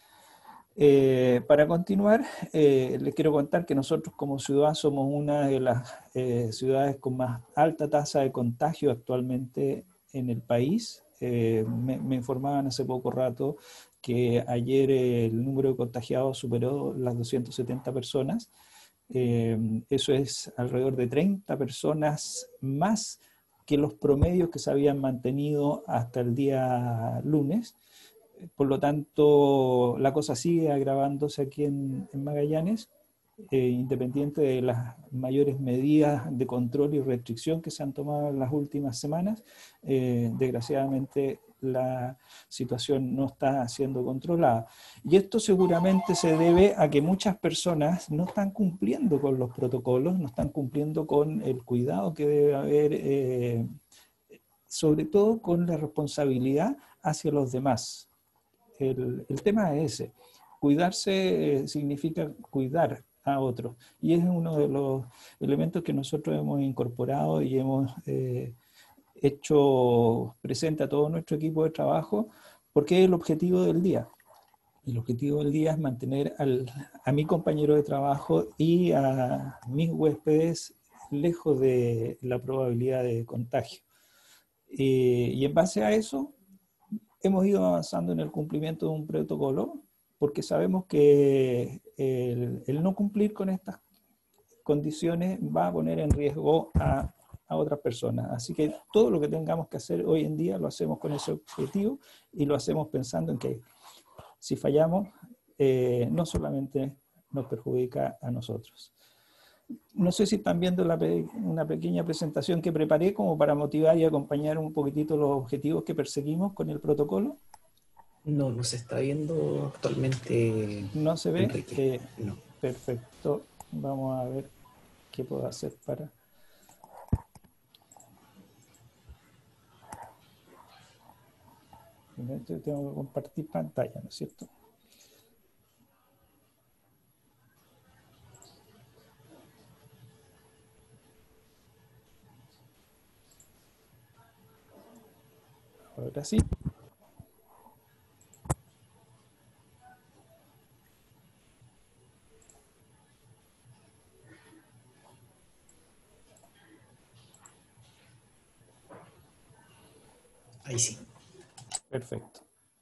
Speaker 8: Eh, para continuar, eh, les quiero contar que nosotros como ciudad somos una de las eh, ciudades con más alta tasa de contagio actualmente en el país. Eh, me, me informaban hace poco rato que ayer eh, el número de contagiados superó las doscientas setenta personas. Eh, eso es alrededor de treinta personas más que los promedios que se habían mantenido hasta el día lunes. Por lo tanto, la cosa sigue agravándose aquí en, en Magallanes, eh, independiente de las mayores medidas de control y restricción que se han tomado en las últimas semanas. Eh, desgraciadamente, la situación no está siendo controlada. Y esto seguramente se debe a que muchas personas no están cumpliendo con los protocolos, no están cumpliendo con el cuidado que debe haber, eh, sobre todo con la responsabilidad hacia los demás. El, el tema es ese. Cuidarse eh, significa cuidar a otros. Y es uno de los elementos que nosotros hemos incorporado y hemos eh, hecho presente a todo nuestro equipo de trabajo, porque es el objetivo del día. El objetivo del día es mantener al, a mi compañero de trabajo y a mis huéspedes lejos de la probabilidad de contagio. Eh, y en base a eso, hemos ido avanzando en el cumplimiento de un protocolo, porque sabemos que el, el no cumplir con estas condiciones va a poner en riesgo a, a otras personas. Así que todo lo que tengamos que hacer hoy en día lo hacemos con ese objetivo y lo hacemos pensando en que si fallamos, eh, no solamente nos perjudica a nosotros. No sé si están viendo la, una pequeña presentación que preparé como para motivar y acompañar un poquitito los objetivos que perseguimos con el protocolo.
Speaker 1: No, no se está viendo actualmente.
Speaker 8: ¿No se ve?
Speaker 1: Eh, no.
Speaker 8: Perfecto. Vamos a ver qué puedo hacer para... Tengo que compartir pantalla, ¿no es cierto? Ahora sí.
Speaker 1: Ahí sí.
Speaker 8: Perfecto.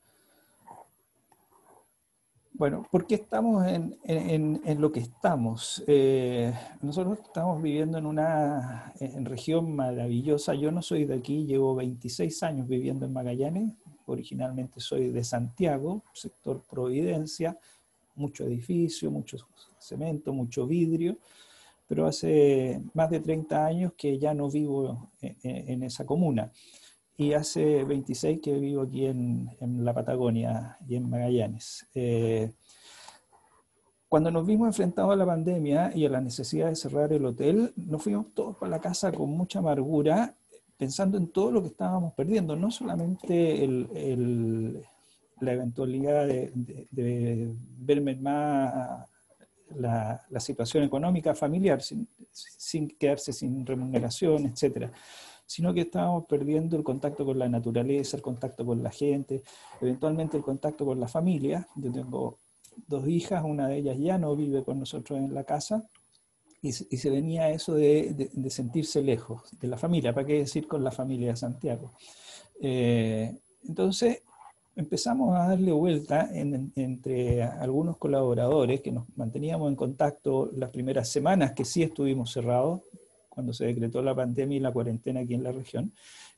Speaker 8: Bueno, ¿por qué estamos en, en, en lo que estamos? Eh, nosotros estamos viviendo en una en región maravillosa. Yo no soy de aquí, llevo veintiséis años viviendo en Magallanes. Originalmente soy de Santiago, sector Providencia, mucho edificio, mucho cemento, mucho vidrio, pero hace más de treinta años que ya no vivo en, en esa comuna. Y hace veintiséis que vivo aquí en, en la Patagonia y en Magallanes. Eh, cuando nos vimos enfrentados a la pandemia y a la necesidad de cerrar el hotel, nos fuimos todos para la casa con mucha amargura, pensando en todo lo que estábamos perdiendo, no solamente el, el, la eventualidad de, de, de ver mermada la, la situación económica familiar, sin, sin quedarse sin remuneración, etcétera, sino que estábamos perdiendo el contacto con la naturaleza, el contacto con la gente, eventualmente el contacto con la familia. Yo tengo dos hijas, una de ellas ya no vive con nosotros en la casa, y, y se venía eso de, de, de sentirse lejos de la familia, ¿para qué decir con la familia de Santiago? Eh, entonces, empezamos a darle vuelta en, en, entre algunos colaboradores que nos manteníamos en contacto las primeras semanas que sí estuvimos cerrados, cuando se decretó la pandemia y la cuarentena aquí en la región,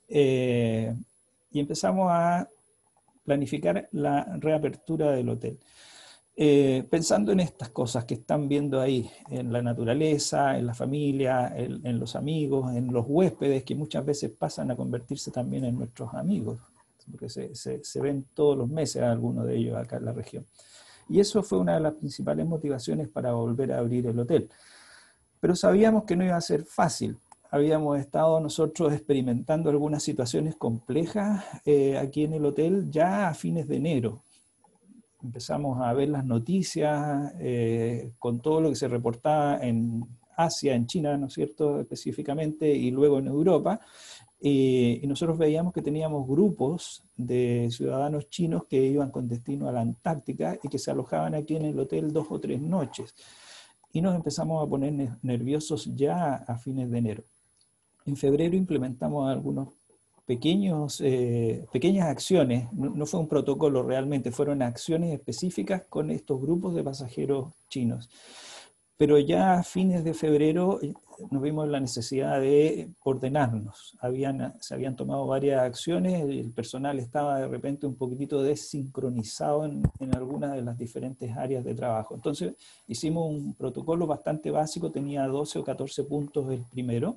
Speaker 8: eh, y empezamos a planificar la reapertura del hotel. Eh, pensando en estas cosas que están viendo ahí, en la naturaleza, en la familia, en, en los amigos, en los huéspedes, que muchas veces pasan a convertirse también en nuestros amigos, porque se, se, se ven todos los meses a algunos de ellos acá en la región. Y eso fue una de las principales motivaciones para volver a abrir el hotel. Pero sabíamos que no iba a ser fácil. Habíamos estado nosotros experimentando algunas situaciones complejas eh, aquí en el hotel ya a fines de enero. Empezamos a ver las noticias eh, con todo lo que se reportaba en Asia, en China, ¿no es cierto?, específicamente, y luego en Europa. Eh, y nosotros veíamos que teníamos grupos de ciudadanos chinos que iban con destino a la Antártica y que se alojaban aquí en el hotel dos o tres noches. Y nos empezamos a poner nerviosos ya a fines de enero. En febrero implementamos algunos pequeños, eh, pequeñas acciones, no, no fue un protocolo realmente, fueron acciones específicas con estos grupos de pasajeros chinos. Pero ya a fines de febrero nos vimos la necesidad de ordenarnos. Habían, se habían tomado varias acciones, el personal estaba de repente un poquitito desincronizado en, en algunas de las diferentes áreas de trabajo. Entonces hicimos un protocolo bastante básico, tenía doce o catorce puntos el primero,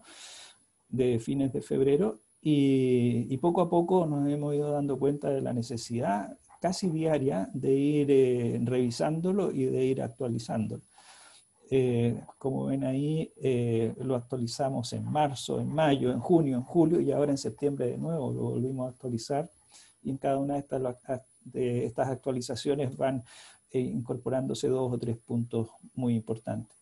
Speaker 8: de fines de febrero, y, y poco a poco nos hemos ido dando cuenta de la necesidad casi diaria de ir eh, revisándolo y de ir actualizándolo. Eh, como ven ahí, eh, lo actualizamos en marzo, en mayo, en junio, en julio, y ahora en septiembre de nuevo lo volvimos a actualizar, y en cada una de estas, de estas actualizaciones van eh, incorporándose dos o tres puntos muy importantes.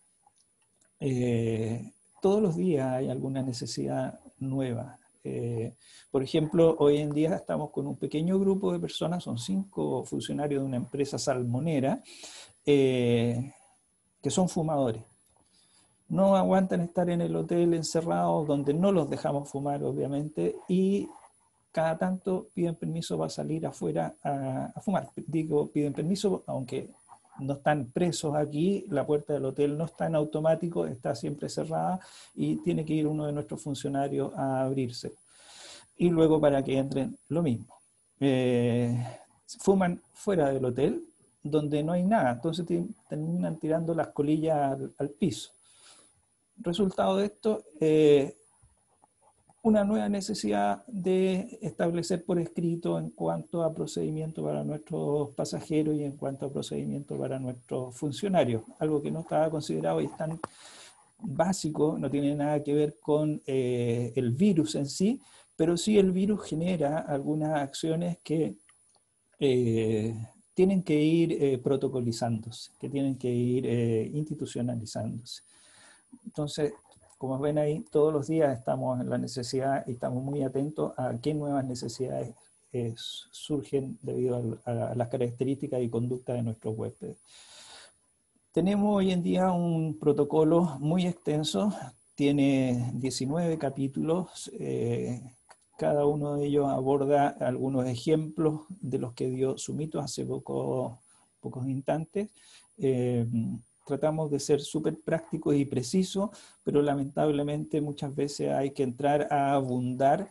Speaker 8: Eh, todos los días hay alguna necesidad nueva. Eh, por ejemplo, hoy en día estamos con un pequeño grupo de personas, son cinco funcionarios de una empresa salmonera, eh, que son fumadores. No aguantan estar en el hotel encerrados, donde no los dejamos fumar, obviamente, y cada tanto piden permiso para salir afuera a, a fumar. Digo, piden permiso, aunque no están presos aquí, la puerta del hotel no está en automático, está siempre cerrada y tiene que ir uno de nuestros funcionarios a abrirse. Y luego para que entren lo mismo. Eh, fuman fuera del hotel, donde no hay nada, entonces terminan tirando las colillas al, al piso. Resultado de esto, eh, una nueva necesidad de establecer por escrito en cuanto a procedimiento para nuestros pasajeros y en cuanto a procedimiento para nuestros funcionarios, algo que no estaba considerado y es tan básico, no tiene nada que ver con eh, el virus en sí, pero sí el virus genera algunas acciones que eh, tienen que ir eh, protocolizándose, que tienen que ir eh, institucionalizándose. Entonces, como ven ahí, todos los días estamos en la necesidad y estamos muy atentos a qué nuevas necesidades eh, surgen debido a, a las características y conducta de nuestros huéspedes. Tenemos hoy en día un protocolo muy extenso, tiene diecinueve capítulos, eh, cada uno de ellos aborda algunos ejemplos de los que dio Sumito hace poco, pocos instantes. Eh, Tratamos de ser súper prácticos y precisos, pero lamentablemente muchas veces hay que entrar a abundar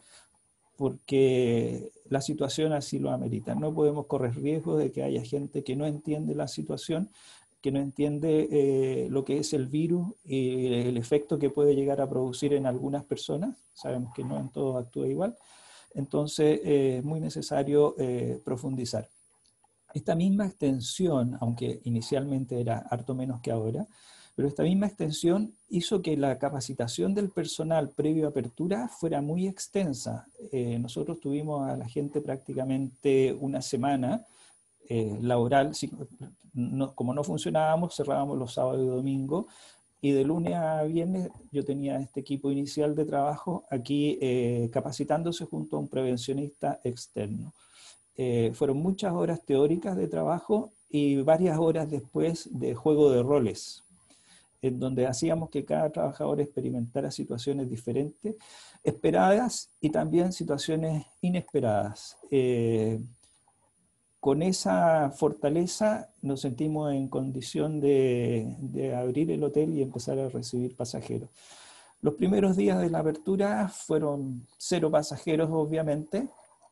Speaker 8: porque la situación así lo amerita. No podemos correr riesgo de que haya gente que no entiende la situación, que no entiende eh, lo que es el virus y el efecto que puede llegar a producir en algunas personas. Sabemos que no en todos actúa igual. Entonces eh, es muy necesario eh, profundizar. Esta misma extensión, aunque inicialmente era harto menos que ahora, pero esta misma extensión hizo que la capacitación del personal previo a apertura fuera muy extensa. Eh, nosotros tuvimos a la gente prácticamente una semana eh, laboral, si, no, como no funcionábamos, cerrábamos los sábados y domingos, y de lunes a viernes yo tenía este equipo inicial de trabajo aquí eh, capacitándose junto a un prevencionista externo. Eh, fueron muchas horas teóricas de trabajo y varias horas después de juego de roles, en donde hacíamos que cada trabajador experimentara situaciones diferentes, esperadas y también situaciones inesperadas. Eh, con esa fortaleza nos sentimos en condición de, de abrir el hotel y empezar a recibir pasajeros. Los primeros días de la apertura fueron cero pasajeros, obviamente,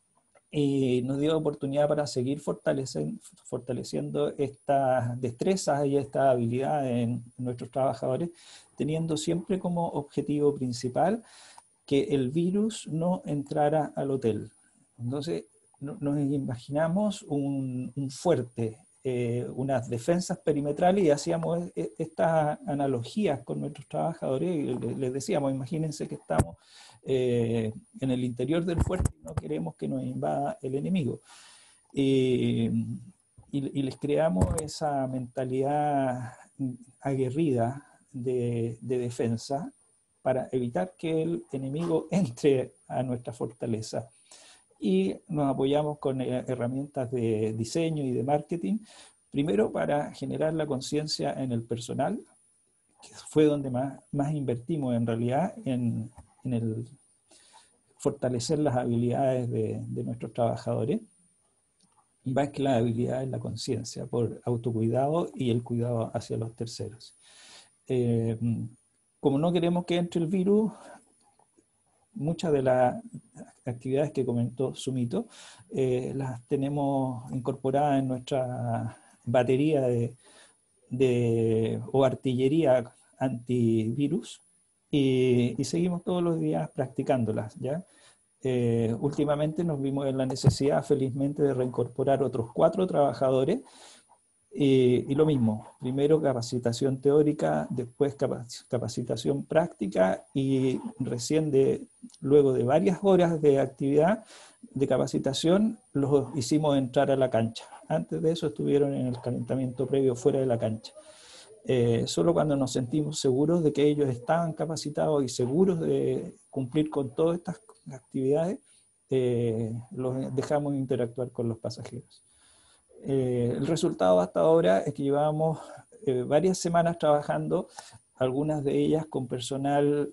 Speaker 8: y nos dio oportunidad para seguir fortaleciendo, fortaleciendo estas destrezas y estas habilidades en nuestros trabajadores, teniendo siempre como objetivo principal que el virus no entrara al hotel. Entonces, no, nos imaginamos un, un fuerte, eh, unas defensas perimetrales, y hacíamos estas analogías con nuestros trabajadores y les, les decíamos, imagínense que estamos eh, en el interior del fuerte y no queremos que nos invada el enemigo. Eh, y, y les creamos esa mentalidad aguerrida de, de defensa para evitar que el enemigo entre a nuestra fortaleza. Y nos apoyamos con herramientas de diseño y de marketing, primero para generar la conciencia en el personal, que fue donde más, más invertimos en realidad, en, en el fortalecer las habilidades de, de nuestros trabajadores, y más que la habilidad es la conciencia por autocuidado y el cuidado hacia los terceros. Eh, como no queremos que entre el virus, muchas de las actividades que comentó Sumito eh, las tenemos incorporadas en nuestra batería de, de, o artillería antivirus, y, y seguimos todos los días practicándolas, ¿ya? Eh, últimamente nos vimos en la necesidad, felizmente, de reincorporar otros cuatro trabajadores. Y, y lo mismo, primero capacitación teórica, después capacitación práctica, y recién de, luego de varias horas de actividad de capacitación los hicimos entrar a la cancha. Antes de eso estuvieron en el calentamiento previo fuera de la cancha. Eh, solo cuando nos sentimos seguros de que ellos estaban capacitados y seguros de cumplir con todas estas actividades, eh, los dejamos interactuar con los pasajeros. Eh, el resultado hasta ahora es que llevamos eh, varias semanas trabajando, algunas de ellas con personal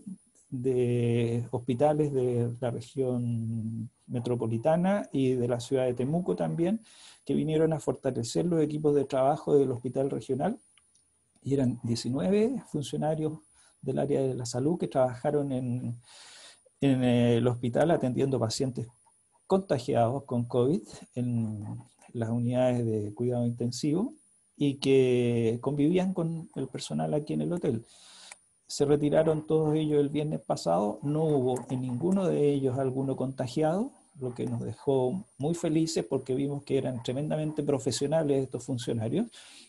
Speaker 8: de hospitales de la región metropolitana y de la ciudad de Temuco también, que vinieron a fortalecer los equipos de trabajo del hospital regional, y eran diecinueve funcionarios del área de la salud que trabajaron en, en el hospital atendiendo pacientes contagiados con COVID en las unidades de cuidado intensivo, y que convivían con el personal aquí en el hotel. Se retiraron todos ellos el viernes pasado, no hubo en ninguno de ellos alguno contagiado, lo que nos dejó muy felices porque vimos que eran tremendamente profesionales estos funcionarios,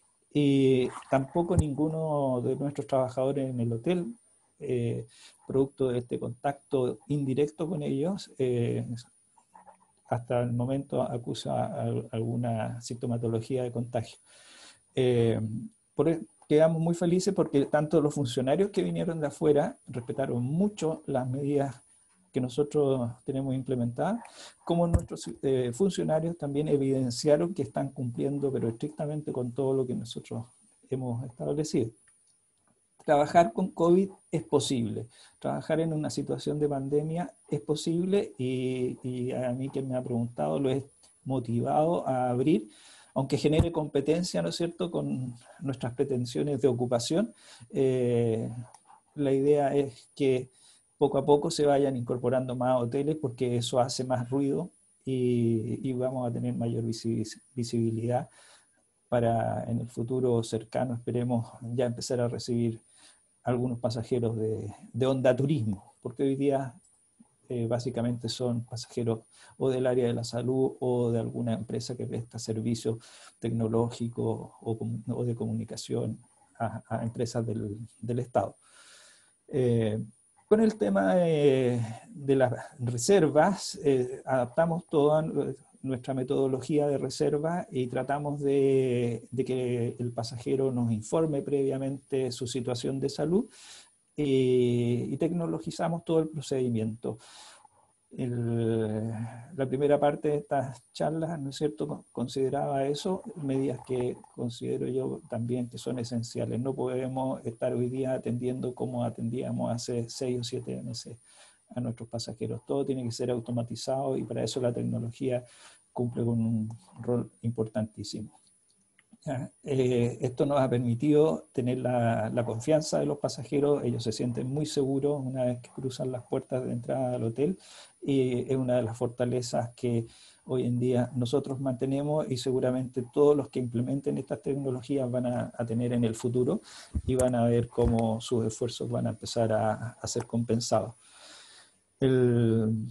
Speaker 8: y tampoco ninguno de nuestros trabajadores en el hotel, eh, producto de este contacto indirecto con ellos, eh, hasta el momento acusa a alguna sintomatología de contagio. Eh, por, quedamos muy felices porque tanto los funcionarios que vinieron de afuera respetaron mucho las medidas que nosotros tenemos implementadas, como nuestros eh, funcionarios también evidenciaron que están cumpliendo, pero estrictamente, con todo lo que nosotros hemos establecido. Trabajar con COVID es posible, trabajar en una situación de pandemia es posible, y, y a mí, que me ha preguntado, lo he motivado a abrir, aunque genere competencia, ¿no es cierto?, con nuestras pretensiones de ocupación. Eh, la idea es que poco a poco se vayan incorporando más hoteles, porque eso hace más ruido y, y vamos a tener mayor visibilidad para, en el futuro cercano, esperemos ya empezar a recibir algunos pasajeros de, de onda turismo, porque hoy día eh, básicamente son pasajeros o del área de la salud o de alguna empresa que presta servicios tecnológicos o, o de comunicación a, a empresas del, del Estado. Eh, con el tema de, de las reservas, eh, adaptamos toda nuestra metodología de reserva y tratamos de, de que el pasajero nos informe previamente su situación de salud, eh, y tecnologizamos todo el procedimiento. El, la primera parte de estas charlas, ¿no es cierto?, consideraba eso, medidas que considero yo también que son esenciales. No podemos estar hoy día atendiendo como atendíamos hace seis o siete meses a nuestros pasajeros. Todo tiene que ser automatizado, y para eso la tecnología cumple con un rol importantísimo. Eh, esto nos ha permitido tener la, la confianza de los pasajeros. Ellos se sienten muy seguros una vez que cruzan las puertas de entrada al hotel, y es una de las fortalezas que hoy en día nosotros mantenemos, y seguramente todos los que implementen estas tecnologías van a, a tener en el futuro, y van a ver cómo sus esfuerzos van a empezar a, a ser compensados. El,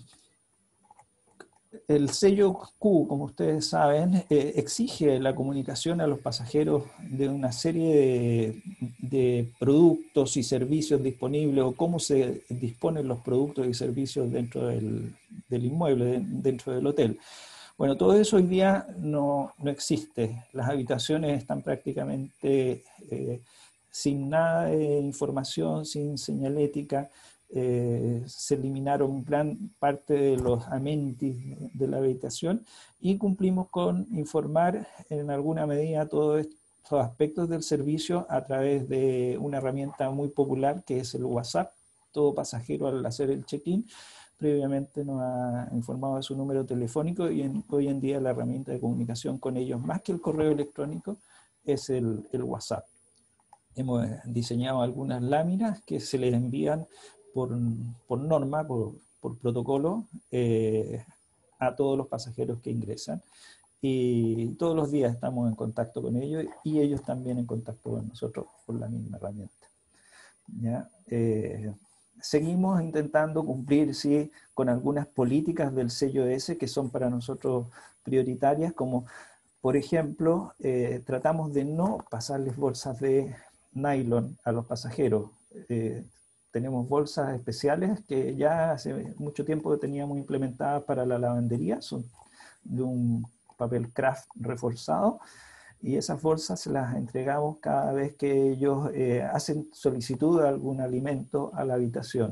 Speaker 8: El sello Q, como ustedes saben, eh, exige la comunicación a los pasajeros de una serie de, de productos y servicios disponibles, o cómo se disponen los productos y servicios dentro del, del inmueble, de, dentro del hotel. Bueno, todo eso hoy día no, no existe. Las habitaciones están prácticamente eh, sin nada de información, sin señalética. Eh, se eliminaron gran parte de los amenities de la habitación, y cumplimos con informar en alguna medida todos estos aspectos del servicio a través de una herramienta muy popular que es el WhatsApp. Todo pasajero, al hacer el check-in, previamente nos ha informado de su número telefónico, y en, hoy en día la herramienta de comunicación con ellos, más que el correo electrónico, es el, el WhatsApp. Hemos diseñado algunas láminas que se les envían Por, por norma, por, por protocolo, eh, a todos los pasajeros que ingresan, y todos los días estamos en contacto con ellos, y ellos también en contacto con nosotros por la misma herramienta. ¿Ya? Eh, seguimos intentando cumplir, sí, con algunas políticas del sello S que son para nosotros prioritarias, como por ejemplo, eh, tratamos de no pasarles bolsas de nylon a los pasajeros. Eh, Tenemos bolsas especiales que ya hace mucho tiempo teníamos implementadas para la lavandería, son de un papel craft reforzado, y esas bolsas se las entregamos cada vez que ellos eh, hacen solicitud de algún alimento a la habitación,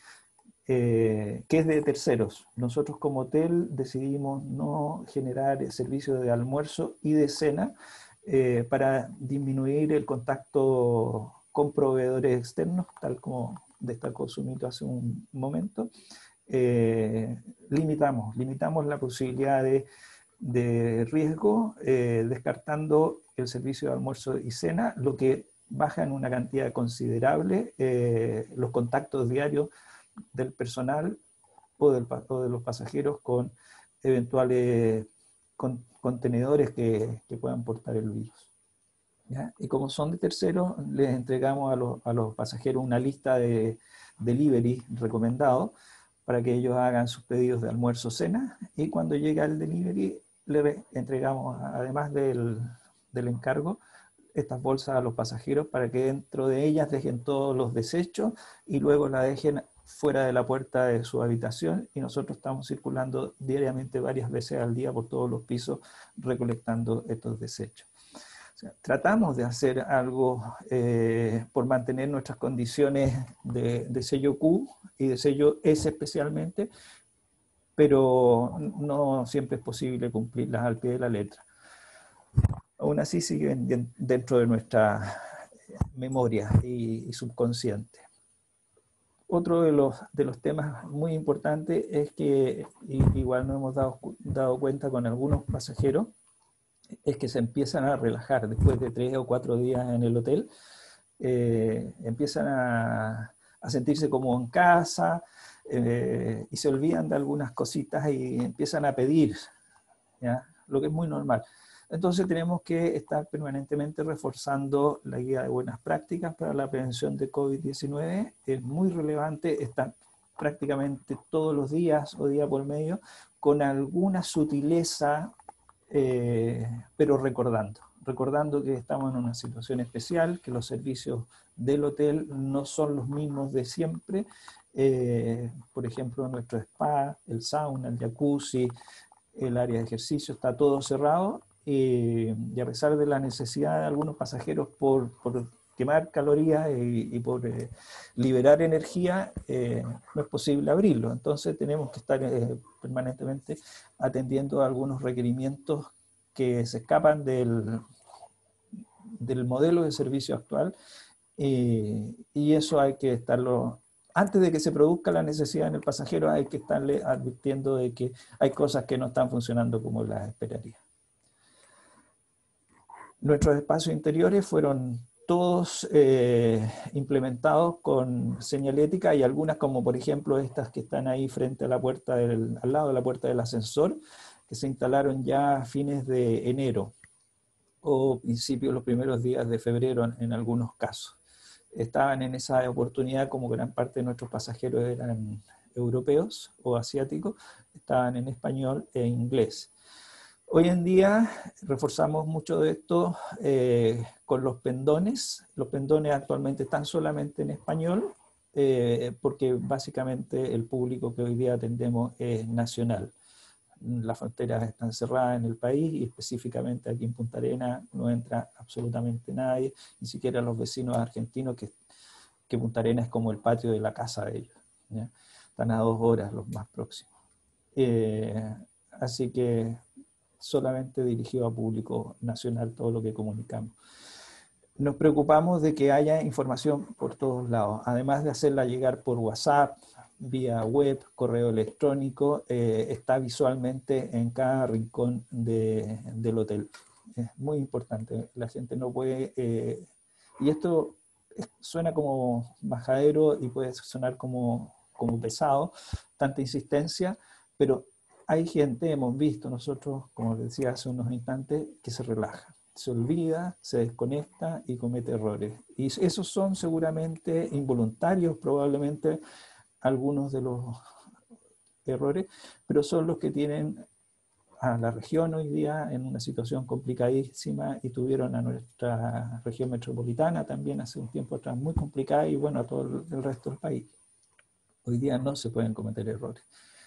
Speaker 8: eh, que es de terceros. Nosotros como hotel decidimos no generar servicio de almuerzo y de cena eh, para disminuir el contacto con proveedores externos, tal como destacó Sumito hace un momento. Eh, limitamos, limitamos la posibilidad de, de riesgo, eh, descartando el servicio de almuerzo y cena, lo que baja en una cantidad considerable eh, los contactos diarios del personal o, del, o de los pasajeros con eventuales con, contenedores que, que puedan portar el virus. ¿Ya? Y como son de terceros, les entregamos a los, a los pasajeros una lista de delivery recomendados para que ellos hagan sus pedidos de almuerzo o cena, y cuando llega el delivery le entregamos, además del, del encargo, estas bolsas a los pasajeros para que dentro de ellas dejen todos los desechos y luego la dejen fuera de la puerta de su habitación, y nosotros estamos circulando diariamente varias veces al día por todos los pisos recolectando estos desechos. O sea, tratamos de hacer algo eh, por mantener nuestras condiciones de, de sello Q y de sello S especialmente, pero no siempre es posible cumplirlas al pie de la letra. Aún así siguen dentro de nuestra memoria y, y subconsciente. Otro de los, de los temas muy importantes es que, igual nos hemos dado, dado cuenta con algunos pasajeros, es que se empiezan a relajar después de tres o cuatro días en el hotel, eh, empiezan a, a sentirse como en casa, eh, y se olvidan de algunas cositas y empiezan a pedir, ¿ya? Lo que es muy normal. Entonces tenemos que estar permanentemente reforzando la guía de buenas prácticas para la prevención de COVID diecinueve. Es muy relevante estar prácticamente todos los días o día por medio con alguna sutileza, Eh, pero recordando, recordando que estamos en una situación especial, que los servicios del hotel no son los mismos de siempre. Eh, por ejemplo, nuestro spa, el sauna, el jacuzzi, el área de ejercicio, está todo cerrado, eh, y a pesar de la necesidad de algunos pasajeros por, por quemar calorías y, y por eh, liberar energía, eh, no es posible abrirlo. Entonces tenemos que estar eh, permanentemente atendiendo a algunos requerimientos que se escapan del, del modelo de servicio actual, eh, y eso hay que estarlo antes de que se produzca la necesidad en el pasajero, hay que estarle advirtiendo de que hay cosas que no están funcionando como las esperaría. Nuestros espacios interiores fueron todos eh, implementados con señalética, y algunas, como por ejemplo estas que están ahí frente a la puerta del, al lado de la puerta del ascensor, que se instalaron ya a fines de enero o principios, los primeros días de febrero en, en algunos casos. Estaban en esa oportunidad, como gran parte de nuestros pasajeros eran europeos o asiáticos, estaban en español e inglés. Hoy en día reforzamos mucho de esto eh, con los pendones. Los pendones actualmente están solamente en español, eh, porque básicamente el público que hoy día atendemos es nacional. Las fronteras están cerradas en el país, y específicamente aquí en Punta Arenas no entra absolutamente nadie, ni siquiera los vecinos argentinos, que, que Punta Arenas es como el patio de la casa de ellos, ¿ya? Están a dos horas los más próximos. Eh, así que solamente dirigido a público nacional todo lo que comunicamos. Nos preocupamos de que haya información por todos lados, además de hacerla llegar por WhatsApp, vía web, correo electrónico, eh, está visualmente en cada rincón de, del hotel. Es muy importante, la gente no puede, eh, y esto suena como majadero y puede sonar como, como pesado, tanta insistencia, pero hay gente, hemos visto nosotros, como les decía hace unos instantes, que se relaja, se olvida, se desconecta y comete errores. Y esos son seguramente involuntarios, probablemente algunos de los errores, pero son los que tienen a la región hoy día en una situación complicadísima, y tuvieron a nuestra región metropolitana también hace un tiempo atrás muy complicada, y bueno, a todo el resto del país. Hoy día no se pueden cometer errores.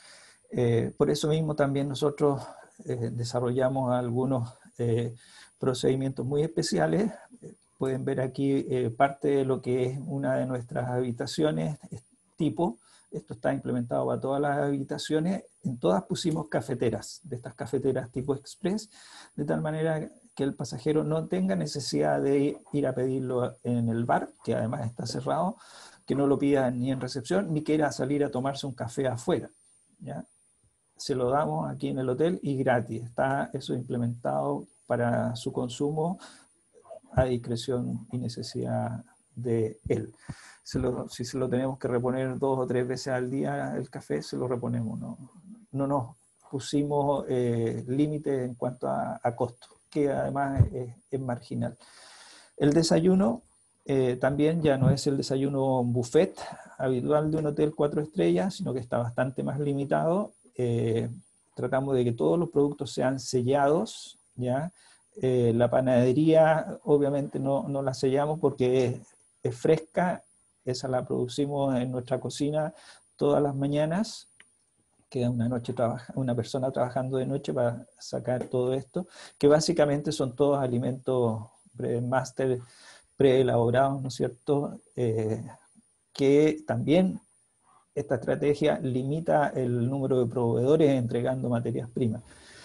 Speaker 8: Eh, por eso mismo también nosotros eh, desarrollamos algunos eh, procedimientos muy especiales. Eh, pueden ver aquí eh, parte de lo que es una de nuestras habitaciones tipo. Esto está implementado para todas las habitaciones. En todas pusimos cafeteras, de estas cafeteras tipo express, de tal manera que el pasajero no tenga necesidad de ir a pedirlo en el bar, que además está cerrado, que no lo pida ni en recepción, ni quiera salir a tomarse un café afuera, ¿ya? Se lo damos aquí en el hotel y gratis. Está eso implementado para su consumo a discreción y necesidad de él. Se lo, si se lo tenemos que reponer dos o tres veces al día el café, se lo reponemos. No, no nos pusimos eh, límites en cuanto a, a costo, que además es, es marginal. El desayuno eh, también ya no es el desayuno buffet habitual de un hotel cuatro estrellas, sino que está bastante más limitado. Eh, tratamos de que todos los productos sean sellados, ¿ya? Eh, la panadería obviamente no, no la sellamos porque es, es fresca, esa la producimos en nuestra cocina todas las mañanas, queda una, noche trabaja, una persona trabajando de noche para sacar todo esto, que básicamente son todos alimentos master preelaborados, ¿no es cierto? Eh, que también esta estrategia limita el número de proveedores entregando materias primas.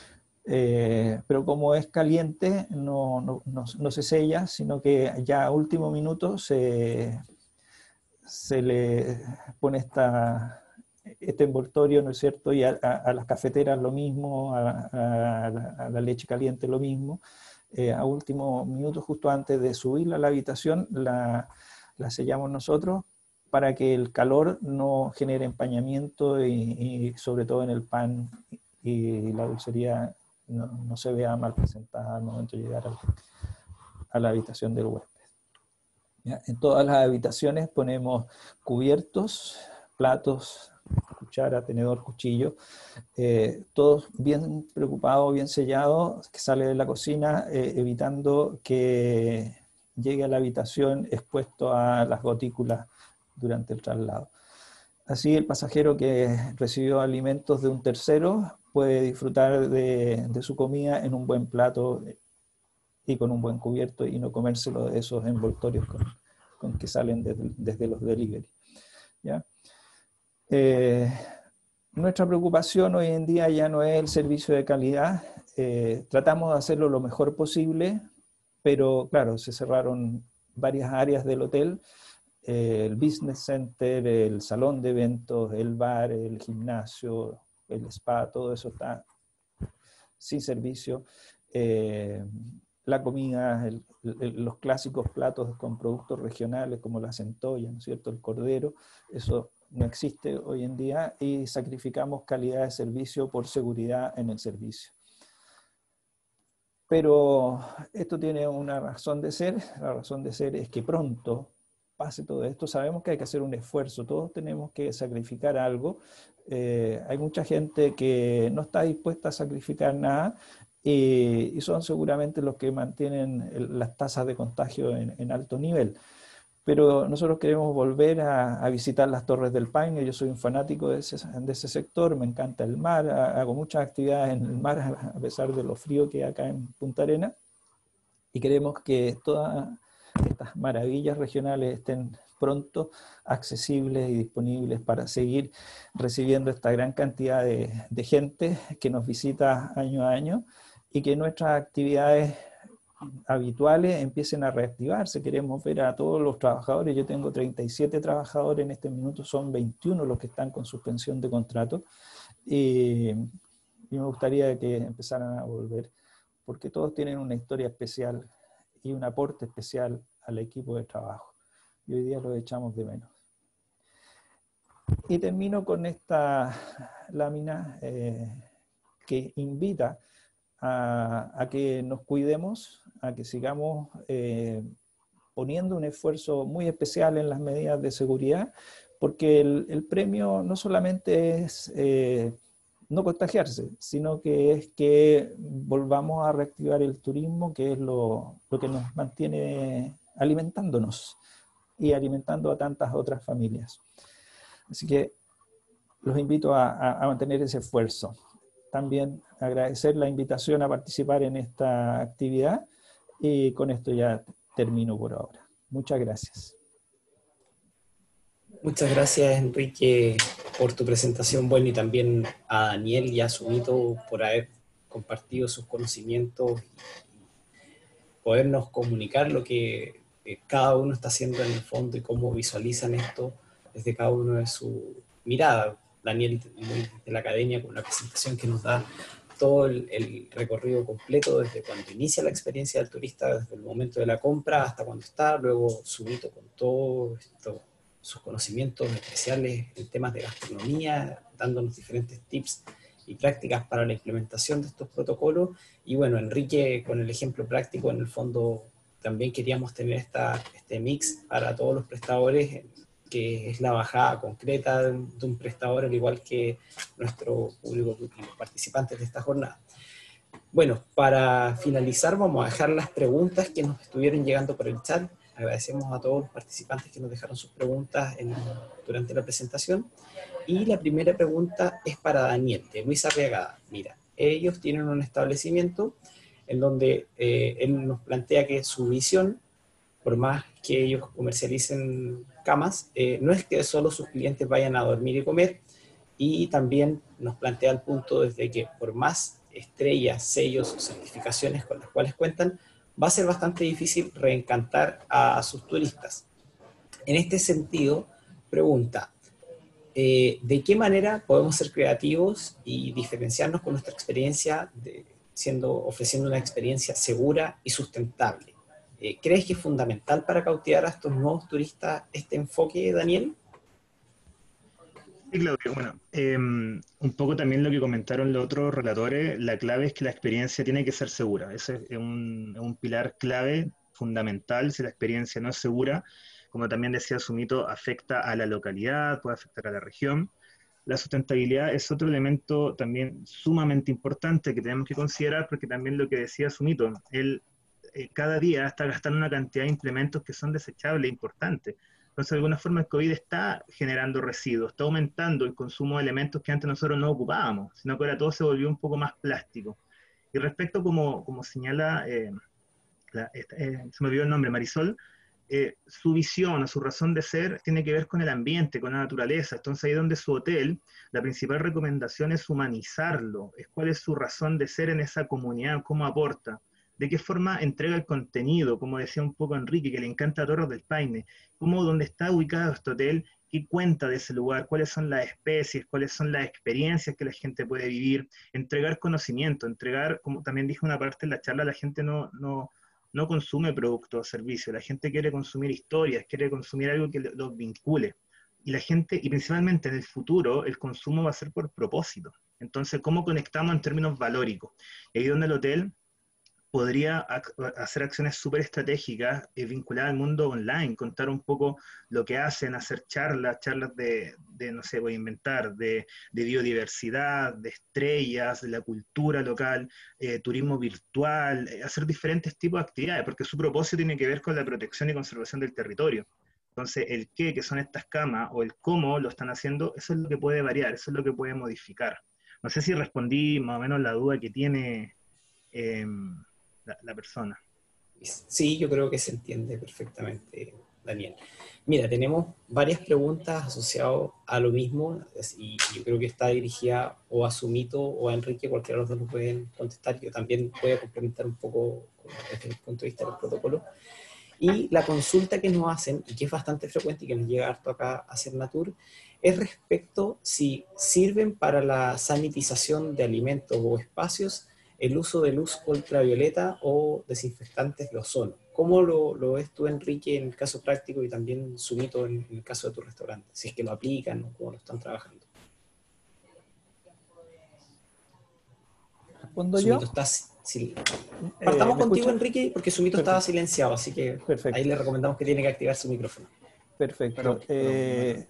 Speaker 8: Eh, pero como es caliente, no, no, no, no se sella, sino que ya a último minuto se, se le pone esta, este envoltorio, ¿no es cierto? Y a, a, a las cafeteras lo mismo, a, a, a la leche caliente lo mismo. Eh, a último minuto, justo antes de subirla a la habitación, la, la sellamos nosotros, para que el calor no genere empañamiento y, y sobre todo en el pan y la dulcería no, no se vea mal presentada al momento de llegar al, a la habitación del huésped. ¿Ya? En todas las habitaciones ponemos cubiertos, platos, cuchara, tenedor, cuchillo, eh, todos bien preocupados, bien sellados, que sale de la cocina, eh, evitando que llegue a la habitación expuesto a las gotículas durante el traslado. Así el pasajero que recibió alimentos de un tercero puede disfrutar de, de su comida en un buen plato y con un buen cubierto, y no comérselo de esos envoltorios con, con que salen desde, desde los delivery. ¿Ya? Eh, nuestra preocupación hoy en día ya no es el servicio de calidad. Eh, tratamos de hacerlo lo mejor posible, pero claro, se cerraron varias áreas del hotel. eh, el business center, el salón de eventos, el bar, el gimnasio, el spa, todo eso está sin servicio. Eh, la comida, el, el, los clásicos platos con productos regionales como la centolla, ¿no es cierto?, el cordero, eso no existe hoy en día y sacrificamos calidad de servicio por seguridad en el servicio. Pero esto tiene una razón de ser, la razón de ser es que pronto pase todo esto, sabemos que hay que hacer un esfuerzo, todos tenemos que sacrificar algo, eh, hay mucha gente que no está dispuesta a sacrificar nada, y, y son seguramente los que mantienen el, las tasas de contagio en, en alto nivel. Pero nosotros queremos volver a, a visitar las Torres del Paine. Yo soy un fanático de ese, de ese sector, me encanta el mar, hago muchas actividades en el mar a pesar de lo frío que hay acá en Punta Arenas, y queremos que todas estas maravillas regionales estén pronto accesibles y disponibles para seguir recibiendo esta gran cantidad de, de gente que nos visita año a año, y que nuestras actividades habituales empiecen a reactivarse. Queremos ver a todos los trabajadores. Yo tengo treinta y siete trabajadores en este minuto, son veintiuno los que están con suspensión de contrato, y, y me gustaría que empezaran a volver, porque todos tienen una historia especial y un aporte especial al equipo de trabajo, y hoy día los echamos de menos. Y termino con esta lámina eh, que invita A, a que nos cuidemos, a que sigamos eh, poniendo un esfuerzo muy especial en las medidas de seguridad, porque el, el premio no solamente es eh, no contagiarse, sino que es que volvamos a reactivar el turismo, que es lo, lo que nos mantiene alimentándonos y alimentando a tantas otras familias. Así que los invito a, a, a mantener ese esfuerzo. También agradecer la invitación a participar en esta actividad, y con esto ya termino por ahora. Muchas gracias.
Speaker 1: Muchas gracias, Enrique, por tu presentación, bueno, y también a Daniel y a Sumito por haber compartido sus conocimientos y podernos comunicar lo que cada uno está haciendo en el fondo y cómo visualizan esto desde cada uno de su mirada. Daniel de la academia con una presentación que nos da todo el, el recorrido completo desde cuando inicia la experiencia del turista, desde el momento de la compra hasta cuando está, luego Sumito con todos sus conocimientos especiales en temas de gastronomía, dándonos diferentes tips y prácticas para la implementación de estos protocolos, y bueno, Enrique con el ejemplo práctico. En el fondo también queríamos tener esta, este mix para todos los prestadores, que es la bajada concreta de un, de un prestador, al igual que nuestro público y los participantes de esta jornada. Bueno, para finalizar vamos a dejar las preguntas que nos estuvieron llegando por el chat. Agradecemos a todos los participantes que nos dejaron sus preguntas en, durante la presentación. Y la primera pregunta es para Daniel, de Luis Arriagada. Mira, ellos tienen un establecimiento en donde eh, él nos plantea que su visión, por más que ellos comercialicen camas, eh, no es que solo sus clientes vayan a dormir y comer, y también nos plantea el punto desde que por más estrellas, sellos o certificaciones con las cuales cuentan, va a ser bastante difícil reencantar a sus turistas. En este sentido, pregunta, eh, ¿de qué manera podemos ser creativos y diferenciarnos con nuestra experiencia, de, siendo, ofreciendo una experiencia segura y sustentable? ¿Crees que es fundamental para cautivar a estos nuevos turistas este enfoque, Daniel?
Speaker 4: Sí, Claudio. Bueno, eh, un poco también lo que comentaron los otros relatores, la clave es que la experiencia tiene que ser segura. Ese es un, un pilar clave, fundamental. Si la experiencia no es segura, como también decía Sumito, afecta a la localidad, puede afectar a la región. La sustentabilidad es otro elemento también sumamente importante que tenemos que considerar, porque también lo que decía Sumito, él cada día está gastando una cantidad de implementos que son desechables, importantes. Entonces, de alguna forma, el COVID está generando residuos, está aumentando el consumo de elementos que antes nosotros no ocupábamos, sino que ahora todo se volvió un poco más plástico. Y respecto, como, como señala, eh, la, eh, se me olvidó el nombre, Marisol, eh, su visión o su razón de ser tiene que ver con el ambiente, con la naturaleza. Entonces, ahí donde su hotel, la principal recomendación es humanizarlo, es cuál es su razón de ser en esa comunidad, cómo aporta. de qué forma entrega el contenido, como decía un poco Enrique, que le encanta Torres del Paine, cómo donde está ubicado este hotel, qué cuenta de ese lugar, cuáles son las especies, cuáles son las experiencias que la gente puede vivir, entregar conocimiento, entregar, como también dije una parte en la charla, la gente no, no, no consume productos o servicios, la gente quiere consumir historias, quiere consumir algo que los vincule. Y la gente, y principalmente en el futuro, el consumo va a ser por propósito. Entonces, ¿cómo conectamos en términos valóricos? Y ahí donde el hotel podría hacer acciones súper estratégicas eh, vinculadas al mundo online, contar un poco lo que hacen, hacer charlas, charlas de, de no sé, voy a inventar, de, de biodiversidad, de estrellas, de la cultura local, eh, turismo virtual, eh, hacer diferentes tipos de actividades, porque su propósito tiene que ver con la protección y conservación del territorio. Entonces, el qué, que son estas camas, o el cómo lo están haciendo, eso es lo que puede variar, eso es lo que puede modificar. No sé si respondí más o menos la duda que tiene eh, la, la persona.
Speaker 1: Sí, yo creo que se entiende perfectamente, Daniel. Mira, tenemos varias preguntas asociadas a lo mismo, y yo creo que está dirigida o a Sumito o a Enrique, cualquiera de los dos lo pueden contestar. Yo también voy a complementar un poco desde el punto de vista del protocolo. Y la consulta que nos hacen, y que es bastante frecuente y que nos llega harto acá a Cernatur, es respecto si sirven para la sanitización de alimentos o espacios el uso de luz ultravioleta o desinfectantes de ozono. ¿Cómo lo, lo ves tú, Enrique, en el caso práctico, y también Sumito en, en el caso de tu restaurante? Si es que lo aplican o cómo lo están trabajando.
Speaker 8: ¿Respondo
Speaker 1: Sumito,
Speaker 8: yo?
Speaker 1: estás... Sí. Partamos
Speaker 8: eh,
Speaker 1: contigo,
Speaker 8: escuchan?
Speaker 1: Enrique, porque Sumito
Speaker 8: Perfecto.
Speaker 1: estaba silenciado, así que
Speaker 8: Perfecto.
Speaker 1: ahí le recomendamos que tiene que activar su micrófono.
Speaker 8: Perfecto.
Speaker 3: Pero, pero,
Speaker 8: Eh,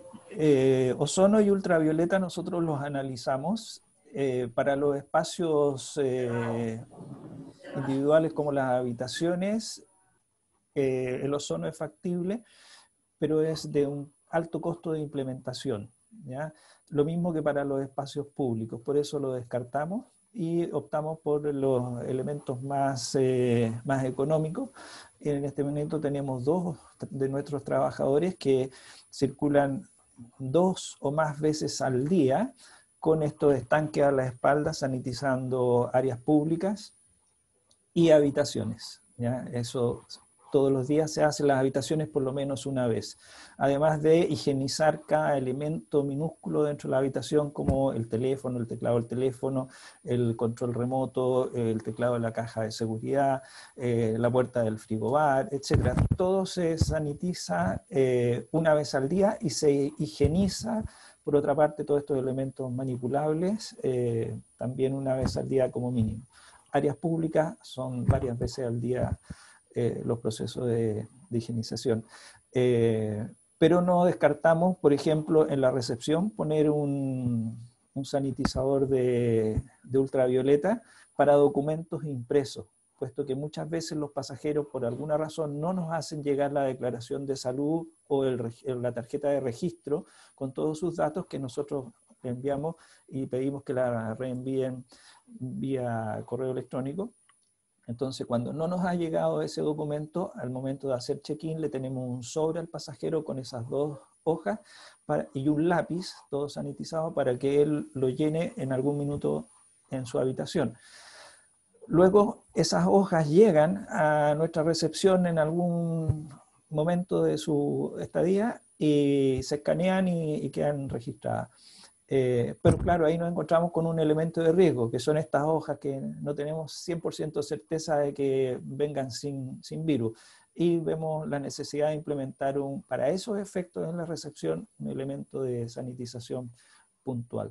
Speaker 8: eh, ozono y ultravioleta nosotros los analizamos eh, para los espacios eh, individuales como las habitaciones. Eh, el ozono es factible, pero es de un alto costo de implementación, ¿ya? Lo mismo que para los espacios públicos, por eso lo descartamos y optamos por los elementos más, eh, más económicos. En este momento tenemos dos de nuestros trabajadores que circulan dos o más veces al día con estos estanques a la espalda, sanitizando áreas públicas y habitaciones, ¿ya? Eso todos los días se hace en las habitaciones por lo menos una vez. Además de higienizar cada elemento minúsculo dentro de la habitación, como el teléfono, el teclado del teléfono, el control remoto, el teclado de la caja de seguridad, eh, la puerta del frigobar, etcétera. Todo se sanitiza eh, una vez al día y se higieniza, por otra parte, todos estos elementos manipulables eh, también una vez al día como mínimo. Áreas públicas son varias veces al día eh, los procesos de, de higienización. Eh, pero no descartamos, por ejemplo, en la recepción poner un, un sanitizador de, de ultravioleta para documentos impresos, puesto que muchas veces los pasajeros por alguna razón no nos hacen llegar la declaración de salud o el, la tarjeta de registro con todos sus datos que nosotros le enviamos y pedimos que la reenvíen vía correo electrónico. Entonces, cuando no nos ha llegado ese documento, al momento de hacer check-in le tenemos un sobre al pasajero con esas dos hojas para, y un lápiz, todo sanitizado, para que él lo llene en algún minuto en su habitación. Luego, esas hojas llegan a nuestra recepción en algún momento de su estadía y se escanean y, y quedan registradas. Eh, pero claro, ahí nos encontramos con un elemento de riesgo, que son estas hojas que no tenemos cien por ciento certeza de que vengan sin, sin virus. Y vemos la necesidad de implementar un, para esos efectos en la recepción un elemento de sanitización puntual.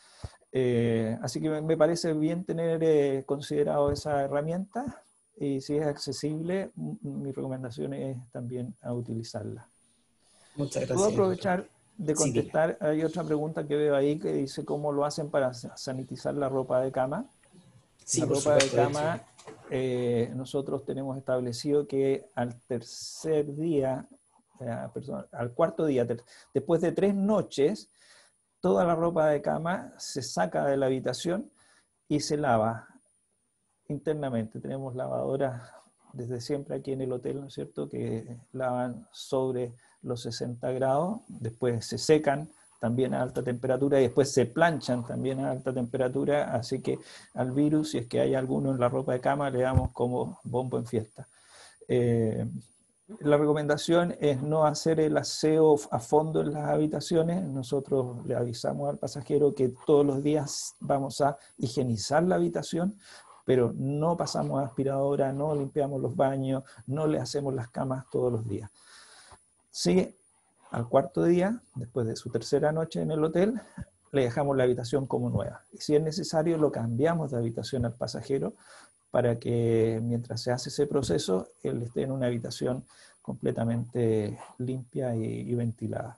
Speaker 8: Eh, así que me parece bien tener eh, considerado esa herramienta y si es accesible, mi recomendación es también a utilizarla.
Speaker 1: Muchas gracias.
Speaker 8: ¿Puedo aprovechar de contestar?
Speaker 1: Sí,
Speaker 8: hay otra pregunta que veo ahí que dice cómo lo hacen para sanitizar la ropa de cama.
Speaker 1: Sí,
Speaker 8: la
Speaker 1: por
Speaker 8: ropa
Speaker 1: supuesto,
Speaker 8: de cama, eh, nosotros tenemos establecido que al tercer día, eh, perdón, al cuarto día, después de tres noches, toda la ropa de cama se saca de la habitación y se lava internamente. Tenemos lavadoras desde siempre aquí en el hotel, ¿no es cierto?, que lavan sobre los sesenta grados, después se secan también a alta temperatura y después se planchan también a alta temperatura, así que al virus, si es que hay alguno en la ropa de cama, le damos como bombo en fiesta. Eh, la recomendación es no hacer el aseo a fondo en las habitaciones. Nosotros le avisamos al pasajero que todos los días vamos a higienizar la habitación, pero no pasamos aspiradora, no limpiamos los baños, no le hacemos las camas todos los días. Sí, al cuarto día, después de su tercera noche en el hotel, le dejamos la habitación como nueva. Y si es necesario, lo cambiamos de habitación al pasajero para que mientras se hace ese proceso, él esté en una habitación completamente limpia y, y ventilada.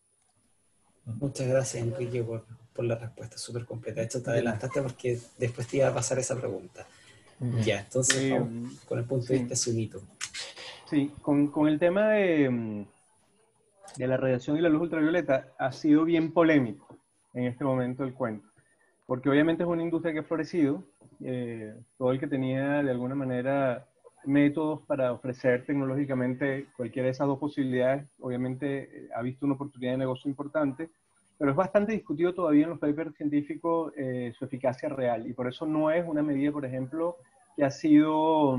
Speaker 1: Muchas gracias, Enrique, por, por la respuesta súper completa. De hecho, te adelantaste porque después te iba a pasar esa pregunta.
Speaker 7: Uh-huh.
Speaker 1: Ya, entonces
Speaker 7: eh,
Speaker 1: vamos con el punto
Speaker 7: sí.
Speaker 1: de vista Sumito.
Speaker 7: Sí, con, con el tema de, de la radiación y la luz ultravioleta ha sido bien polémico en este momento el cuento, porque obviamente es una industria que ha florecido. Eh, todo el que tenía de alguna manera métodos para ofrecer tecnológicamente cualquiera de esas dos posibilidades, obviamente eh, ha visto una oportunidad de negocio importante, pero es bastante discutido todavía en los papers científicos eh, su eficacia real, y por eso no es una medida, por ejemplo, que ha sido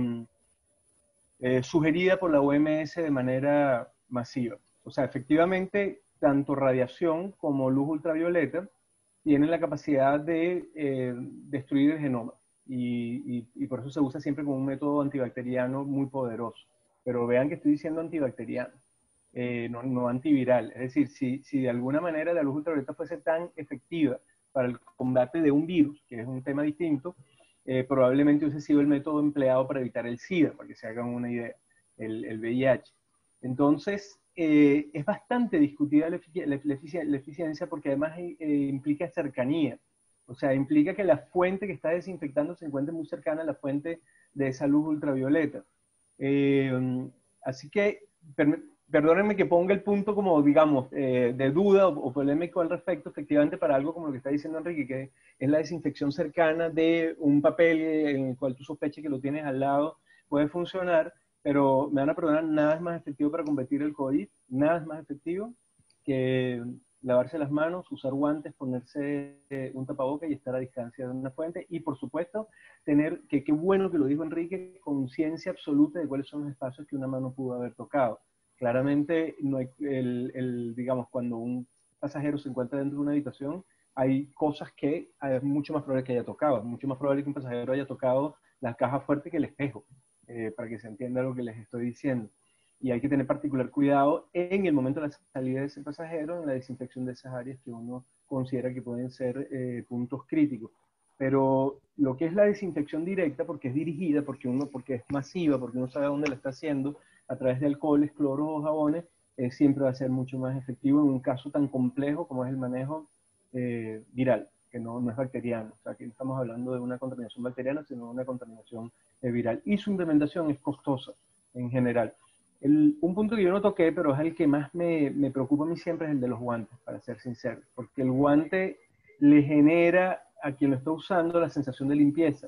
Speaker 7: eh, sugerida por la O M S de manera masiva. O sea, efectivamente, tanto radiación como luz ultravioleta tienen la capacidad de eh, destruir el genoma. Y, y, y por eso se usa siempre como un método antibacteriano muy poderoso. Pero vean que estoy diciendo antibacteriano, eh, no, no antiviral. Es decir, si, si de alguna manera la luz ultravioleta fuese tan efectiva para el combate de un virus, que es un tema distinto, eh, probablemente hubiese sido el método empleado para evitar el SIDA, para que se hagan una idea, el, el V I H. Entonces, eh, es bastante discutida la, efic la, la, efic la eficiencia porque además eh, implica cercanía. O sea, implica que la fuente que está desinfectando se encuentre muy cercana a la fuente de esa luz ultravioleta. Eh, así que, per, perdónenme que ponga el punto como, digamos, eh, de duda o, o polémico al respecto, efectivamente para algo como lo que está diciendo Enrique, que es la desinfección cercana de un papel en el cual tú sospeches que lo tienes al lado, puede funcionar, pero me van a perdonar, nada es más efectivo para combatir el COVID, nada es más efectivo que lavarse las manos, usar guantes, ponerse eh, un tapaboca y estar a distancia de una fuente. Y por supuesto, tener, que qué bueno que lo dijo Enrique, conciencia absoluta de cuáles son los espacios que una mano pudo haber tocado. Claramente, no hay, el, el, digamos, cuando un pasajero se encuentra dentro de una habitación, hay cosas que es mucho más probable que haya tocado. Es mucho más probable que un pasajero haya tocado la caja fuerte que el espejo, eh, para que se entienda lo que les estoy diciendo. Y hay que tener particular cuidado en el momento de la salida de ese pasajero, en la desinfección de esas áreas que uno considera que pueden ser eh, puntos críticos. Pero lo que es la desinfección directa, porque es dirigida, porque, uno, porque es masiva, porque uno sabe dónde la está haciendo, a través de alcoholes, cloros o jabones, eh, siempre va a ser mucho más efectivo en un caso tan complejo como es el manejo eh, viral, que no, no es bacteriano. O sea, aquí no estamos hablando de una contaminación bacteriana, sino de una contaminación eh, viral. Y su implementación es costosa en general. El, un punto que yo no toqué, pero es el que más me, me preocupa a mí siempre, es el de los guantes, para ser sincero. Porque el guante le genera a quien lo está usando la sensación de limpieza.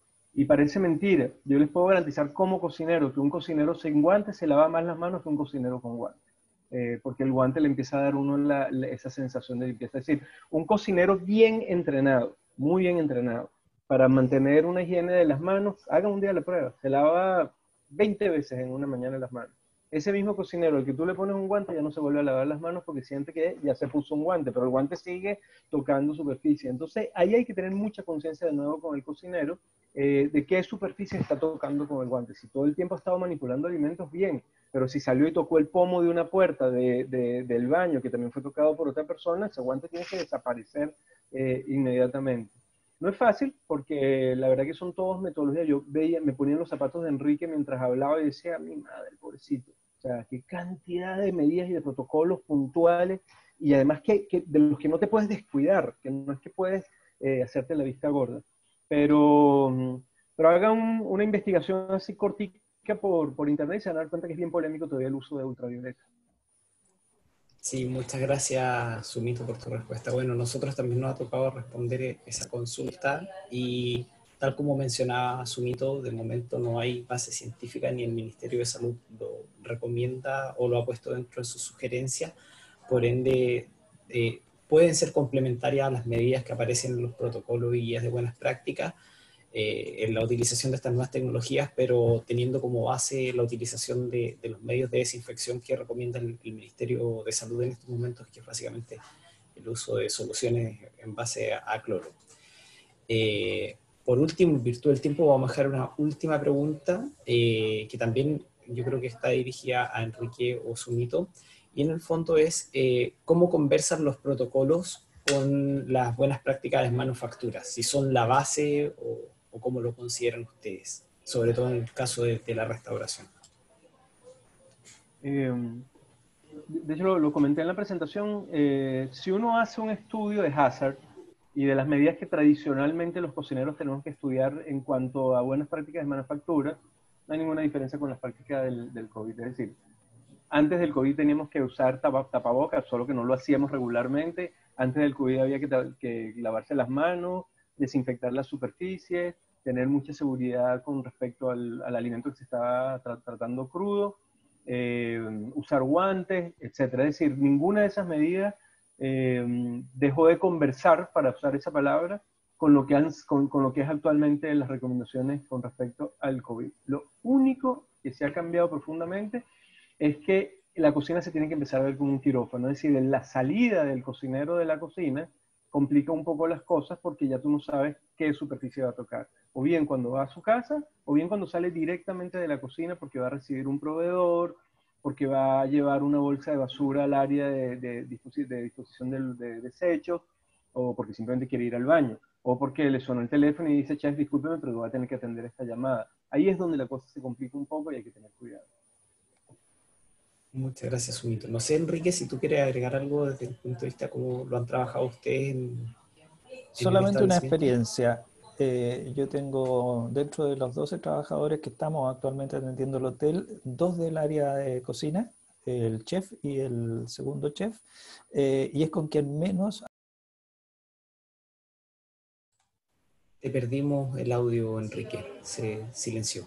Speaker 7: Y parece mentira. Yo les puedo garantizar como cocinero que un cocinero sin guantes se lava más las manos que un cocinero con guantes. Eh, porque el guante le empieza a dar a uno la, la, esa sensación de limpieza. Es decir, un cocinero bien entrenado, muy bien entrenado, para mantener una higiene de las manos, haga un día la prueba. Se lava veinte veces en una mañana las manos. Ese mismo cocinero, al que tú le pones un guante, ya no se vuelve a lavar las manos porque siente que ya se puso un guante, pero el guante sigue tocando superficie. Entonces, ahí hay que tener mucha conciencia de nuevo con el cocinero eh, de qué superficie está tocando con el guante. Si todo el tiempo ha estado manipulando alimentos, bien, pero si salió y tocó el pomo de una puerta de, de, del baño que también fue tocado por otra persona, ese guante tiene que desaparecer eh, inmediatamente. No es fácil porque la verdad que son todos metodologías. Yo veía, me ponía en los zapatos de Enrique mientras hablaba y decía, mi madre, pobrecito. O sea, qué cantidad de medidas y de protocolos puntuales y además que, que de los que no te puedes descuidar, que no es que puedes eh, hacerte la vista gorda. Pero, pero hagan un, una investigación así cortica por, por internet y se van a dar cuenta que es bien polémico todavía el uso de ultravioleta.
Speaker 1: Sí, muchas gracias, Sumito, por tu respuesta. Bueno, nosotros también nos ha tocado responder esa consulta y tal como mencionaba Sumito, de momento no hay base científica ni el Ministerio de Salud lo recomienda o lo ha puesto dentro de sus sugerencias. Por ende, eh, pueden ser complementarias a las medidas que aparecen en los protocolos y guías de buenas prácticas eh, en la utilización de estas nuevas tecnologías, pero teniendo como base la utilización de, de los medios de desinfección que recomienda el, el Ministerio de Salud en estos momentos, que es básicamente el uso de soluciones en base a, a cloro. Eh, por último, en virtud del tiempo, vamos a dejar una última pregunta, eh, que también yo creo que está dirigida a Enrique o Sumito, y en el fondo es eh, cómo conversan los protocolos con las buenas prácticas de manufactura, si son la base o, o cómo lo consideran ustedes, sobre todo en el caso de, de la restauración.
Speaker 7: Eh, de hecho, lo, lo comenté en la presentación, eh, si uno hace un estudio de hazard y de las medidas que tradicionalmente los cocineros tenemos que estudiar en cuanto a buenas prácticas de manufactura, no hay ninguna diferencia con las prácticas del, del COVID. Es decir, antes del COVID teníamos que usar tapa, tapabocas, solo que no lo hacíamos regularmente. Antes del COVID había que, que lavarse las manos, desinfectar las superficies, tener mucha seguridad con respecto al, al alimento que se estaba tra tratando crudo, eh, usar guantes, etcétera. Es decir, ninguna de esas medidas eh, dejó de conversar, para usar esa palabra, con lo, que han, con, con lo que es actualmente las recomendaciones con respecto al COVID. Lo único que se ha cambiado profundamente es que la cocina se tiene que empezar a ver como un quirófano, es decir, la salida del cocinero de la cocina complica un poco las cosas porque ya tú no sabes qué superficie va a tocar, o bien cuando va a su casa, o bien cuando sale directamente de la cocina porque va a recibir un proveedor, porque va a llevar una bolsa de basura al área de, de, de disposición de, de desechos, o porque simplemente quiere ir al baño, o porque le sonó el teléfono y dice, chef, discúlpeme, pero voy a tener que atender esta llamada. Ahí es donde la cosa se complica un poco y hay que tener cuidado.
Speaker 1: Muchas gracias, Sumito. No sé, Enrique, si tú quieres agregar algo desde el punto de vista cómo lo han trabajado ustedes en,
Speaker 8: solamente una experiencia. Eh, yo tengo dentro de los doce trabajadores que estamos actualmente atendiendo el hotel, dos del área de cocina, el chef y el segundo chef, eh, y es con quien menos...
Speaker 1: Te perdimos el audio, Enrique, se silenció.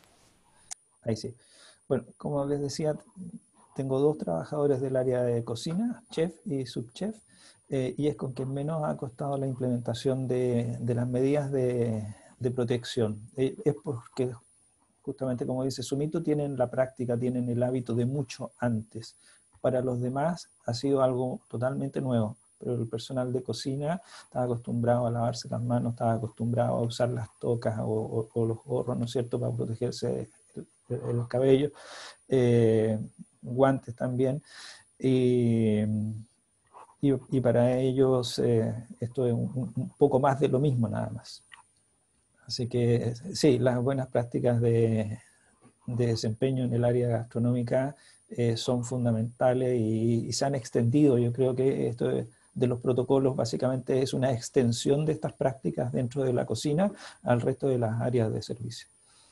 Speaker 8: Ahí sí. Bueno, como les decía, tengo dos trabajadores del área de cocina, chef y subchef, eh, y es con quien menos ha costado la implementación de, de las medidas de, de protección. Eh, es porque, justamente como dice Sumito, tienen la práctica, tienen el hábito de mucho antes. Para los demás ha sido algo totalmente nuevo, pero el personal de cocina estaba acostumbrado a lavarse las manos, estaba acostumbrado a usar las tocas o, o, o los gorros, ¿no es cierto?, para protegerse de, de los cabellos. Eh, guantes también, y, y, y para ellos eh, esto es un, un poco más de lo mismo nada más. Así que sí, las buenas prácticas de, de desempeño en el área gastronómica eh, son fundamentales y, y se han extendido. Yo creo que esto de, de los protocolos básicamente es una extensión de estas prácticas dentro de la cocina al resto de las áreas de servicio.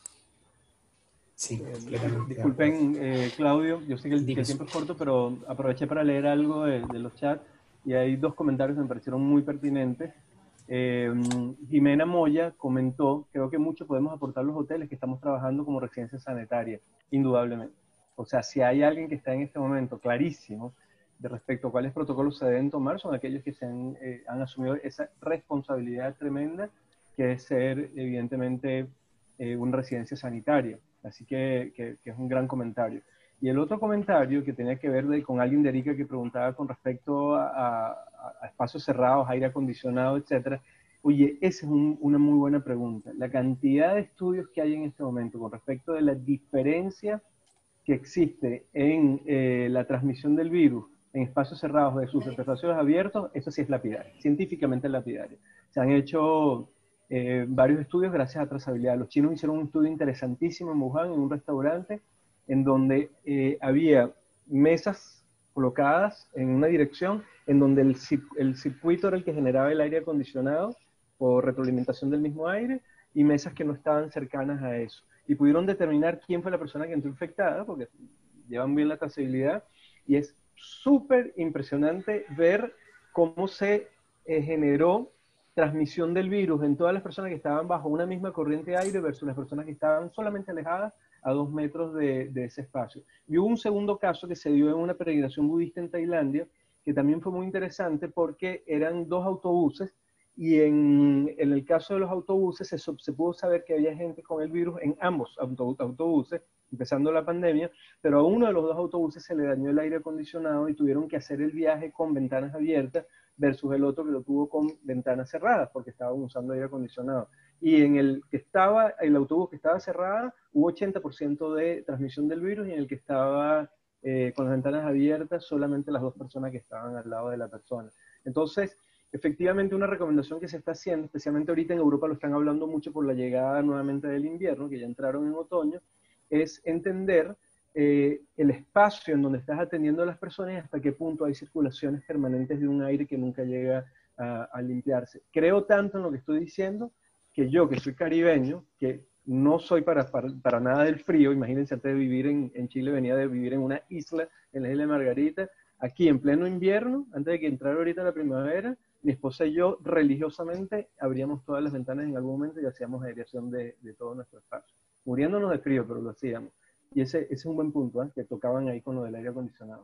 Speaker 1: Sí,
Speaker 7: eh, disculpen, eh, Claudio, yo sé que el, que el tiempo es corto, pero aproveché para leer algo de, de los chats y hay dos comentarios que me parecieron muy pertinentes. Eh, Jimena Moya comentó, creo que mucho podemos aportar los hoteles que estamos trabajando como residencia sanitaria, indudablemente. O sea, si hay alguien que está en este momento clarísimo de respecto a cuáles protocolos se deben tomar, son aquellos que se han, eh, han asumido esa responsabilidad tremenda que es ser, evidentemente, eh, una residencia sanitaria. Así que, que, que es un gran comentario. Y el otro comentario que tenía que ver de, con alguien de Arica que preguntaba con respecto a, a, a espacios cerrados, aire acondicionado, etcétera. Oye, esa es un, una muy buena pregunta. La cantidad de estudios que hay en este momento con respecto de la diferencia que existe en eh, la transmisión del virus en espacios cerrados versus espacios abiertos, eso sí es lapidario, científicamente lapidario. Se han hecho eh, varios estudios gracias a trazabilidad. Los chinos hicieron un estudio interesantísimo en Wuhan, en un restaurante, en donde eh, había mesas colocadas en una dirección, en donde el, el circuito era el que generaba el aire acondicionado por retroalimentación del mismo aire, y mesas que no estaban cercanas a eso. Y pudieron determinar quién fue la persona que entró infectada, porque llevan bien la trazabilidad, y es súper impresionante ver cómo se eh, generó transmisión del virus en todas las personas que estaban bajo una misma corriente de aire versus las personas que estaban solamente alejadas a dos metros de, de ese espacio. Y hubo un segundo caso que se dio en una peregrinación budista en Tailandia, que también fue muy interesante porque eran dos autobuses y en, en el caso de los autobuses se, se pudo saber que había gente con el virus en ambos autobuses, empezando la pandemia, pero a uno de los dos autobuses se le dañó el aire acondicionado y tuvieron que hacer el viaje con ventanas abiertas versus el otro que lo tuvo con ventanas cerradas porque estaban usando aire acondicionado. Y en el que estaba, el autobús que estaba cerrado, hubo ochenta por ciento de transmisión del virus, y en el que estaba eh, con las ventanas abiertas, solamente las dos personas que estaban al lado de la persona. Entonces, efectivamente, una recomendación que se está haciendo, especialmente ahorita en Europa lo están hablando mucho por la llegada nuevamente del invierno, que ya entraron en otoño, es entender eh, el espacio en donde estás atendiendo a las personas y hasta qué punto hay circulaciones permanentes de un aire que nunca llega a, a limpiarse. Creo tanto en lo que estoy diciendo que yo, que soy caribeño, que no soy para, para, para nada del frío, imagínense, antes de vivir en, en Chile venía de vivir en una isla, en la isla de Margarita, aquí en pleno invierno, antes de que entrara ahorita la primavera, mi esposa y yo religiosamente abríamos todas las ventanas en algún momento y hacíamos aireación de, de todo nuestro espacio. Muriéndonos de frío, pero lo hacíamos. Y ese, ese es un buen punto, ¿eh? Que tocaban ahí con lo del aire acondicionado.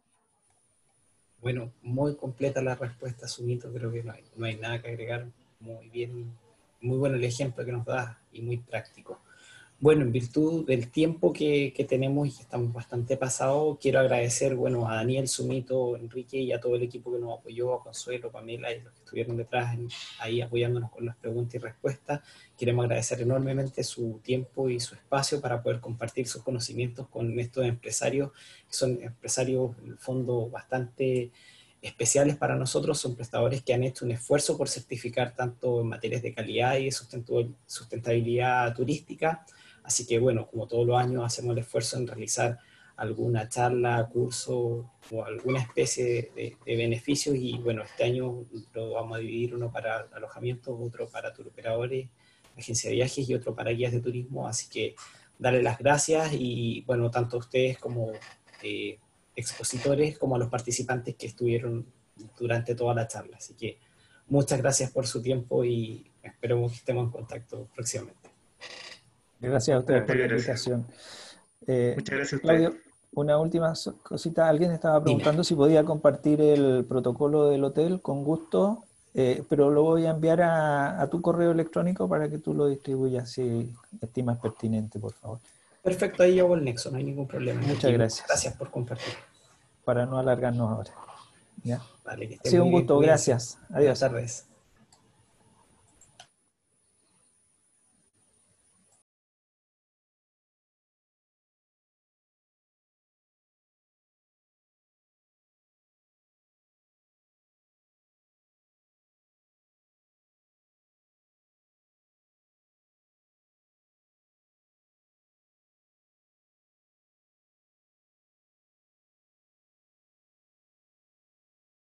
Speaker 1: Bueno, muy completa la respuesta, Sumito, creo que no hay, no hay nada que agregar. Muy bien, muy bueno el ejemplo que nos da y muy práctico. Bueno, en virtud del tiempo que, que tenemos y que estamos bastante pasados, quiero agradecer, bueno, a Daniel, Sumito, Enrique y a todo el equipo que nos apoyó, a Consuelo, Pamela y los que estuvieron detrás en, ahí apoyándonos con las preguntas y respuestas. Queremos agradecer enormemente su tiempo y su espacio para poder compartir sus conocimientos con estos empresarios, que son empresarios, en el fondo, bastante especiales para nosotros. Son prestadores que han hecho un esfuerzo por certificar tanto en materias de calidad y de sustentabilidad turística. Así que, bueno, como todos los años hacemos el esfuerzo en realizar alguna charla, curso o alguna especie de, de beneficios, y bueno, este año lo vamos a dividir, uno para alojamientos, otro para turoperadores, agencia de viajes y otro para guías de turismo. Así que darle las gracias y, bueno, tanto a ustedes como eh, expositores como a los participantes que estuvieron durante toda la charla. Así que muchas gracias por su tiempo y esperemos que estemos en contacto próximamente.
Speaker 8: Gracias a ustedes por la invitación. Eh,
Speaker 4: Muchas gracias a
Speaker 8: Claudio,
Speaker 4: ustedes.
Speaker 8: una última cosita. Alguien estaba preguntando Dime. si podía compartir el protocolo del hotel. Con gusto, eh, pero lo voy a enviar a, a tu correo electrónico para que tú lo distribuyas si estimas pertinente, por favor.
Speaker 1: Perfecto, ahí hago el nexo, no hay ningún problema.
Speaker 8: Muchas
Speaker 1: Aquí,
Speaker 8: gracias.
Speaker 1: Gracias por compartir.
Speaker 8: Para no alargarnos ahora. ¿Ya?
Speaker 1: Vale, que
Speaker 8: ha sido un gusto,
Speaker 1: bien,
Speaker 8: gracias. Adiós.
Speaker 1: Buenas tardes.